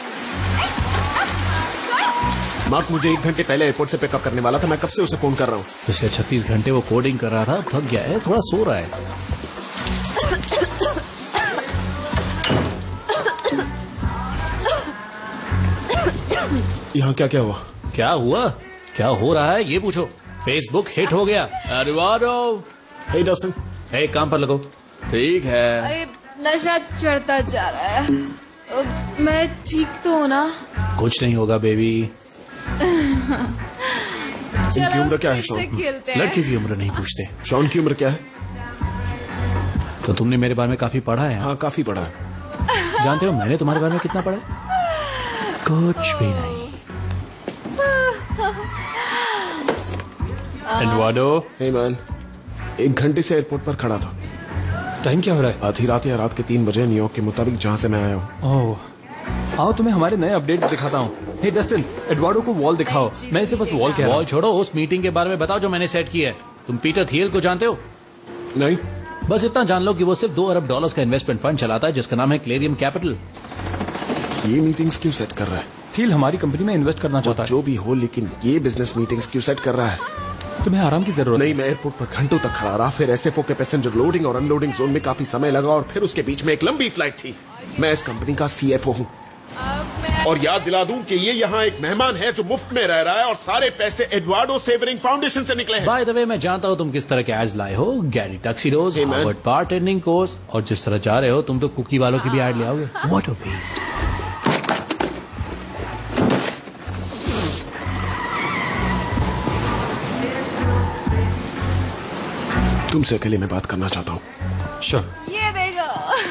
मार्क मुझे एक घंटे पहले एयरपोर्ट से पिकअप करने वाला था। मैं कब से उसे फोन कर रहा हूँ। पिछले छत्तीस घंटे वो कोडिंग कर रहा था, थक गया है, थोड़ा सो रहा है। यहाँ क्या क्या हुआ? क्या हुआ? क्या हो रहा है ये पूछो। फेसबुक हिट हो गया। एडुआर्डो, हे डस्टिन, हे काम पर लगो। ठीक है। अरे नशा चढ़ता जा रहा है। मैं ठीक तो हूँ ना? कुछ नहीं होगा बेबी। इनकी उम्र क्या है, फिर से शॉन? खेलते हैं। लड़की की उम्र नहीं पूछते। शॉन की उम्र क्या है? तो तुमने मेरे बारे में काफी पढ़ा है? हाँ, काफी पढ़ा है। जानते हो मैंने तुम्हारे बारे में कितना पढ़ा है? कुछ भी नहीं। एडवार्डो। हे मैन, एक घंटे से एयरपोर्ट पर खड़ा था। टाइम क्या हो रहा है? आधी रात या रात के तीन बजे न्यूयॉर्क के मुताबिक, जहाँ से मैं आया हूँ। ओह, आओ तुम्हें हमारे नए अपडेट्स दिखाता हूँ। हे डस्टिन, एडवार्डो को वॉल दिखाओ। मैं इसे बस वॉल कह रहा हूँ। वॉल छोड़ो, उस मीटिंग के बारे में बताओ जो मैंने सेट की है। तुम पीटर थियल को जानते हो? नहीं। बस इतना जान लो कि वो सिर्फ दो अरब डॉलर्स का इन्वेस्टमेंट फंड चलाता है जिसका नाम है क्लेरियम कैपिटल। ये मीटिंग्स क्यों सेट कर रहा है? थियल हमारी कंपनी में इन्वेस्ट करना चाहता है। जो भी हो, लेकिन ये बिजनेस मीटिंग्स क्यों सेट कर रहा है? तुम्हें आराम की जरूरत नहीं। मैं एयरपोर्ट पर घंटों तक खड़ा रहा, फिर एसएफओ के पैसेंजर लोडिंग और अनलोडिंग जोन में काफी समय लगा, और फिर उसके बीच में एक लंबी फ्लाइट थी। मैं इस कंपनी का सीएफओ हूँ। और याद दिला दूं कि ये यहाँ एक मेहमान है जो मुफ्त में रह रहा है, और सारे पैसे एडवार्डो सेवरिंग फाउंडेशन से निकले हैं। बाय द वे, मैं जानता हूँ तुम किस तरह के एड्स लाए हो। Gary tuxedos, Harvard bartending course, और जिस तरह जा रहे हो तुम तो कुकी वालों की भी एड ले आओगे। What a waste. तुमसे अकेले में बात करना चाहता हूँ। श्योर। ये देखो।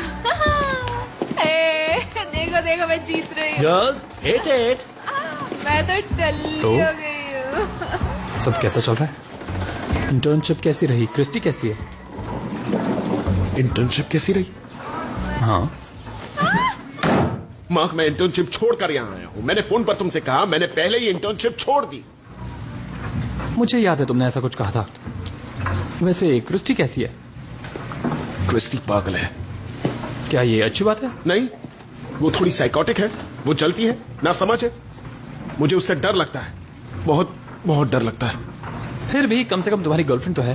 ए, देखो देखो मैं जीत रही हूँ। Girls, hit it. मैं तो टल्ली तो? हो गई हूँ। सब कैसा चल रहा है? इंटर्नशिप कैसी रही? क्रिस्टी कैसी है? इंटर्नशिप कैसी रही? हाँ। मार्क, मैं इंटर्नशिप छोड़कर यहाँ आया हूँ। मैंने फोन पर तुमसे कहा, मैंने पहले ही इंटर्नशिप छोड़ दी। मुझे याद है तुमने ऐसा कुछ कहा था। वैसे क्रिस्टी कैसी है? क्रिस्टी पागल है। क्या ये अच्छी बात है? नहीं, वो थोड़ी साइकोटिक है। वो जलती है, ना समझ है। मुझे उससे डर लगता है, बहुत बहुत डर लगता है। फिर भी कम से कम तुम्हारी गर्लफ्रेंड तो है।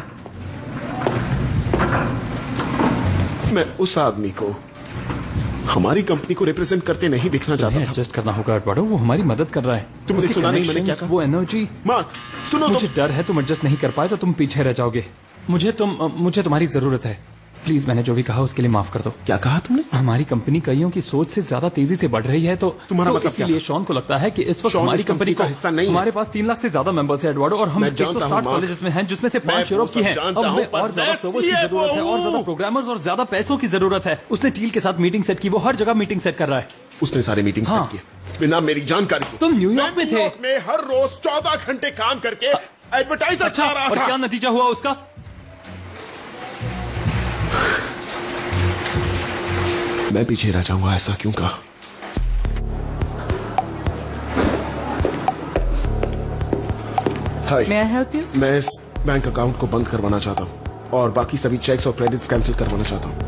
मैं उस आदमी को हमारी कंपनी को रिप्रेजेंट करते नहीं दिखना चाहता था। एडजस्ट करना होगा एडवार्डो, वो हमारी मदद कर रहा है। तुमसे उसके सुना नहीं मैंने क्या connections, कहा? वो एनर्जी। मार्क, सुनो। मुझे डर है तुम एडजस्ट नहीं कर पाए तो तुम पीछे रह जाओगे। मुझे तुम मुझे तुम्हारी जरूरत है। प्लीज, मैंने जो भी कहा उसके लिए माफ कर दो। क्या कहा तुमने? हमारी कंपनी कईयों की सोच से ज्यादा तेजी से बढ़ रही है, तो तुम्हारा तो मतलब क्या इसीलिए था? शॉन को लगता है कि इस वक्त शॉन हमारी इस कंपनी कंपनी का का हिस्सा नहीं है। हमारे पास तीन लाख से ज्यादा मेंबर्स है एडवार्डो, और हम मैं एक जानता सौ हूं, साठ मार्क। कॉलेजेस में हैं जिसमें से मैं पांच यूरोप वो की सब हैं। जानता अब हमें हूं, पर और ज्यादा मैं सर्वर्स की C F O जरूरत है, और ज्यादा हूं। प्रोग्रामर्स और ज्यादा पैसों की जरूरत है। उसने टील के साथ मीटिंग सेट की, वो हर जगह मीटिंग सेट कर रहा है। उसने सारी मीटिंग हाँ। सेट की बिना मेरी जानकारी के। तुम न्यूयॉर्क में थे। न्यूयॉर्क में हर रोज चौदह घंटे काम करके एडवर्टाइजर अच्छा, छा रहा और था। क्या नतीजा हुआ उसका? मैं पीछे रह जाऊंगा, ऐसा क्यों कहा? हाय, May I help you? मैं इस बैंक अकाउंट को बंद करवाना चाहता हूँ, और बाकी सभी चेक्स और क्रेडिट्स कैंसिल करवाना चाहता हूँ।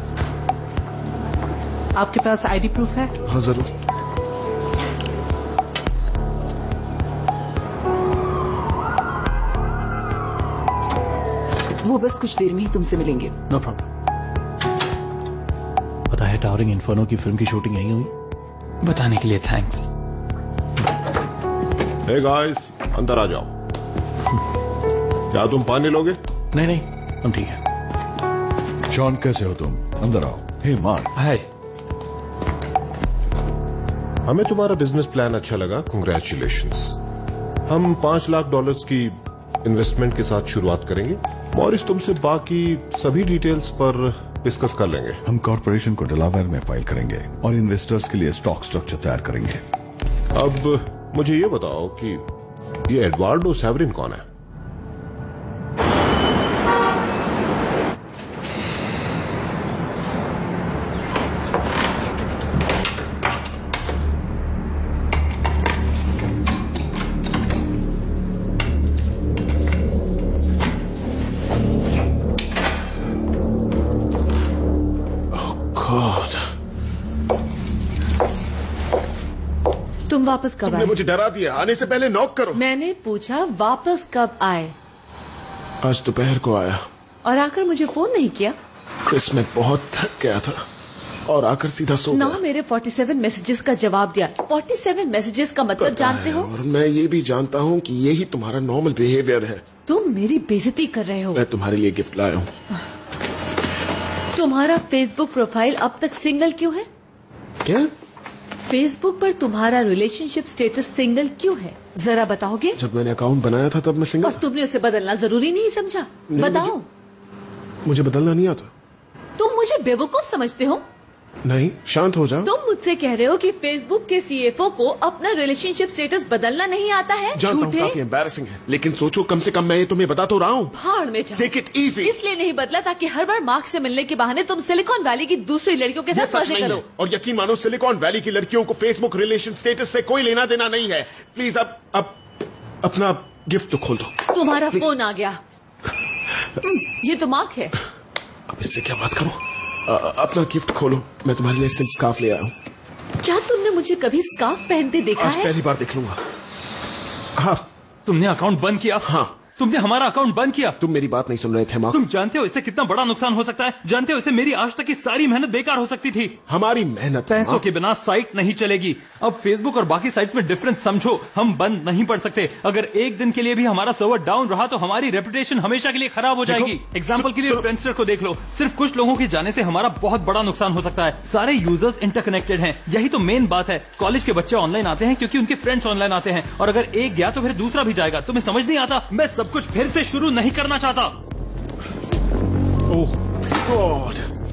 आपके पास आईडी प्रूफ है? हाँ, जरूर। वो बस कुछ देर में ही तुमसे मिलेंगे। No problem. पता है टावरिंग इन्फर्नो की फिल्म की शूटिंग यहीं हुई? बताने के लिए थैंक्स। हे गाइस, अंदर आ जाओ। क्या तुम पानी लोगे? नहीं नहीं, हम ठीक है। शॉन, कैसे हो तुम? अंदर आओ। Hey Mark. हाय। हमें तुम्हारा बिजनेस प्लान अच्छा लगा, कांग्रेचुलेशंस। हम पांच लाख डॉलर्स की इन्वेस्टमेंट के साथ शुरुआत करेंगे। मॉरिस तुमसे बाकी सभी डिटेल्स पर डिस्कस कर लेंगे। हम कॉर्पोरेशन को डेलावेयर में फाइल करेंगे और इन्वेस्टर्स के लिए स्टॉक स्ट्रक्चर तैयार करेंगे। अब मुझे ये बताओ कि ये एडवार्डो सेवरिन कौन है? तुम वापस कब तुमने आए? मुझे डरा दिया। आने से पहले नॉक करो। मैंने पूछा वापस कब आए, आज दोपहर को आया। और आकर मुझे फोन नहीं किया। क्रिस, मैं बहुत थक गया था और आकर सीधा सो ना गया। मेरे सैंतालीस मैसेजेस का जवाब दिया। सैंतालीस मैसेजेस का मतलब पता जानते है, हो? और मैं ये भी जानता हूँ कि यही तुम्हारा नॉर्मल बिहेवियर है। तुम मेरी बेइज्जती कर रहे हो। मैं तुम्हारे लिए गिफ्ट लाया हूँ। तुम्हारा फेसबुक प्रोफाइल अब तक सिंगल क्यों है? क्या? फेसबुक पर तुम्हारा रिलेशनशिप स्टेटस सिंगल क्यों है? जरा बताओगे? जब मैंने अकाउंट बनाया था तब मैं सिंगल। और तुमने उसे बदलना जरूरी नहीं समझा? बताओ। मुझे, मुझे बदलना नहीं आता। तुम मुझे बेवकूफ समझते हो? नहीं, शांत हो जाओ। तुम मुझसे कह रहे हो कि फेसबुक के सीएफओ को अपना रिलेशनशिप स्टेटस बदलना नहीं आता है? झूठे। काफी एम्बैरेसिंग है, लेकिन सोचो कम से कम मैं ये तुम्हें बता तो रहा हूँ। भाड़ में जाओ। Take it easy. इसलिए नहीं बदला ताकि हर बार मार्क से मिलने के बहाने तुम सिलिकॉन वैली की दूसरी लड़कियों के साथ मजे करो। और यकीन मानो सिलिकॉन वैली की लड़कियों को फेसबुक रिलेशन स्टेटस से कोई लेना देना नहीं है। प्लीज अब अब अपना गिफ्ट तो खोल दो। तुम्हारा फोन आ गया। ये तो मार्क है। अब इससे क्या बात करूं? आ, अपना गिफ्ट खोलो, मैं तुम्हारे लिए सिल्क स्कार्फ ले आया हूँ। क्या तुमने मुझे कभी स्कार्फ पहनते देखा आज है? पहली बार देख लूंगा। हाँ, तुमने अकाउंट बंद किया? हाँ। तुमने हमारा अकाउंट बंद किया? तुम मेरी बात नहीं सुन रहे थे मार्क। तुम जानते हो इससे कितना बड़ा नुकसान हो सकता है? जानते हो इससे मेरी आज तक की सारी मेहनत बेकार हो सकती थी। हमारी मेहनत पैसों के बिना साइट नहीं चलेगी। अब फेसबुक और बाकी साइट में डिफरेंस समझो। हम बंद नहीं पड़ सकते। अगर एक दिन के लिए भी हमारा सर्वर डाउन रहा तो हमारी रेपुटेशन हमेशा के लिए खराब हो जाएगी। एग्जाम्पल के लिए फ्रेंडस्टर को देख लो। सिर्फ कुछ लोगों के जाने से हमारा बहुत बड़ा नुकसान हो सकता है। सारे यूजर्स इंटरकनेक्टेड हैं। यही तो मेन बात है। कॉलेज के बच्चे ऑनलाइन आते हैं क्योंकि उनके फ्रेंड्स ऑनलाइन आते हैं, और अगर एक गया तो फिर दूसरा भी जाएगा। तुम्हें समझ नहीं आता? मैं सब कुछ फिर से शुरू नहीं करना चाहता। ओह गॉड,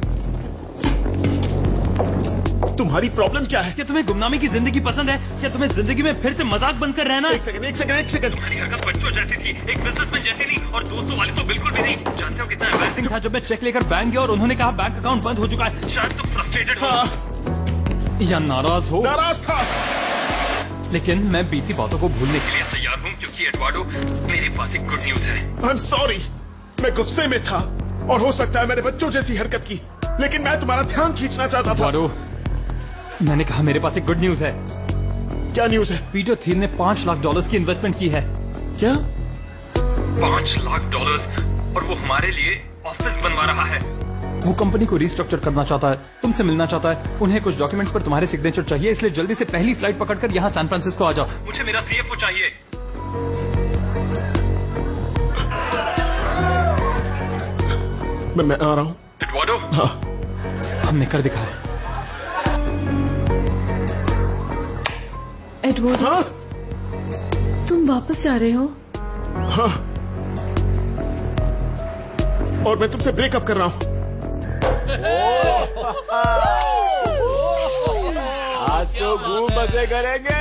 तुम्हारी प्रॉब्लम क्या है? क्या तुम्हें गुमनामी की जिंदगी पसंद है? क्या तुम्हें जिंदगी में फिर से मजाक बंद कर रहना है? एक सेकंड, एक सेकंड, एक सेकंड। तुम्हारी हरकत बच्चों जैसी थी, एक बिजनेसमैन जैसी नहीं, और दोस्तों वाली तो बिल्कुल भी नहीं। जानते हो कितना एम्बैरेसिंग था जब मैं चेक लेकर बैंक गया और उन्होंने कहा बैंक अकाउंट बंद हो चुका है। शायद तुम फ्रस्ट्रेटेड हो या नाराज हो। नाराज था, लेकिन मैं बीती बातों को भूलने के लिए तैयार हूँ, क्योंकि एडवार्डो मेरे पास एक गुड न्यूज है। आई एम सॉरी, मैं गुस्से में था और हो सकता है मैंने बच्चों जैसी हरकत की, लेकिन मैं तुम्हारा ध्यान खींचना चाहता था। एडवार्डो, मैंने कहा मेरे पास एक गुड न्यूज है। क्या न्यूज है? पीटर थियल ने पांच लाख डॉलर्स की इन्वेस्टमेंट की है। क्या? पांच लाख डॉलर्स, और वो हमारे लिए ऑफिस बनवा रहा है। वो कंपनी को रिस्ट्रक्चर करना चाहता है, तुमसे मिलना चाहता है। उन्हें कुछ डॉक्यूमेंट्स पर तुम्हारे सिग्नेचर चाहिए, इसलिए जल्दी से पहली फ्लाइट पकड़कर यहाँ सैन फ्रांसिस्को आ जाओ। मुझे मेरा सीएफओ चाहिए। मैं, मैं आ रहा हूँ। एडवार्डो, हाँ, हमने कर दिखाया। एडवार्डो, हाँ? तुम वापस जा रहे हो? हाँ, और मैं तुमसे ब्रेकअप कर रहा हूँ। आज तो खूब मजे करेंगे।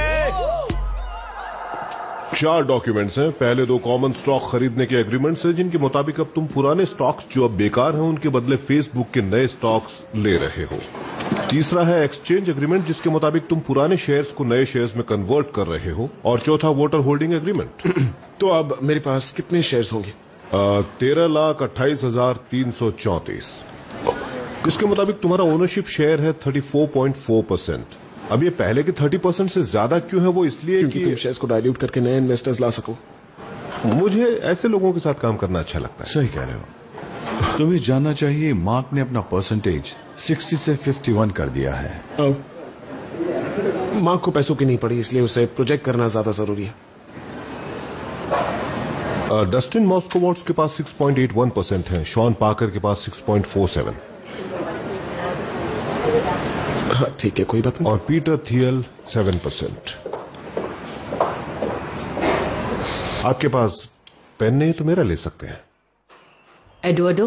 चार डॉक्यूमेंट्स हैं। पहले दो कॉमन स्टॉक खरीदने के एग्रीमेंट्स हैं, जिनके मुताबिक अब तुम पुराने स्टॉक्स जो अब बेकार हैं उनके बदले फेसबुक के नए स्टॉक्स ले रहे हो। तीसरा है एक्सचेंज एग्रीमेंट, जिसके मुताबिक तुम पुराने शेयर्स को नए शेयर्स में कन्वर्ट कर रहे हो। और चौथा वोटर होल्डिंग एग्रीमेंट। तो अब मेरे पास कितने शेयर्स होंगे? तेरह लाख अट्ठाईस हजार तीन सौ चौंतीस। इसके मुताबिक तुम्हारा ओनरशिप शेयर है thirty four point four percent. अब ये पहले के थर्टी परसेंट से ज्यादा क्यों है? वो इसलिए क्योंकि कि तुम शेयर्स को डाइल्यूट करके नए इन्वेस्टर्स ला सको। मुझे ऐसे लोगों के साथ काम करना अच्छा लगता है। सही कह रहे हो। तुम्हें जानना चाहिए, मार्क ने अपना परसेंटेज साठ से इक्यावन कर दिया है। मार्क को पैसों की नहीं पड़ी, इसलिए उसे प्रोजेक्ट करना ज्यादा जरूरी है। डस्टिन मॉस्कोवॉट्स के पास six point eight one percent है, शॉन पार्कर के पास सिक्स पॉइंट फोर सेवन। ठीक है, कोई बात नहीं। और पीटर थियल सेवन परसेंट। आपके पास पेन नहीं तो मेरा ले सकते हैं। एडवर्डो,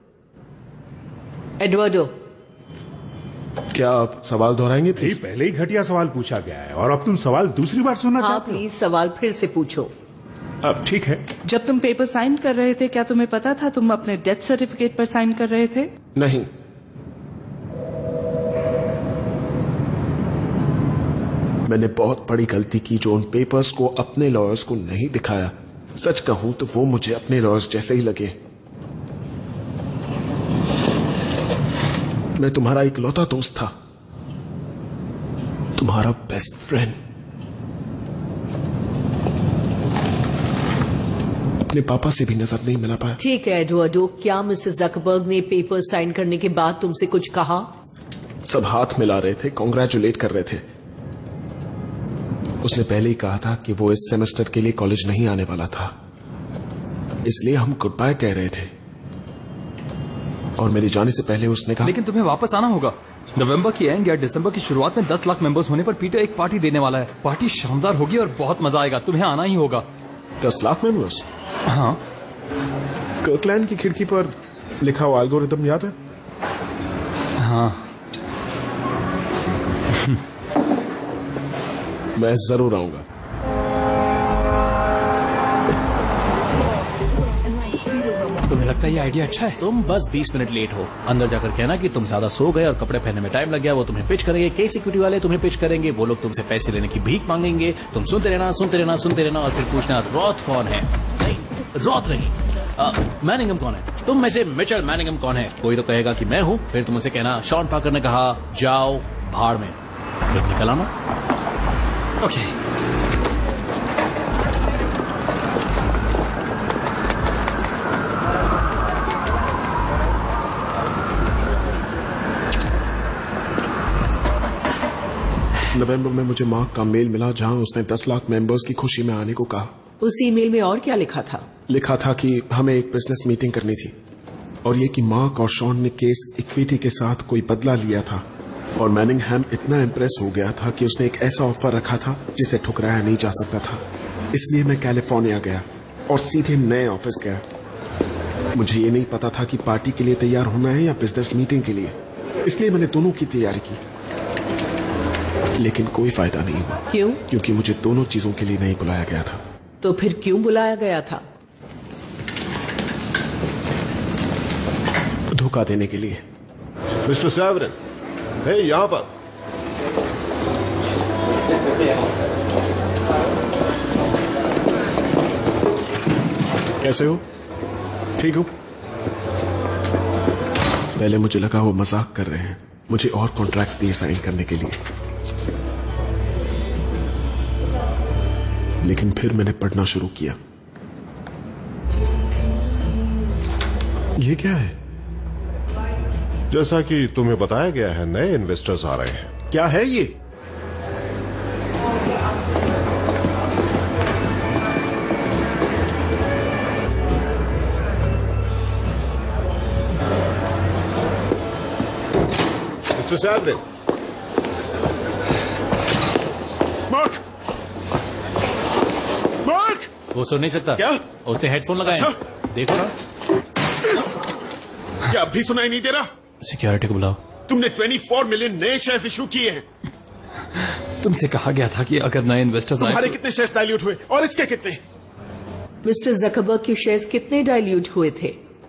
एडवर्डो, क्या आप सवाल दोहराएंगे प्लीज? पहले ही घटिया सवाल पूछा गया है और अब तुम सवाल दूसरी बार सुनना हाँ, चाहते हो? प्लीज सवाल फिर से पूछो। अब ठीक है। जब तुम पेपर साइन कर रहे थे, क्या तुम्हें पता था तुम अपने डेथ सर्टिफिकेट पर साइन कर रहे थे? नहीं। मैंने बहुत बड़ी गलती की जो उन पेपर्स को अपने लॉयर्स को नहीं दिखाया। सच कहूं तो वो मुझे अपने लॉयर्स जैसे ही लगे। मैं तुम्हारा इकलौता दोस्त था, तुम्हारा बेस्ट फ्रेंड। अपने पापा से भी नजर नहीं मिला पाया। ठीक है एडवर्डो, क्या मिस्टर जकबर्ग ने पेपर साइन करने के बाद तुमसे कुछ कहा? सब हाथ मिला रहे थे, कॉन्ग्रेचुलेट कर रहे थे। उसने पहले ही कहा था कि वो इस सेमेस्टर के लिए कॉलेज नहीं आने वाला था, इसलिए हम गुड बाय कह रहे थे। और मेरे जाने से पहले उसने कहा, लेकिन तुम्हें वापस आना होगा। नवंबर की एंड या दिसंबर की शुरुआत में दस लाख मेंबर्स होने पर पीटर एक पार्टी देने वाला है। पार्टी शानदार होगी और बहुत मजा आएगा, तुम्हें आना ही होगा। दस लाख मेंबर्स? हाँ। कर्कलैंड की खिड़की पर लिखा हुआ एल्गोरिथम याद है? हाँ। मैं जरूर आऊंगा। तुम्हें लगता है ये आइडिया अच्छा है? तुम बस बीस मिनट लेट हो। अंदर जाकर कहना कि तुम ज्यादा सो गए और कपड़े पहनने में टाइम लग गया। वो तुम्हें पिच करेंगे, कई सिक्योरिटी वाले तुम्हें पिच करेंगे, वो लोग तुमसे पैसे लेने की भीख मांगेंगे। तुम सुनते रहना सुनते रहना सुनते रहना और फिर पूछना रॉथ कौन है। नहीं, रॉथ नहीं, मैनिंगम कौन है। तुम में से मिचेल मैनिंगम कौन है? कोई तो कहेगा कि मैं हूँ। फिर तुम उसे कहना शॉन पाकर ने कहा जाओ भाड़ में, फिर निकल आना। ओके। नवंबर में मुझे मार्क का मेल मिला जहां उसने दस लाख मेंबर्स की खुशी में आने को कहा। उस ईमेल में और क्या लिखा था? लिखा था कि हमें एक बिजनेस मीटिंग करनी थी और ये कि मार्क और शॉन ने केस इक्विटी के साथ कोई बदला लिया था और मैनिंगहैम इतना इम्प्रेस हो गया था कि उसने एक ऐसा ऑफर रखा था जिसे ठुकराया नहीं जा सकता था। इसलिए मैं कैलिफोर्निया गया और सीधे नए ऑफिस गया। मुझे ये नहीं पता था कि पार्टी के लिए तैयार होना है या बिजनेस मीटिंग के लिए, इसलिए मैंने दोनों की तैयारी की, लेकिन कोई फायदा नहीं हुआ। क्यों? क्योंकि मुझे दोनों चीजों के लिए नहीं बुलाया गया था। तो फिर क्यों बुलाया गया था? धोखा देने के लिए। मिस्टर सैवरन, हे यहां पर। कैसे हो? ठीक हो? पहले मुझे लगा वो मजाक कर रहे हैं, मुझे और कॉन्ट्रैक्ट्स दिए साइन करने के लिए, लेकिन फिर मैंने पढ़ना शुरू किया। ये क्या है? जैसा कि तुम्हें बताया गया है, नए इन्वेस्टर्स आ रहे हैं। क्या है ये? Mister Saverin. मार्क! मार्क! वो सुन नहीं सकता। क्या? उसने हेडफोन लगाए। अच्छा? देखो ना। क्या अभी सुनाई नहीं दे रहा? सिक्योरिटी को बुलाओ। तुमने चौबीस मिलियन नए शेयर्स इशू किए हैं। तुमसे कहा गया था कि अगर नए इन्वेस्टर्स आए। तुम्हारे कितने शेयर्स डाइल्यूट हुए और इसके कितने? मिस्टर जकरबर्ग के शेयर्स कितने डाइल्यूट हुए थे?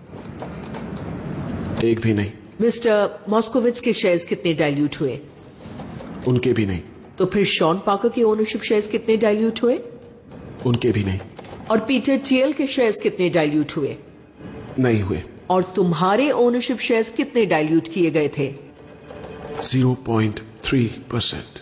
एक भी नहीं। मिस्टर मॉस्कोविट्ज के शेयर्स कितने डाइल्यूट हुए? उनके भी नहीं। तो फिर शॉन पाकर के ओनरशिप शेयर्स कितने डाइल्यूट हुए? उनके भी नहीं। और पीटर थियल के शेयर्स कितने डाइल्यूट हुए? नहीं हुए। और तुम्हारे ओनरशिप शेयर्स कितने डाइल्यूट किए गए थे? Zero point three percent.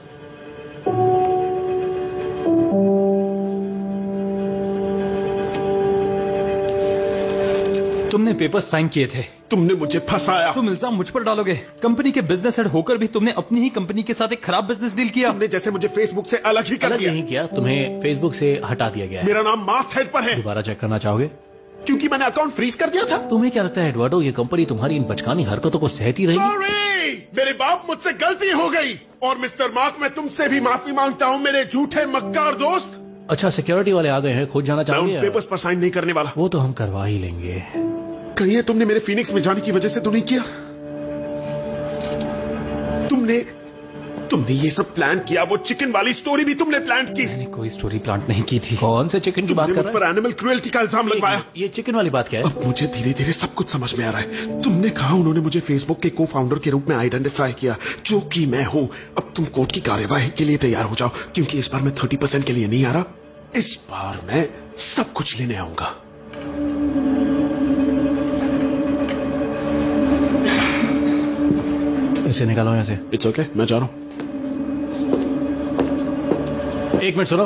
तुमने पेपर साइन किए थे। तुमने मुझे फंसाया। तुम इल्जाम मुझ पर डालोगे। कंपनी के बिजनेस हेड होकर भी तुमने अपनी ही कंपनी के साथ एक खराब बिजनेस डील किया। तुमने जैसे मुझे फेसबुक से अलग ही कर अलग दिया। नहीं किया, तुम्हें फेसबुक से हटा दिया गया है। मेरा नाम मास्ट हेड पर है। दोबारा चेक करना चाहोगे? क्योंकि मैंने अकाउंट फ्रीज कर दिया था। तुम्हें क्या लगता है एडवर्डो, ये कंपनी तुम्हारी इन बचकानी हरकतों को सहती रहेगी? सॉरी, मेरे बाप मुझसे गलती हो गई। और मिस्टर मार्क, मैं तुमसे भी माफी मांगता हूँ मेरे झूठे मक्कार दोस्त। अच्छा, सिक्योरिटी वाले आ गए हैं, खुद जाना चाहोगे? मैं उन पेपर्स पर साइन नहीं करने वाला। वो तो हम करवा ही लेंगे। कहीं तुमने मेरे फीनिक्स में जाने की वजह से तो नहीं किया? तुमने तुमने ये सब प्लान किया। वो चिकन वाली स्टोरी भी तुमने प्लान की। मैंने कोई स्टोरी प्लान नहीं की थी। कौन से चिकन की बात कर रहे हो? एनिमल क्रुएल्टी का इल्जाम लगवाया। ये चिकन वाली बात क्या है? अब मुझे धीरे धीरे सब कुछ समझ में आ रहा है। तुमने कहा उन्होंने मुझे फेसबुक के को फाउंडर के रूप में आइडेंटिफाई किया, जो कि मैं हूँ। अब तुम कोर्ट की कार्यवाही के लिए तैयार हो जाओ, क्योंकि इस बार मैं थर्टी परसेंट के लिए नहीं आ रहा। इस बार मैं सब कुछ लेने आऊंगा। इसे निकालो यहाँ से। इट्स ओके, मैं जा रहा हूँ। एक मिनट सुनो,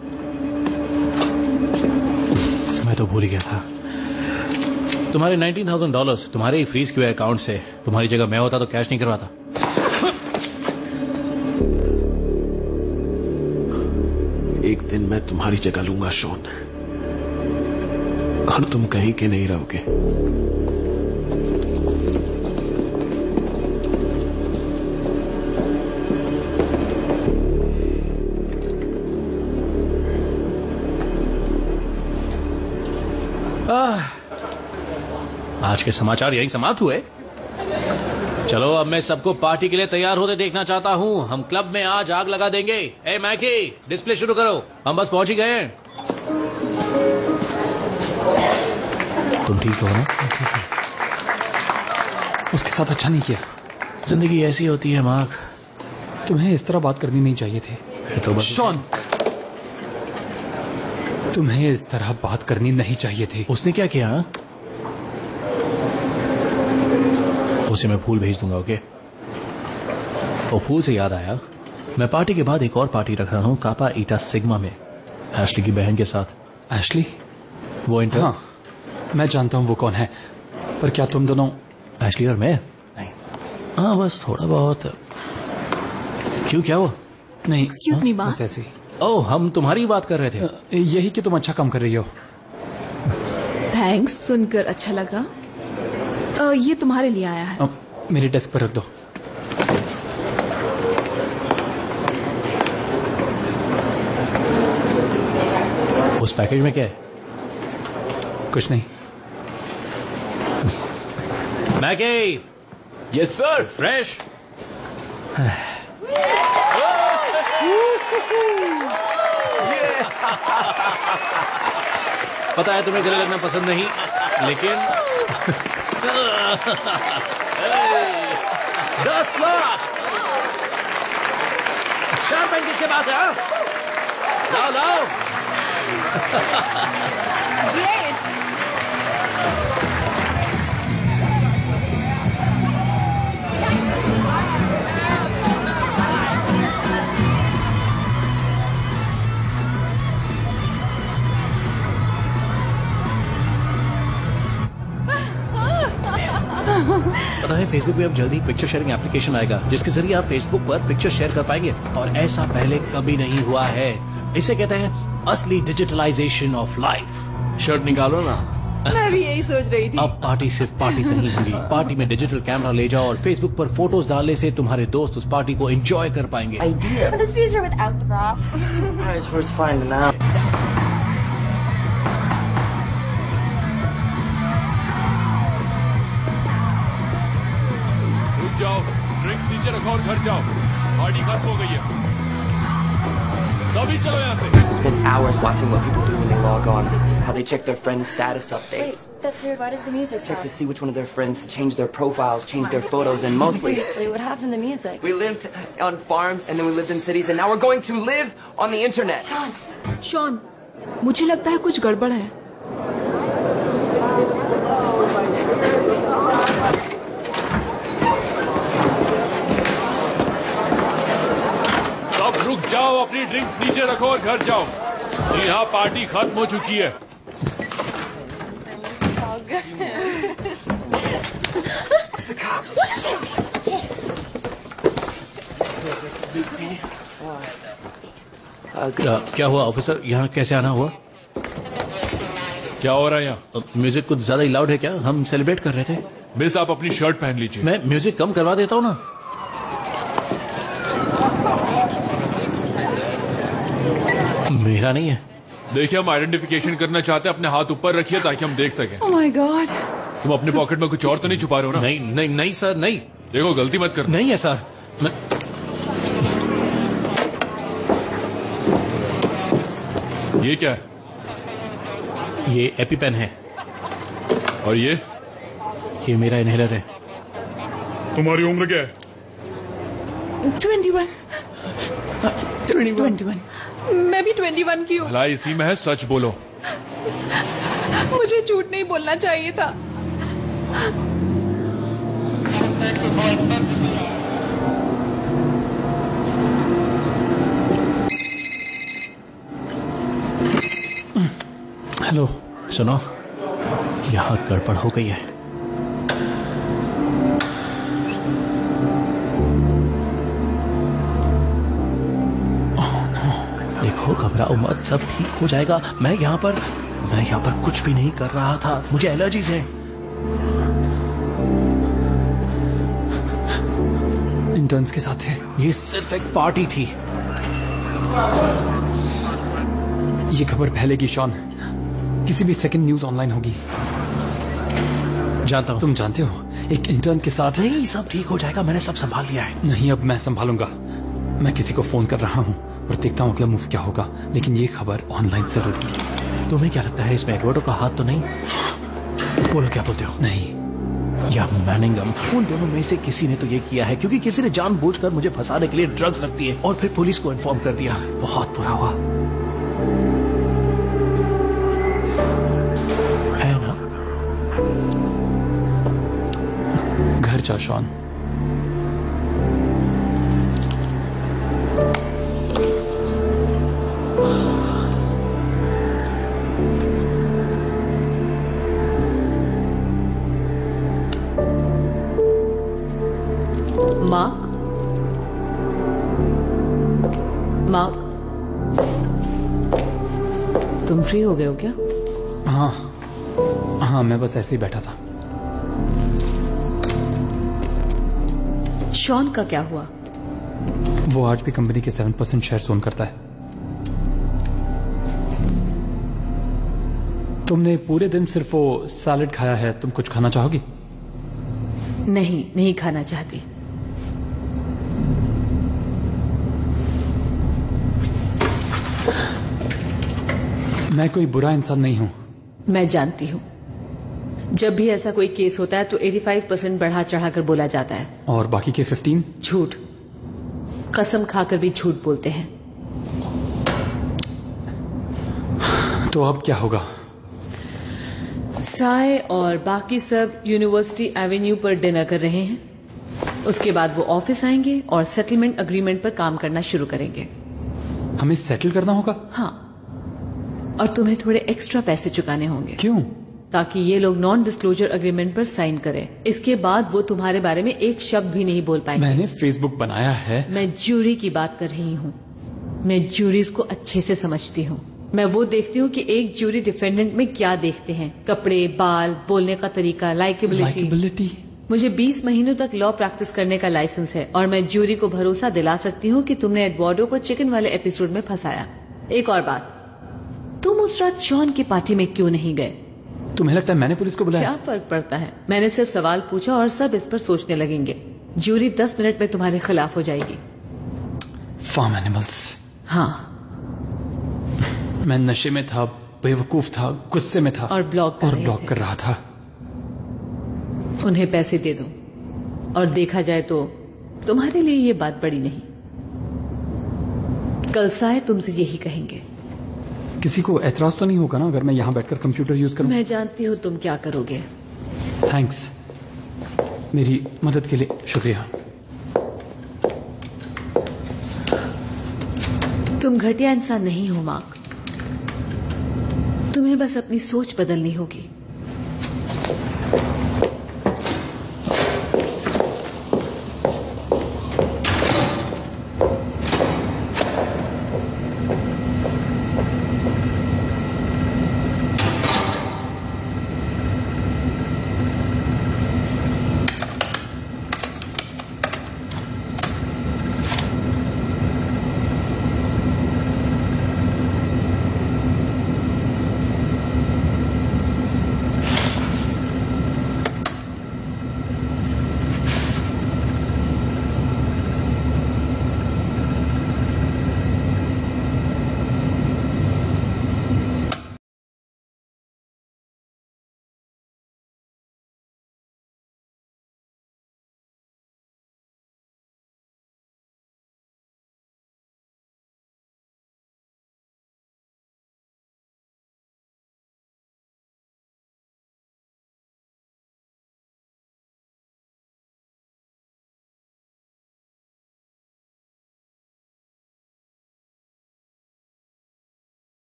मैं तो भूल ही गया था। तुम्हारे नाइनटीन थाउजेंड डॉलर्स तुम्हारे ही फ्रीज किए अकाउंट से। तुम्हारी जगह मैं होता तो कैश नहीं करवाता। एक दिन मैं तुम्हारी जगह लूंगा शॉन, और तुम कहीं के नहीं रहोगे। आज के समाचार यही समाप्त हुए। चलो अब मैं सबको पार्टी के लिए तैयार होते देखना चाहता हूँ। हम क्लब में आज आग लगा देंगे। ए मैकी, डिस्प्ले शुरू करो, हम बस पहुंच ही गए हैं। तुम ठीक हो ना? उसके साथ अच्छा नहीं किया। जिंदगी ऐसी होती है मार्क। तुम्हें इस तरह बात करनी नहीं चाहिए थी। तो बस शॉन, तुम्हें इस तरह बात करनी नहीं चाहिए थी। उसने क्या किया? उसे मैं फूल भेज दूंगा, ओके? वो फूल से याद आया, मैं पार्टी के बाद एक और पार्टी रख रहा हूँ कापा ईटा सिग्मा में, एशली की बहन के साथ। एशली? वो इंटर? हाँ, मैं जानता हूँ वो कौन है, पर क्या तुम दोनों? एशली और मैं? नहीं। हाँ, बस थोड़ा बहुत। क्यों, क्या हुआ? नहीं, एक्सक्यूज मी माँ। बस ऐसे ही। ओह, हम तुम्हारी बात कर रहे थे। यही कि तुम अच्छा काम कर रही हो। थैंक्स, सुनकर अच्छा लगा। आ, ये तुम्हारे लिए आया है। अब मेरे डेस्क पर रख दो। उस पैकेज में क्या है? कुछ नहीं। मैकी। Yes sir. फ्रेश। पता है तुम्हें गले लगना पसंद नहीं, लेकिन दस लाख शैंपेन किसके पास है? लाओ लाओ। ग्रेट। पता है फेसबुक पे अब जल्दी पिक्चर शेयरिंग एप्लीकेशन आएगा जिसके जरिए आप फेसबुक पर पिक्चर शेयर कर पाएंगे, और ऐसा पहले कभी नहीं हुआ है। इसे कहते हैं असली डिजिटलाइजेशन ऑफ लाइफ। शर्ट निकालो ना। मैं भी यही सोच रही थी। अब पार्टी सिर्फ पार्टी नहीं होगी। पार्टी में डिजिटल कैमरा ले जाओ और फेसबुक पर फोटोज डालने से तुम्हारे दोस्त उस पार्टी को एंजॉय कर पाएंगे। Idea. But this views are without the rock. Alright, it's worth finding out. रुक जाओ, ड्रिंक्स नीचे रखो और घर जाओ। पार्टी खत्म हो गई है। सभी चलो यहाँ से। Spend hours watching what people do when they log on, how they check their friends' status updates. Wait, that's weird. Why did the music Check stop? to see which one of their friends changed their profiles, changed their photos, and mostly. Seriously, what happened to the music? We lived on farms and then we lived in cities, and now we're going to live on the internet. Sean, Sean, मुझे लगता है कुछ गड़बड़ है। अब रुक जाओ, अपनी ड्रिंक्स नीचे रखो और घर जाओ। यहाँ पार्टी खत्म हो चुकी है। It's the cops. क्या, क्या हुआ ऑफिसर? यहाँ कैसे आना हुआ? क्या हो रहा है यहाँ? म्यूजिक कुछ ज्यादा ही लाउड है क्या? हम सेलिब्रेट कर रहे थे। मिस, आप अपनी शर्ट पहन लीजिए। मैं म्यूजिक कम करवा देता हूँ ना। मेरा नहीं है। देखिए, हम आइडेंटिफिकेशन करना चाहते हैं। अपने हाथ ऊपर रखिए ताकि हम देख सकें। Oh my god. तुम अपने पॉकेट में कुछ और तो नहीं छुपा रहे हो ना? नहीं नहीं नहीं सर, नहीं। देखो, गलती मत करना। नहीं है सर। मैं... ये क्या है? ये एपिपेन है। और ये? ये मेरा इनहेलर है। तुम्हारी उम्र क्या है? Twenty one. Twenty one. मैं भी ट्वेंटी वन की हूँ। भलाई इसी में है, सच बोलो। मुझे झूठ नहीं बोलना चाहिए था। हेलो, सुनो, यहाँ गड़बड़ हो गई है। देखो, घबराओ मत, सब ठीक हो जाएगा। मैं यहाँ पर मैं यहाँ पर कुछ भी नहीं कर रहा था। मुझे एलर्जीज है। इंटर्न्स के साथ है। ये सिर्फ एक पार्टी थी। ये खबर फैलेगी शॉन। किसी भी सेकंड न्यूज ऑनलाइन होगी। जानता हूँ। तुम जानते हो एक इंटर्न के साथ। नहीं, सब ठीक हो जाएगा, मैंने सब संभाल लिया है। नहीं, अब मैं संभालूंगा। मैं किसी को फोन कर रहा हूँ और देखता हूँ अगला मूव क्या होगा, लेकिन ये खबर ऑनलाइन जरूर होगी। तुम्हें क्या लगता है इसमें एडवर्डो का हाथ तो नहीं? बोलो क्या बोलते हो? नहीं, या मैनिंगम, उन दोनों में से किसी ने तो ये किया है, क्योंकि किसी ने जानबूझकर मुझे फंसाने के लिए ड्रग्स रख दिए और फिर पुलिस को इन्फॉर्म कर दिया। बहुत बुरा हुआ है ना? घर जा शॉन। मार्क, मार्क, तुम फ्री हो गए हो क्या? हाँ हाँ, मैं बस ऐसे ही बैठा था। शॉन का क्या हुआ? वो आज भी कंपनी के सेवन परसेंट शेयर ओन करता है। तुमने पूरे दिन सिर्फ वो सैलेड खाया है, तुम कुछ खाना चाहोगी? नहीं, नहीं खाना चाहती। मैं कोई बुरा इंसान नहीं हूं। मैं जानती हूं। जब भी ऐसा कोई केस होता है तो पचासी परसेंट बढ़ा चढ़ाकर बोला जाता है। और बाकी के पंद्रह? झूठ। कसम खाकर भी झूठ बोलते हैं। तो अब क्या होगा? साय और बाकी सब यूनिवर्सिटी एवेन्यू पर डिनर कर रहे हैं। उसके बाद वो ऑफिस आएंगे और सेटलमेंट अग्रीमेंट पर काम करना शुरू करेंगे। हमें सेटल करना होगा? हाँ, और तुम्हें थोड़े एक्स्ट्रा पैसे चुकाने होंगे। क्यों? ताकि ये लोग नॉन डिस्क्लोजर अग्रीमेंट पर साइन करें। इसके बाद वो तुम्हारे बारे में एक शब्द भी नहीं बोल पाएंगे। मैंने फेसबुक बनाया है। मैं ज्यूरी की बात कर रही हूँ। मैं ज्यूरीज को अच्छे से समझती हूँ। मैं वो देखती हूँ कि एक ज्यूरी डिफेंडेंट में क्या देखते हैं। कपड़े, बाल, बोलने का तरीका, लाइकेबिलिटी। लाइकेबिलिटी। मुझे बीस महीनों तक लॉ प्रैक्टिस करने का लाइसेंस है और मैं ज्यूरी को भरोसा दिला सकती हूँ कि तुमने एडवर्डो को चिकन वाले एपिसोड में फंसाया। एक और बात, तुम उस रात शॉन की पार्टी में क्यों नहीं गए? तुम्हें लगता है मैंने पुलिस को बुलाया? क्या फर्क पड़ता है? मैंने सिर्फ सवाल पूछा और सब इस पर सोचने लगेंगे। ज्यूरी दस मिनट में तुम्हारे खिलाफ हो जाएगी। Farm animals. हाँ, मैं नशे में था, बेवकूफ था, गुस्से में था और ब्लॉक कर और रहे ब्लॉक थे। कर रहा था। उन्हें पैसे दे दो और देखा जाए तो तुम्हारे लिए ये बात बड़ी नहीं। कल साय तुमसे यही कहेंगे। किसी को एतराज तो नहीं होगा ना अगर मैं यहाँ बैठकर कंप्यूटर यूज करूं? मैं जानती हूँ तुम क्या करोगे। थैंक्स, मेरी मदद के लिए शुक्रिया। तुम घटिया इंसान नहीं हो मार्क। तुम्हें बस अपनी सोच बदलनी होगी।